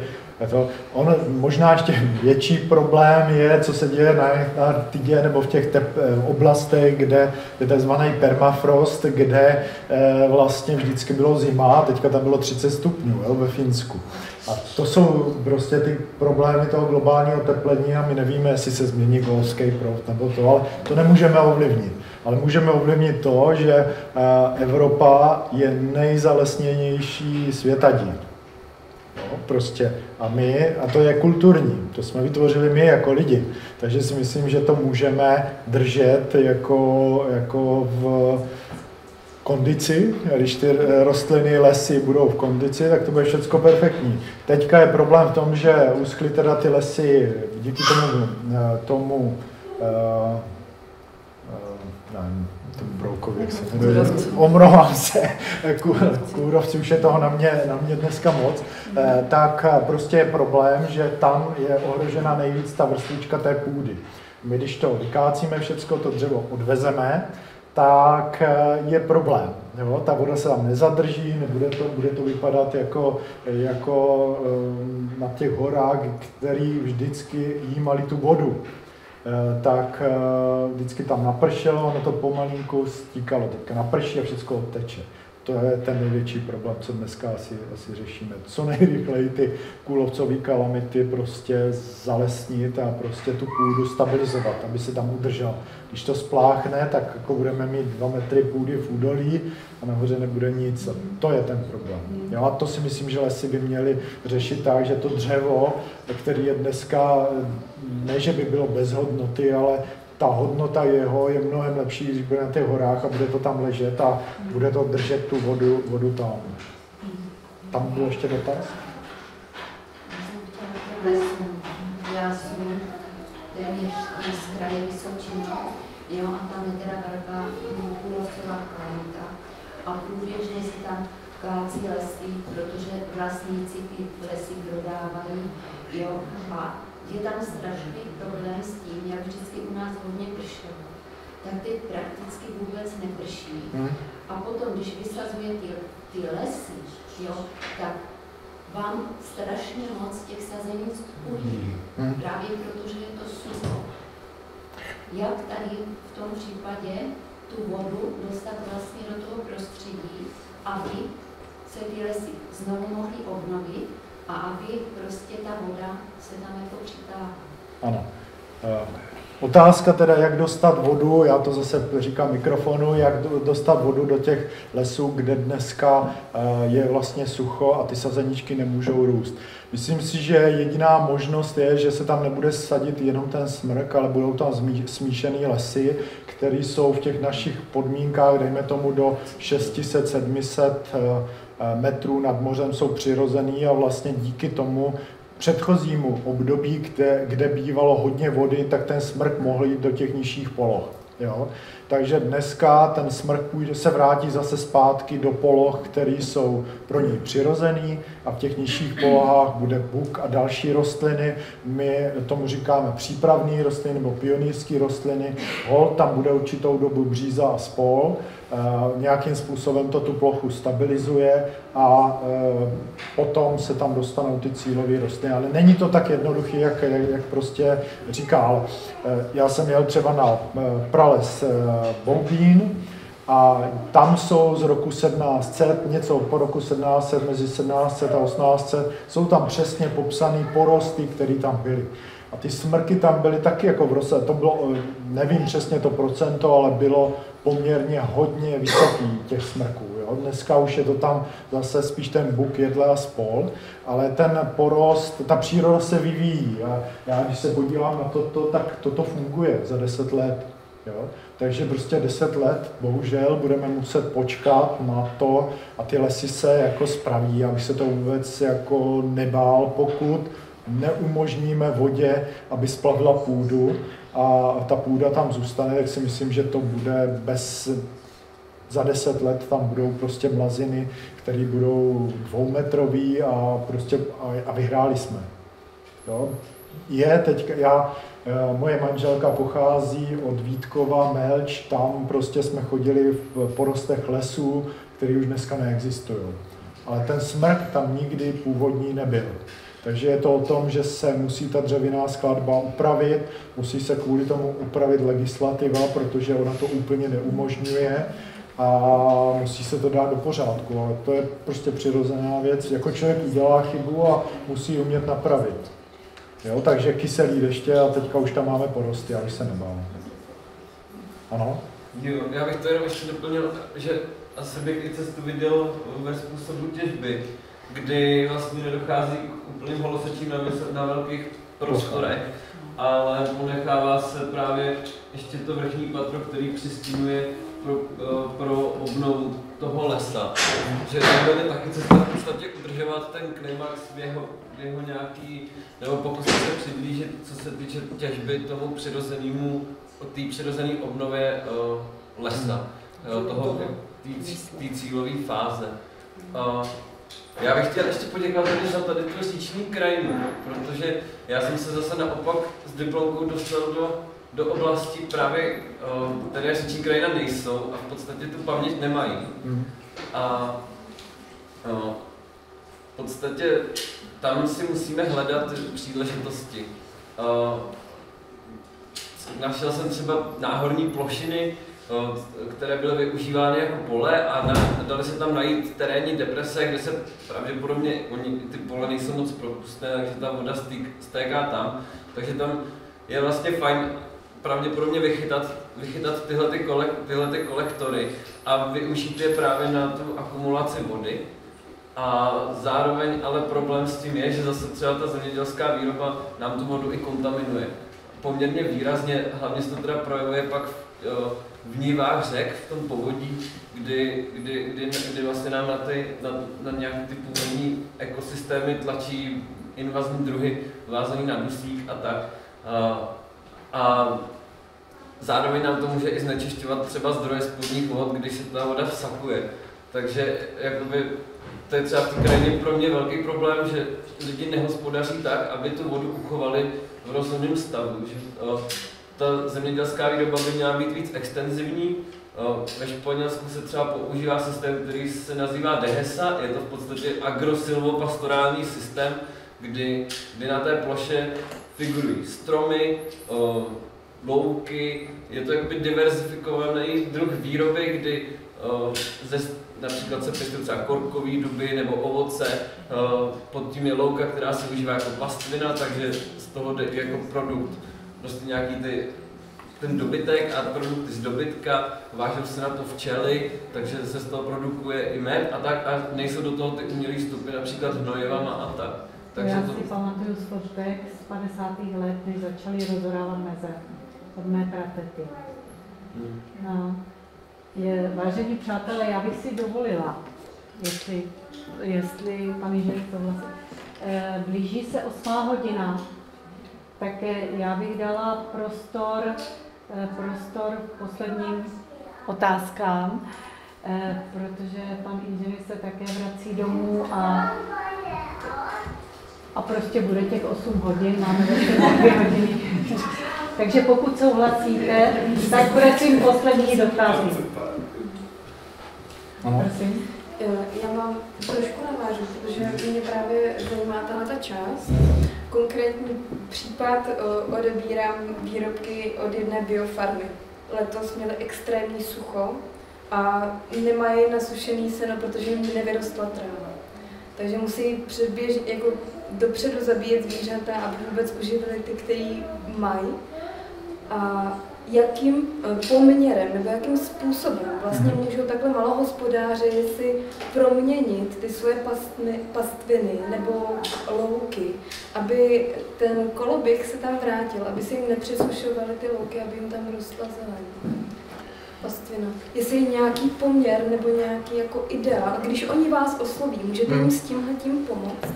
on možná ještě větší problém je, co se děje na Arktidě nebo v těch oblastech, kde je takzvaný permafrost, kde vlastně vždycky bylo zima a teďka tam bylo 30 stupňů, jo, ve Finsku. A to jsou prostě ty problémy toho globálního teplení a my nevíme, jestli se změní golfský proud nebo to, ale to nemůžeme ovlivnit. Ale můžeme ovlivnit to, že Evropa je nejzalesněnější světadíl. No, prostě. A to je kulturní, to jsme vytvořili my jako lidi. Takže si myslím, že to můžeme držet jako v kondici. A když ty rostliny, lesy budou v kondici, tak to bude všechno perfektní. Teďka je problém v tom, že uschly teda ty lesy díky tomu ten broukově, jak se jmenuje, omlouvám se, kůrovci, už je toho na mě dneska moc, tak prostě je problém, že tam je ohrožena nejvíc ta vrstvička té půdy. My když to vykácíme všecko, to dřevo odvezeme, tak je problém. Jo? Ta voda se tam nezadrží, bude to vypadat jako na těch horách, který vždycky jímali tu vodu. Tak vždycky tam napršelo, ono to pomalinku stíkalo. Teďka naprší a všechno odteče. To je ten největší problém, co dneska asi řešíme. Co nejrychleji ty kůrovcové kalamity prostě zalesnit a prostě tu půdu stabilizovat, aby se tam udržel. Když to spláchne, tak jako budeme mít 2 metry půdy v údolí a nahoře nebude nic. A to je ten problém. Jo, a to si myslím, že lesy by měly řešit tak, že to dřevo, který je dneska, ne že by bylo bez hodnoty, ale ta hodnota jeho je mnohem lepší, když bude na těch horách a bude to tam ležet a bude to držet tu vodu tam. Tam byl ještě dotaz? Já jsem téměř z kraje Vysočina, jo, a tam je teda velká kůrovcová kalamita a průběžně se tam kácí lesy, protože vlastníci ty lesy prodávají, jo, a je tam strašný problém s tím, jak vždycky u nás hodně pršelo, tak teď prakticky vůbec neprší. A potom, když vysazuje ty lesy, jo, tak vám strašně moc těch sazenic uhlí, právě protože je to sucho. Jak tady v tom případě tu vodu dostat vlastně do toho prostředí, aby se ty lesy znovu mohly obnovit a aby prostě ta voda se tam jako přitáhla. Ano. Otázka teda, jak dostat vodu, já to zase říkám mikrofonu, jak dostat vodu do těch lesů, kde dneska je vlastně sucho a ty sazeničky nemůžou růst. Myslím si, že jediná možnost je, že se tam nebude sadit jenom ten smrk, ale budou tam smíšený lesy, které jsou v těch našich podmínkách, dejme tomu do 600-700 metrů nad mořem, jsou přirozený a vlastně díky tomu předchozímu období, kde bývalo hodně vody, tak ten smrk mohl jít do těch nižších poloh. Jo? Takže dneska ten smrk se vrátí zase zpátky do poloh, které jsou pro něj přirozený a v těch nižších polohách bude buk a další rostliny. My tomu říkáme přípravné rostliny nebo pionýrské rostliny. Hol tam bude určitou dobu bříza a spol. Nějakým způsobem to tu plochu stabilizuje a potom se tam dostanou ty cílové rostliny. Ale není to tak jednoduché, jak prostě říkal. Já jsem jel třeba na prales Boubín a tam jsou z roku 1700, něco po roku 1700, mezi 1700 a 1800, jsou tam přesně popsané porosty, které tam byly. A ty smrky tam byly taky jako v roce, to bylo, nevím přesně to procento, ale bylo poměrně hodně vysoký těch smrků. Jo? Dneska už je to tam zase spíš ten buk, jedle a spol, ale ten porost, ta příroda se vyvíjí. A já když se podívám na toto, tak toto funguje za 10 let. Jo? Takže prostě 10 let, bohužel, budeme muset počkat na to a ty lesy se jako spraví, aby se to vůbec jako nebál, pokud neumožníme vodě, aby splavila půdu a ta půda tam zůstane, tak si myslím, že to bude za 10 let tam budou prostě mlaziny, které budou 2metrový a prostě a vyhráli jsme. Jo? Moje manželka pochází od Vítkova, Melč, tam prostě jsme chodili v porostech lesů, které už dneska neexistují. Ale ten smrk tam nikdy původní nebyl. Takže je to o tom, že se musí ta dřevěná skladba upravit, musí se kvůli tomu upravit legislativa, protože ona to úplně neumožňuje a musí se to dát do pořádku. Ale to je prostě přirozená věc. Jako člověk udělá chybu a musí umět napravit. Jo, takže kyselý deště a teďka už tam máme porosty, já už se nebál. Ano? Jo, já bych to jenom ještě doplnil, že asi bych i cestu viděl ve způsobu těžby, kdy vlastně nedochází k úplným holosečím na velkých prostorech, ale ponechává se právě ještě to vrchní patro, který přistínuje pro obnovu toho lesa. Že tam je taky cesta v podstatě udržovat ten klimax v jeho nějaký, nebo pokusit se přiblížit, co se týče těžby tomu přirozenému, té přirozené obnově lesa, té cílové fáze. Já bych chtěl ještě poděkovat tady za tady tu říční krajinu, protože já jsem se zase naopak s diplomkou dostal do oblasti právě, které říční krajina nejsou a v podstatě tu paměť nemají. A v podstatě tam si musíme hledat příležitosti. Našel jsem třeba náhorní plošiny, které byly využívány jako pole a dali se tam najít terénní deprese, kde se pravděpodobně, ty pole nejsou moc propustné, takže ta voda stéká tam. Takže tam je vlastně fajn pravděpodobně vychytat tyhle kolektory a využít je právě na tu akumulaci vody. A zároveň ale problém s tím je, že zase třeba ta zemědělská výroba nám tu vodu i kontaminuje. Poměrně výrazně, hlavně se to teda projevuje pak v nivách řek, v tom povodí, kdy vlastně nám na nějaké ty původní ekosystémy tlačí invazní druhy vázaný na dusík a tak. A zároveň nám to může i znečišťovat třeba zdroje spodních vod, když se ta voda vsakuje. Takže jakoby, to je třeba v té krajině pro mě velký problém, že lidi nehospodaří tak, aby tu vodu uchovali v rozumném stavu. Že, ta zemědělská výroba by měla být víc extenzivní. Ve Španělsku se třeba používá systém, který se nazývá DEHESA. Je to v podstatě agrosilvopastorální systém, kdy na té ploše figurují stromy, louky. Je to jakoby diverzifikovaný druh výroby, kdy například se pěstují třeba korkový duby nebo ovoce, pod tím je louka, která se užívá jako pastvina, takže z toho jde jako produkt, prostě nějaký ten dobytek a produkty z dobytka, vážou se na to včely, takže se z toho produkuje i med a tak a nejsou do toho ty umělé vstupy, například hnojivama a tak. Takže já si pamatuju z fotek z 50. let, než začali rozorávat meze od mé pratety. No. Vážení přátelé, já bych si dovolila, jestli pan inženýr souhlasí. Blíží se 8. hodina, tak já bych dala prostor posledním otázkám, protože pan inženýr se také vrací domů a prostě bude těch 8 hodin, máme zase 2 hodiny. Takže pokud souhlasíte, tak prosím poslední dotazy. Prosím. Já mám trošku navážu, protože mě právě zajímá tato část. Konkrétní případ odebírám výrobky od jedné biofarmy. Letos měli extrémní sucho a nemají nasušený seno, protože jim nevyrostla tráva. Takže musí jako dopředu zabíjet zvířata, aby vůbec uživili ty, který mají. A jakým poměrem nebo jakým způsobem vlastně můžou takhle malohospodáři si proměnit ty svoje pastviny nebo louky, aby ten koloběh se tam vrátil, aby se jim nepřesušovaly ty louky, aby jim tam rostla zeleň. Pastvina. Jestli je nějaký poměr nebo nějaký jako ideál, když oni vás osloví, můžete jim s tímhletím pomoct?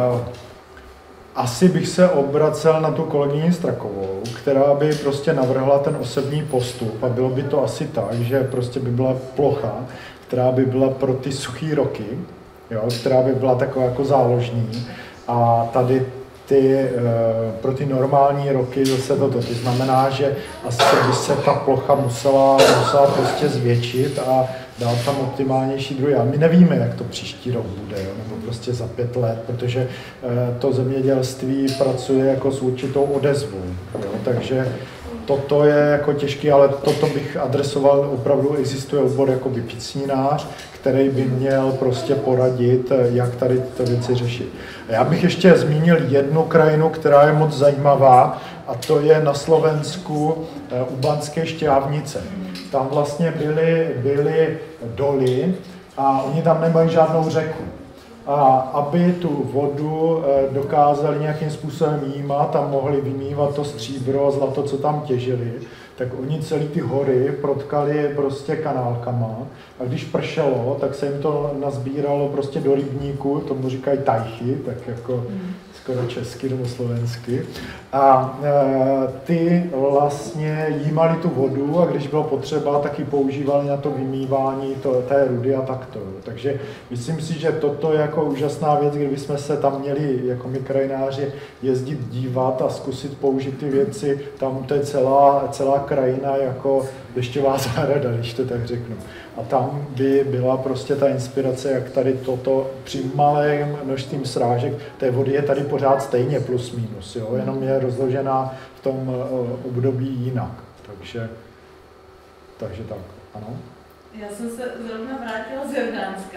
Asi bych se obracel na tu kolegyni Strakovou, která by prostě navrhla ten osobní postup a bylo by to asi tak, že prostě by byla plocha, která by byla pro ty suchý roky, jo, která by byla taková jako záložní a tady pro ty normální roky zase toto. To znamená, že asi by se ta plocha musela prostě zvětšit a dát tam optimálnější druhy. A my nevíme, jak to příští rok bude, jo, nebo prostě za 5 let, protože to zemědělství pracuje jako s určitou odezvou. Jo, takže toto je jako těžké, ale toto bych adresoval, opravdu existuje obor jako pícninář, který by měl prostě poradit, jak tady tyto věci řešit. A já bych ještě zmínil jednu krajinu, která je moc zajímavá, a to je na Slovensku u Banské Štiavnice. Tam vlastně byly doly a oni tam nemají žádnou řeku. A aby tu vodu dokázali nějakým způsobem jímat a mohli vymývat to stříbro a zlato, co tam těžili, tak oni celý ty hory protkali prostě kanálkama a když pršelo, tak se jim to nazbíralo prostě do rybníku, tomu říkají tajchy, tak jako skoro česky nebo slovensky. A ty vlastně jímali tu vodu a když bylo potřeba, tak ji používali na to vymývání té rudy a takto. Takže myslím si, že toto je jako úžasná věc, kdybychom se tam měli jako my krajináři jezdit dívat a zkusit použít ty věci. Tam to je celá krajina jako dešťová zahrada, když to tak řeknu. A tam by byla prostě ta inspirace, jak tady toto při malém množstvím srážek, té vody je tady pořád stejně plus minus, jo? Jenom je rozložená v tom období jinak. Takže tak, ano. Já jsem se zrovna vrátila z Jordánska.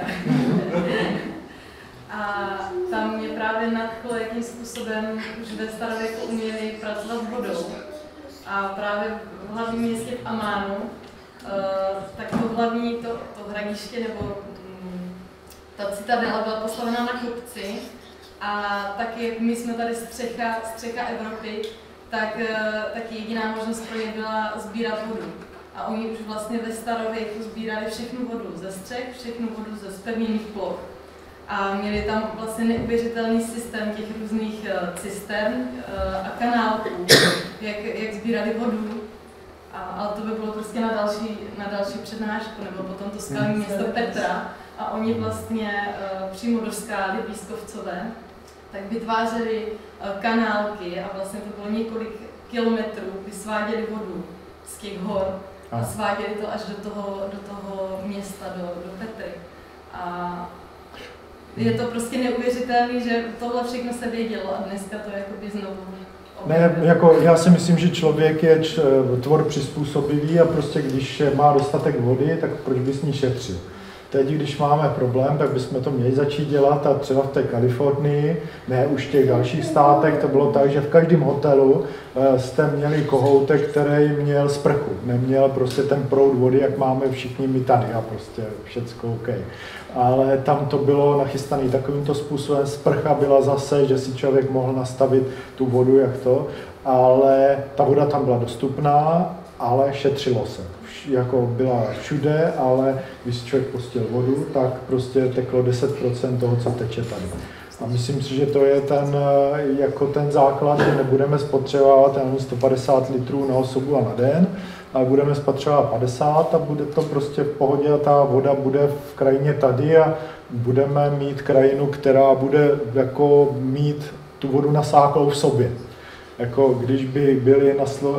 A tam mě právě nadchlo, jakým způsobem už ve starověku uměli pracovat s vodou. A právě v hlavním městě v Amánu, tak to hlavní, to hradiště nebo ta citadela byla postavena na kopci a taky jak my jsme tady střecha Evropy, tak jediná možnost pro ně byla sbírat vodu. A oni už vlastně ve starověku sbírali všechnu vodu ze střech, všechnu vodu ze zpevněných ploch. A měli tam vlastně neuvěřitelný systém těch různých cistern a kanálků, jak sbírali vodu. Ale to by bylo prostě na další přednášku, nebo potom to skalní město Petra. A oni vlastně přímo do skály, pískovcové, tak vytvářeli kanálky a vlastně to bylo několik kilometrů, kdy sváděli vodu z těch hor a sváděli to až do toho města, do Petry. A je to prostě neuvěřitelné, že tohle všechno se vědělo a dneska to jakoby znovu. Ne, jako já si myslím, že člověk je tvor přizpůsobivý a prostě když má dostatek vody, tak proč by s ní šetřil? Teď, když máme problém, tak bychom to měli začít dělat a třeba v té Kalifornii, ne už v těch dalších státech, to bylo tak, že v každém hotelu jste měli kohoutek, který měl sprchu, neměl prostě ten proud vody, jak máme všichni my tady a prostě všecko OK. Ale tam to bylo nachystané takovýmto způsobem, sprcha byla zase, že si člověk mohl nastavit tu vodu, jak to, ale ta voda tam byla dostupná, ale šetřilo se. Jako byla všude, ale když člověk pustil vodu, tak prostě teklo 10% toho, co teče tady. A myslím si, že to je ten základ, že nebudeme spotřebovávat 150 litrů na osobu a na den, ale budeme spotřebovávat 50 a bude to prostě v pohodě a ta voda bude v krajině tady a budeme mít krajinu, která bude jako mít tu vodu nasáklou v sobě. Jako když by byly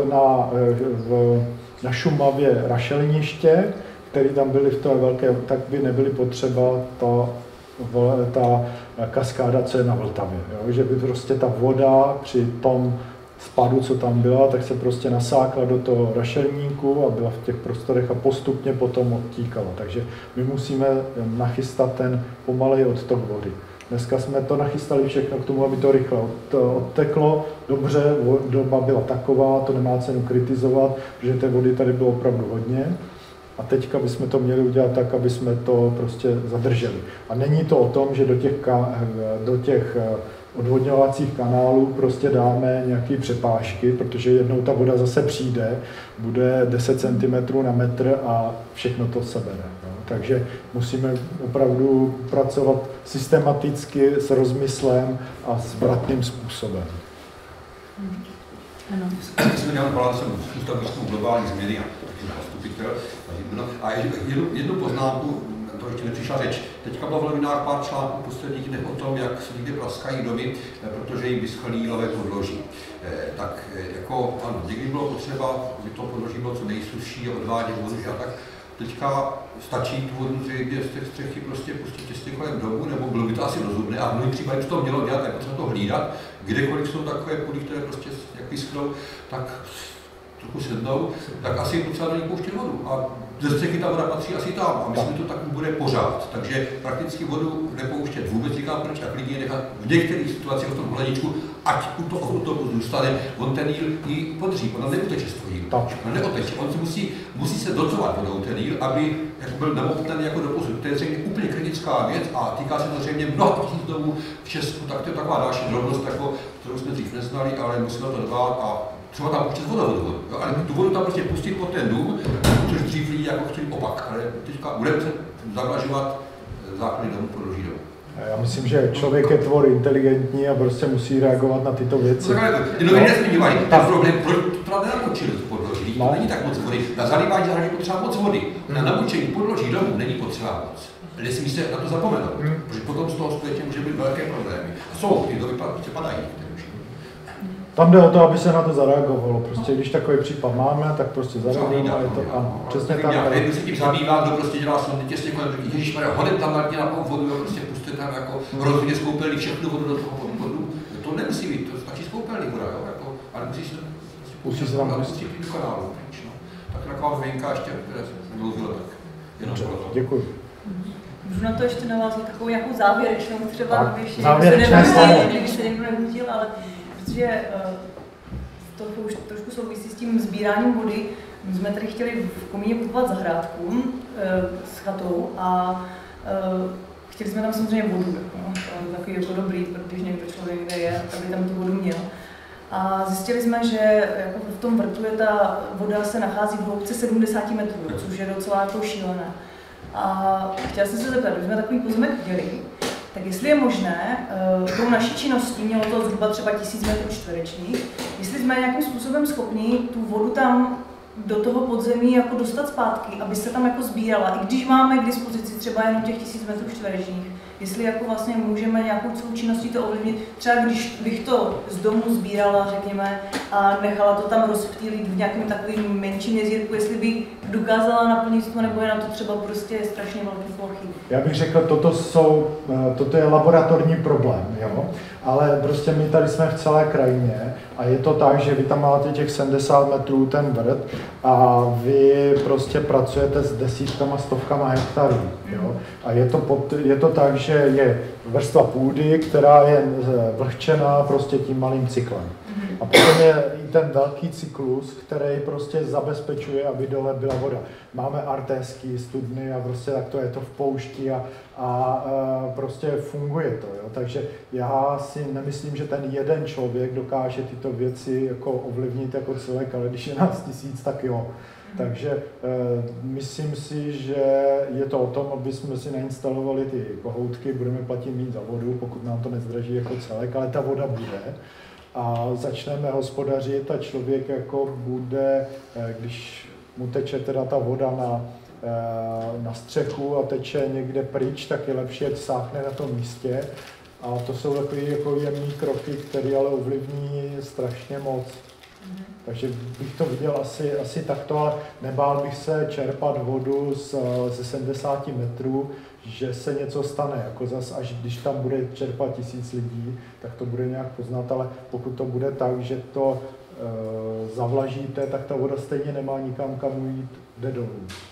na Šumavě rašeliniště, které tam byly v té velké, tak by nebyly potřeba ta kaskáda, co je na Vltavě. Jo? Že by prostě ta voda při tom spadu, co tam byla, tak se prostě nasákla do toho rašelníku a byla v těch prostorech a postupně potom odtíkala. Takže my musíme nachystat ten pomalej odtok vody. Dneska jsme to nachystali všechno k tomu, aby to rychle odteklo. Dobře, doba byla taková, to nemá cenu kritizovat, protože té vody tady bylo opravdu hodně. A teďka bychom to měli udělat tak, aby jsme to prostě zadrželi. A není to o tom, že do těch odvodňovacích kanálů prostě dáme nějaké přepážky, protože jednou ta voda zase přijde, bude 10 cm na metr a všechno to sebere. No. Takže musíme opravdu pracovat systematicky, s rozmyslem a s vratným způsobem. Ano. Jsem dělal balásem Ústavu globální změny a zastupitel. A jednu poznámku, to ještě nepřišla řeč. Teďka bylo v novinách pár článků posledních dnech o tom, jak se někde praskají domy, protože jim vyschlý lavé podloží. Tak jako ano, někdy bylo potřeba, aby to podloží bylo co nejsušší a odvádět vodu, a tak teďka stačí tu vodu zřejmě z těch střechy prostě pustit těsně kolem domu, nebo bylo by to asi rozumné a v mnohých případech by to mělo dělat, jako třeba to hlídat, kdekoliv jsou takové půdy, které prostě jak vyschnou, tak trochu sednou, tak asi je potřeba do ní pouštět vodu. A ze střechy ta voda patří asi tam a myslím, že to tak bude pořád. Takže prakticky vodu nepouštět vůbec, říkám proč, a klidně nechat v některých situacích v tom hladíčku, ať u toho zůstane, on ten Níl ji podří, ona neuteče z toho Nílu. Ona neoteče, on si musí se dotovat vodou ten Níl, aby jako byl nemocný jako doposud. To je zřejmě úplně kritická věc a týká se to zřejmě mnoha tisíc domů v Česku, tak to je taková další drobnost, kterou jsme dřív neznali, ale musíme to dbát a třeba tam pouštět vodovodu, ale tu vodu tam prostě pustit pod ten dům, což dřív lidi jako chtěli opak, ale teďka budeme se zavlažovat základy domu podloží domu. Já myslím, že člověk je tvor inteligentní a prostě musí reagovat na tyto věci. Ty noviny nezmiňovají ten problém, proč to tam nenamočili tu podloží, to není tak moc vody. Na zalívání zahradě potřeba moc vody, na namočení podloží domu není potřeba moc. Nesmí se na to zapomenout, protože potom z toho skutečně může být velké problémy. A jsou, ty to padají. Tam jde o to, aby se na to zareagovalo. Prostě když takový případ máme, tak prostě zareagujeme a je to ano. Přesně tak. Já se tím zabývám, kdo prostě dělá sondy těsně kolem řeky, ježišmarja, hodem tam na vodu a prostě puste tam jako rozhodně z koupelny všechnu vodu do toho vodu. To nemusí být, to stačí z koupelny voda, jo, jako, ale musí se tam pustit do kanálu. Tak taková novinka ještě, které jsem dlouhilo, tak jenom proto. Děkuji. Můžu na to ještě navázat takovou nějakou závěrečnou třeba, když se někdo nenutil, ale protože to už trošku souvisí s tím sbíráním vody. My jsme tady chtěli v Komíně kupovat zahrádku s chatou a chtěli jsme tam samozřejmě vodu. No. To je takový jako dobrý, když někdo člověk kde je, aby tam tu vodu měl. A zjistili jsme, že jako v tom vrtu ta voda se nachází v hloubce 70 metrů, což je docela jako šílené. A chtěla jsem se zeptat, když jsme takový pozemek děli, tak jestli je možné, tou naší činností, mělo to zhruba třeba 1000 metrů čtverečních, jestli jsme nějakým způsobem schopni tu vodu tam do toho podzemí jako dostat zpátky, aby se tam jako sbírala, i když máme k dispozici třeba jenom těch 1000 metrů čtverečních, jestli jako vlastně můžeme nějakou celou činností to ovlivnit, třeba když bych to z domu sbírala, řekněme, a nechala to tam rozptýlit v nějakém takovým menším jezírku, jestli bych dokázala naplnit to, nebo je na to třeba prostě strašně velký plochy. Já bych řekl, toto je laboratorní problém, jo? Ale prostě my tady jsme v celé krajině a je to tak, že vy tam máte těch 70 metrů ten vrt a vy prostě pracujete s desítkama, stovkama hektarů, jo? A je to tak, že je vrstva půdy, která je vlhčená prostě tím malým cyklem. A potom je i ten velký cyklus, který prostě zabezpečuje, aby dole byla voda. Máme artéský studny a prostě tak to je to v poušti a prostě funguje to. Jo? Takže já si nemyslím, že ten jeden člověk dokáže tyto věci jako ovlivnit jako celek, ale když je nás 1000, tak jo. Takže myslím si, že je to o tom, aby jsme si nainstalovali ty kohoutky, budeme platit méně za vodu, pokud nám to nezdraží jako celek, ale ta voda bude. A začneme hospodařit a člověk jako bude, když mu teče teda ta voda na střechu a teče někde pryč, tak je lepší, ať sáhne na tom místě. A to jsou takové jako jemné kroky, které ale ovlivní strašně moc. Takže bych to viděl asi takto, ale nebál bych se čerpat vodu ze 70 metrů, že se něco stane, jako zas až když tam bude čerpat 1000 lidí, tak to bude nějak poznat, ale pokud to bude tak, že to zavlažíte, tak ta voda stejně nemá nikam kam jít, jde dolů.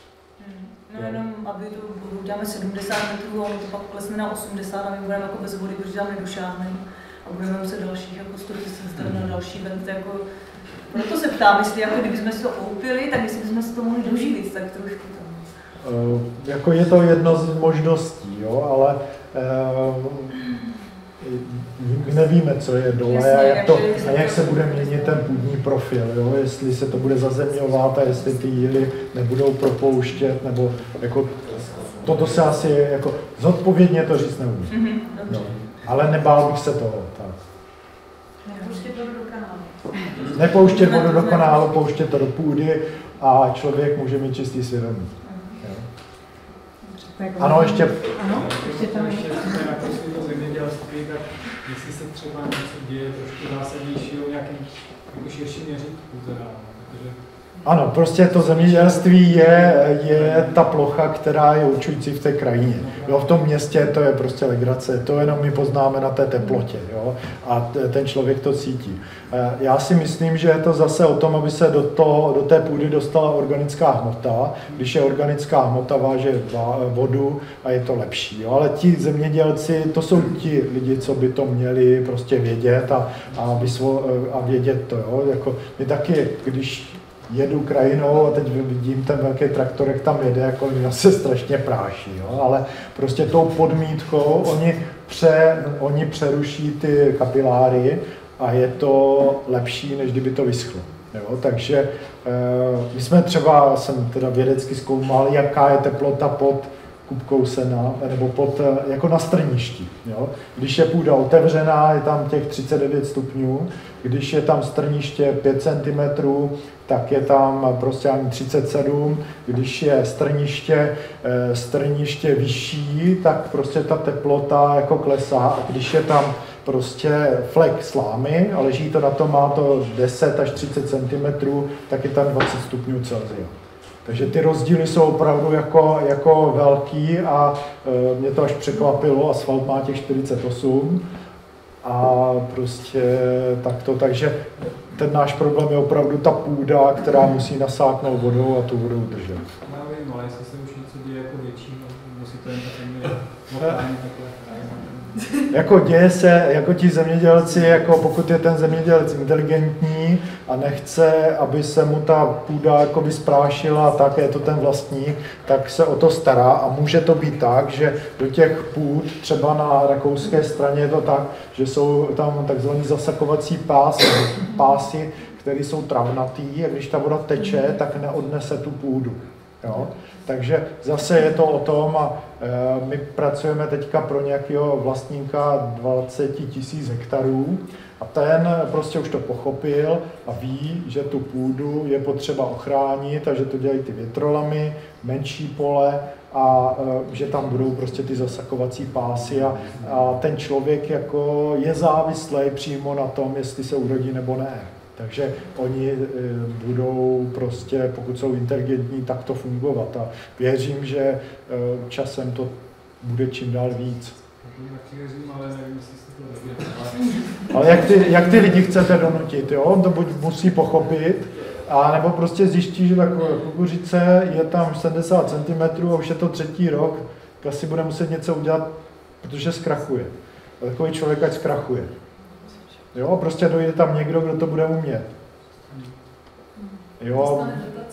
No jenom, aby tu vodu uděláme 70 metrů, a ono to pak klesne na 80 a my budeme jako bez vody, protože tam nedošáhneme a budeme muset dalších jako 100 000 na další vent, jako proto se ptám, jestli jako kdybychom si to koupili, tak jestli bychom si to mohli doživit, tak trošku tam. Jako je to jedno z možností, jo, ale my nevíme, co je dole a jak se bude měnit ten půdní profil, jo, jestli se to bude zazemňovat a jestli ty jíly nebudou propouštět, nebo jako toto se asi jako zodpovědně to říct neumím. No, ale nebál bych se toho. Tak. Nepouštět vodu do kanálu. Nepouštět vodu do kanálu, pouštět to do půdy a člověk může mít čistý svědomí. Ano, ještě. Ano, ještě tam. Ještě na to zemědělství, tak jestli se třeba něco děje trošku zásadnějšího v nějakém jako širším měřítku teda, protože... Ano, prostě to zemědělství je ta plocha, která je určující v té krajině. Jo, v tom městě to je prostě legrace, to jenom my poznáme na té teplotě, jo, a ten člověk to cítí. Já si myslím, že je to zase o tom, aby se do té půdy dostala organická hmota. Když je organická hmota, váže vodu a je to lepší. Jo. Ale ti zemědělci, to jsou ti lidi, co by to měli prostě vědět a vědět to. Jo. Jako my taky, když jedu krajinou a teď vidím ten velký traktor, jak tam jede, jako se strašně práší, jo? Ale prostě tou podmítkou oni přeruší ty kapiláry a je to lepší, než kdyby to vyschlo. Jo? Takže my jsme třeba, jsem teda vědecky zkoumal, jaká je teplota pod kupkou sena, nebo pod, jako na strništi. Jo? Když je půda otevřená, je tam těch 39 stupňů, když je tam strniště 5 cm, tak je tam prostě ani 37, když je strniště vyšší, tak prostě ta teplota jako klesá, a když je tam prostě flek slámy a leží to na tom, má to 10 až 30 cm, tak je tam 20 stupňů Celsia. Takže ty rozdíly jsou opravdu jako velký a mě to až překvapilo, asfalt má těch 48 a prostě takto, takže ten náš problém je opravdu ta půda, která musí nasáknout vodou a tu vodu udržet. Já vím, ale jestli se už něco děje jako větší, musí to jen takový lokální takhle. Jako děje se, jako ti zemědělci, jako pokud je ten zemědělec inteligentní a nechce, aby se mu ta půda jako vysprášila, tak je to ten vlastník, tak se o to stará a může to být tak, že do těch půd, třeba na rakouské straně je to tak, že jsou tam takzvaný zasakovací pásy, které jsou travnatý a když ta voda teče, tak neodnese tu půdu. Jo? Takže zase je to o tom a my pracujeme teďka pro nějakého vlastníka 20 000 hektarů a ten prostě už to pochopil a ví, že tu půdu je potřeba ochránit a že to dělají ty větrolamy, menší pole a že tam budou prostě ty zasakovací pásy a ten člověk jako je závislý přímo na tom, jestli se urodí nebo ne. Takže oni budou prostě, pokud jsou inteligentní, tak to fungovat. A věřím, že časem to bude čím dál víc. Ale jak ty lidi chcete donutit, jo? On to buď musí pochopit, a nebo prostě zjistí, že taková kukuřice je tam 70 cm a už je to 3. rok, tak asi bude muset něco udělat, protože zkrachuje. A takový člověk ať zkrachuje. Jo, prostě dojde tam někdo, kdo to bude umět. Jo.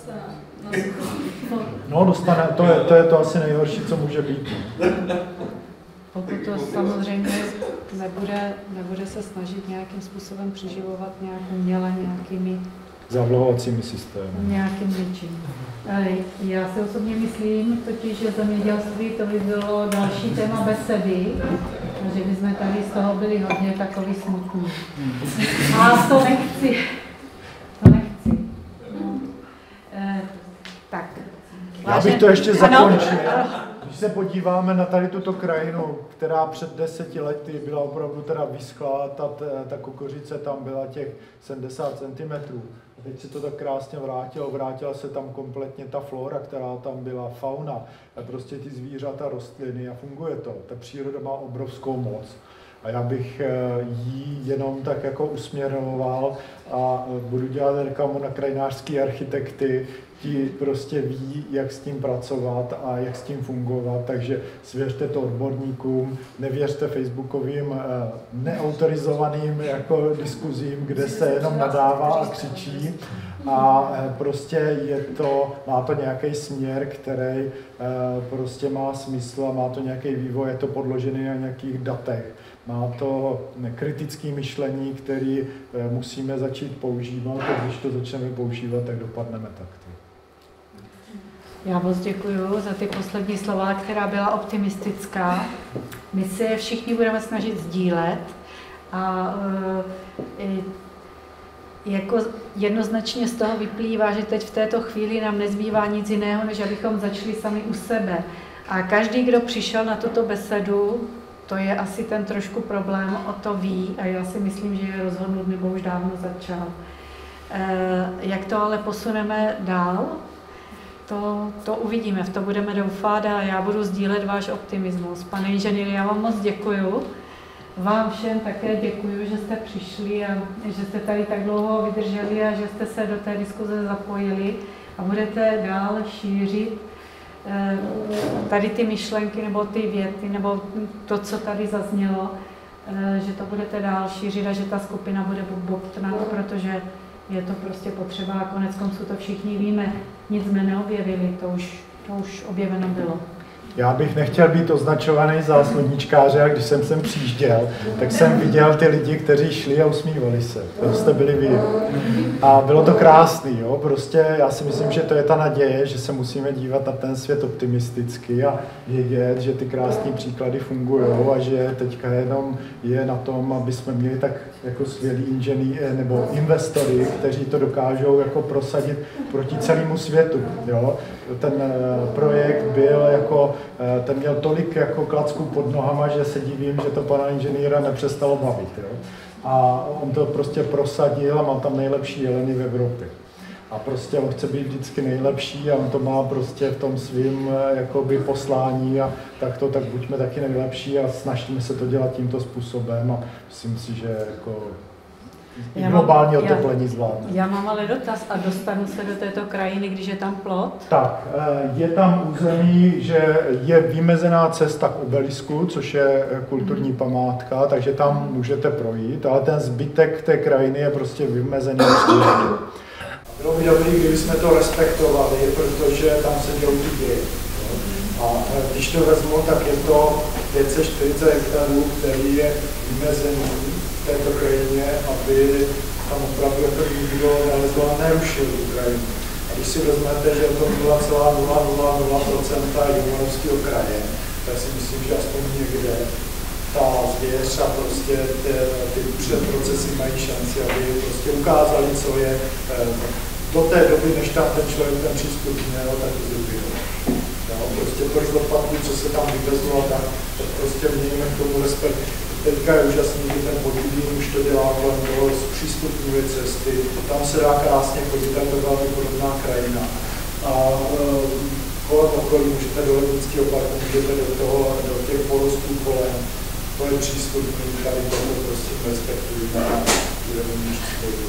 No, dostane, to je to asi nejhorší, co může být. Pokud to samozřejmě nebude se snažit nějakým způsobem přeživovat nějak uměle, nějakými zavlahovacími systémy. Nějakým něčím. Já si osobně myslím, totiž, že zemědělství to by bylo další téma besedy, že bychom tady z toho byli hodně takový smutní. A to nechci. No. Tak. Já bych to ještě zakončil. Když se podíváme na tady tuto krajinu, která před 10 lety byla opravdu teda vyschlá, ta kukuřice tam byla těch 70 cm. Teď se to tak krásně vrátila se tam kompletně ta flora, která tam byla, fauna, a prostě ty zvířata, rostliny a funguje to. Ta příroda má obrovskou moc. A já bych jí jenom tak jako usměroval a budu dělat reklamu na krajinářský architekty, ti prostě ví, jak s tím pracovat a jak s tím fungovat, takže svěřte to odborníkům, nevěřte facebookovým neautorizovaným jako diskuzím, kde se jenom nadává a křičí a prostě má to nějaký směr, který prostě má smysl a má to nějaký vývoj, je to podložený na nějakých datech. Má to kritické myšlení, které musíme začít používat a když to začneme používat, tak dopadneme takto. Já moc děkuji za ty poslední slova, která byla optimistická. My se všichni budeme snažit sdílet a jako jednoznačně z toho vyplývá, že teď v této chvíli nám nezbývá nic jiného, než abychom začali sami u sebe. A každý, kdo přišel na tuto besedu, to je asi ten trošku problém, o to ví a já si myslím, že je rozhodnut nebo už dávno začal. Jak to ale posuneme dál, to uvidíme, v to budeme doufat a já budu sdílet váš optimismus. Pane inženýri, já vám moc děkuju. Vám všem také děkuju, že jste přišli a že jste tady tak dlouho vydrželi a že jste se do té diskuze zapojili a budete dál šířit tady ty myšlenky nebo ty věty nebo to, co tady zaznělo, že to budete dál šířit a že ta skupina bude bobtnat, protože je to prostě potřeba a konec konců to všichni víme. Nic jsme neobjevili, to už objeveno bylo. Já bych nechtěl být označovaný za slunečkáře, a když jsem sem přijížděl, tak jsem viděl ty lidi, kteří šli a usmívali se. To jste byli vy. A bylo to krásný, jo? Prostě já si myslím, že to je ta naděje, že se musíme dívat na ten svět optimisticky a vědět, že ty krásné příklady fungují a že teďka jenom je na tom, aby jsme měli tak jako skvělí inženýři nebo investory, kteří to dokážou jako prosadit proti celému světu. Jo? Ten projekt byl jako, ten měl tolik jako klacků pod nohama, že se divím, že to pana inženýra nepřestalo bavit. Jo? A on to prostě prosadil a má tam nejlepší jeleny v Evropě. A prostě on chce být vždycky nejlepší a on to má prostě v tom svým jakoby poslání a tak buďme taky nejlepší a snažíme se to dělat tímto způsobem a myslím si, že jako globální oteplení zvládne. Já mám ale dotaz a dostanu se do této krajiny, když je tam plot? Tak, je tam území, že je vymezená cesta k obelisku, což je kulturní památka, takže tam můžete projít, ale ten zbytek té krajiny je prostě vymezený. Bylo by dobré, kdyby jsme to respektovali, protože tam se dělou ty děje. A když to vezmu, tak je to 540 hektarů, který je vymezený v této krajině, aby tam opravdu jako nikdo nelezl a nerušil tu krajinu. A když si vezmete, že je to 0,000% Jihomoravského kraje, tak si myslím, že aspoň někde ta zvěř a prostě ty předprocesy mají šanci, aby prostě ukázali, co je do té doby, než tam ten člověk ten přístup měl, tak to zrubil. Prostě proč dopadlo, co se tam vyvezlo a tak prostě mějme k tomu respekt. Teďka je úžasný, že ten Podvín už to dělá kolem toho, zpřístupňuje cesty, tam se dá krásně chodit, tam to byla podobná krajina. A kolem okolí můžete do Lednického parku, můžete do těch porostů kolem. To je přístupný, tady tomu prostě respektujeme a budeme mít spolu.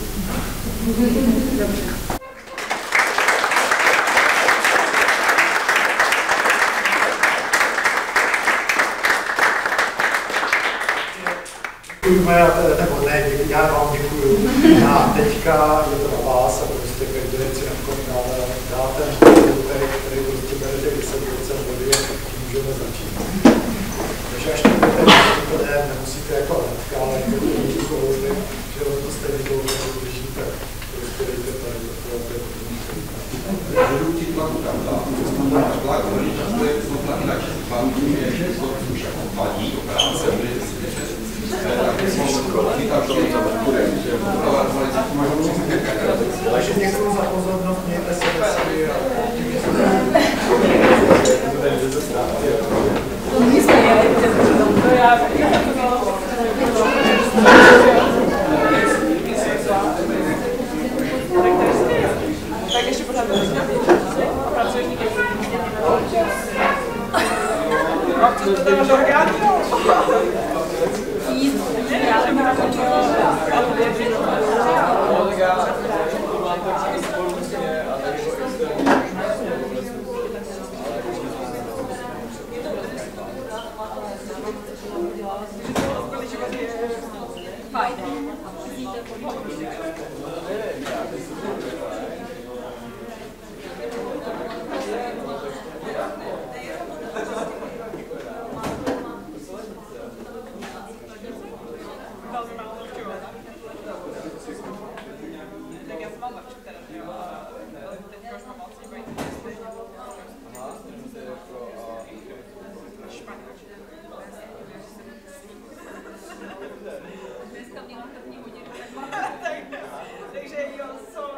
Nebo ne, já vám děkuju. A teďka je to na vás a prostě každý si dá ten produkt, který prostě berete 10% vody a můžeme začít. Takže až to budete, nemusíte jako hnedka, ale jako to můžu kouzlit, že to stejně dlouho držíte, prostě dejte tady do toho. Vedoucí tlaku pravda, tlak velmi často je schopna i načít tlak, že to už jako vadí do práce, Takže děkuji za pozornost, mějte se hezky a tak ještě pořád a pracuješ někde. A co to tam do orgánu? Takže jo,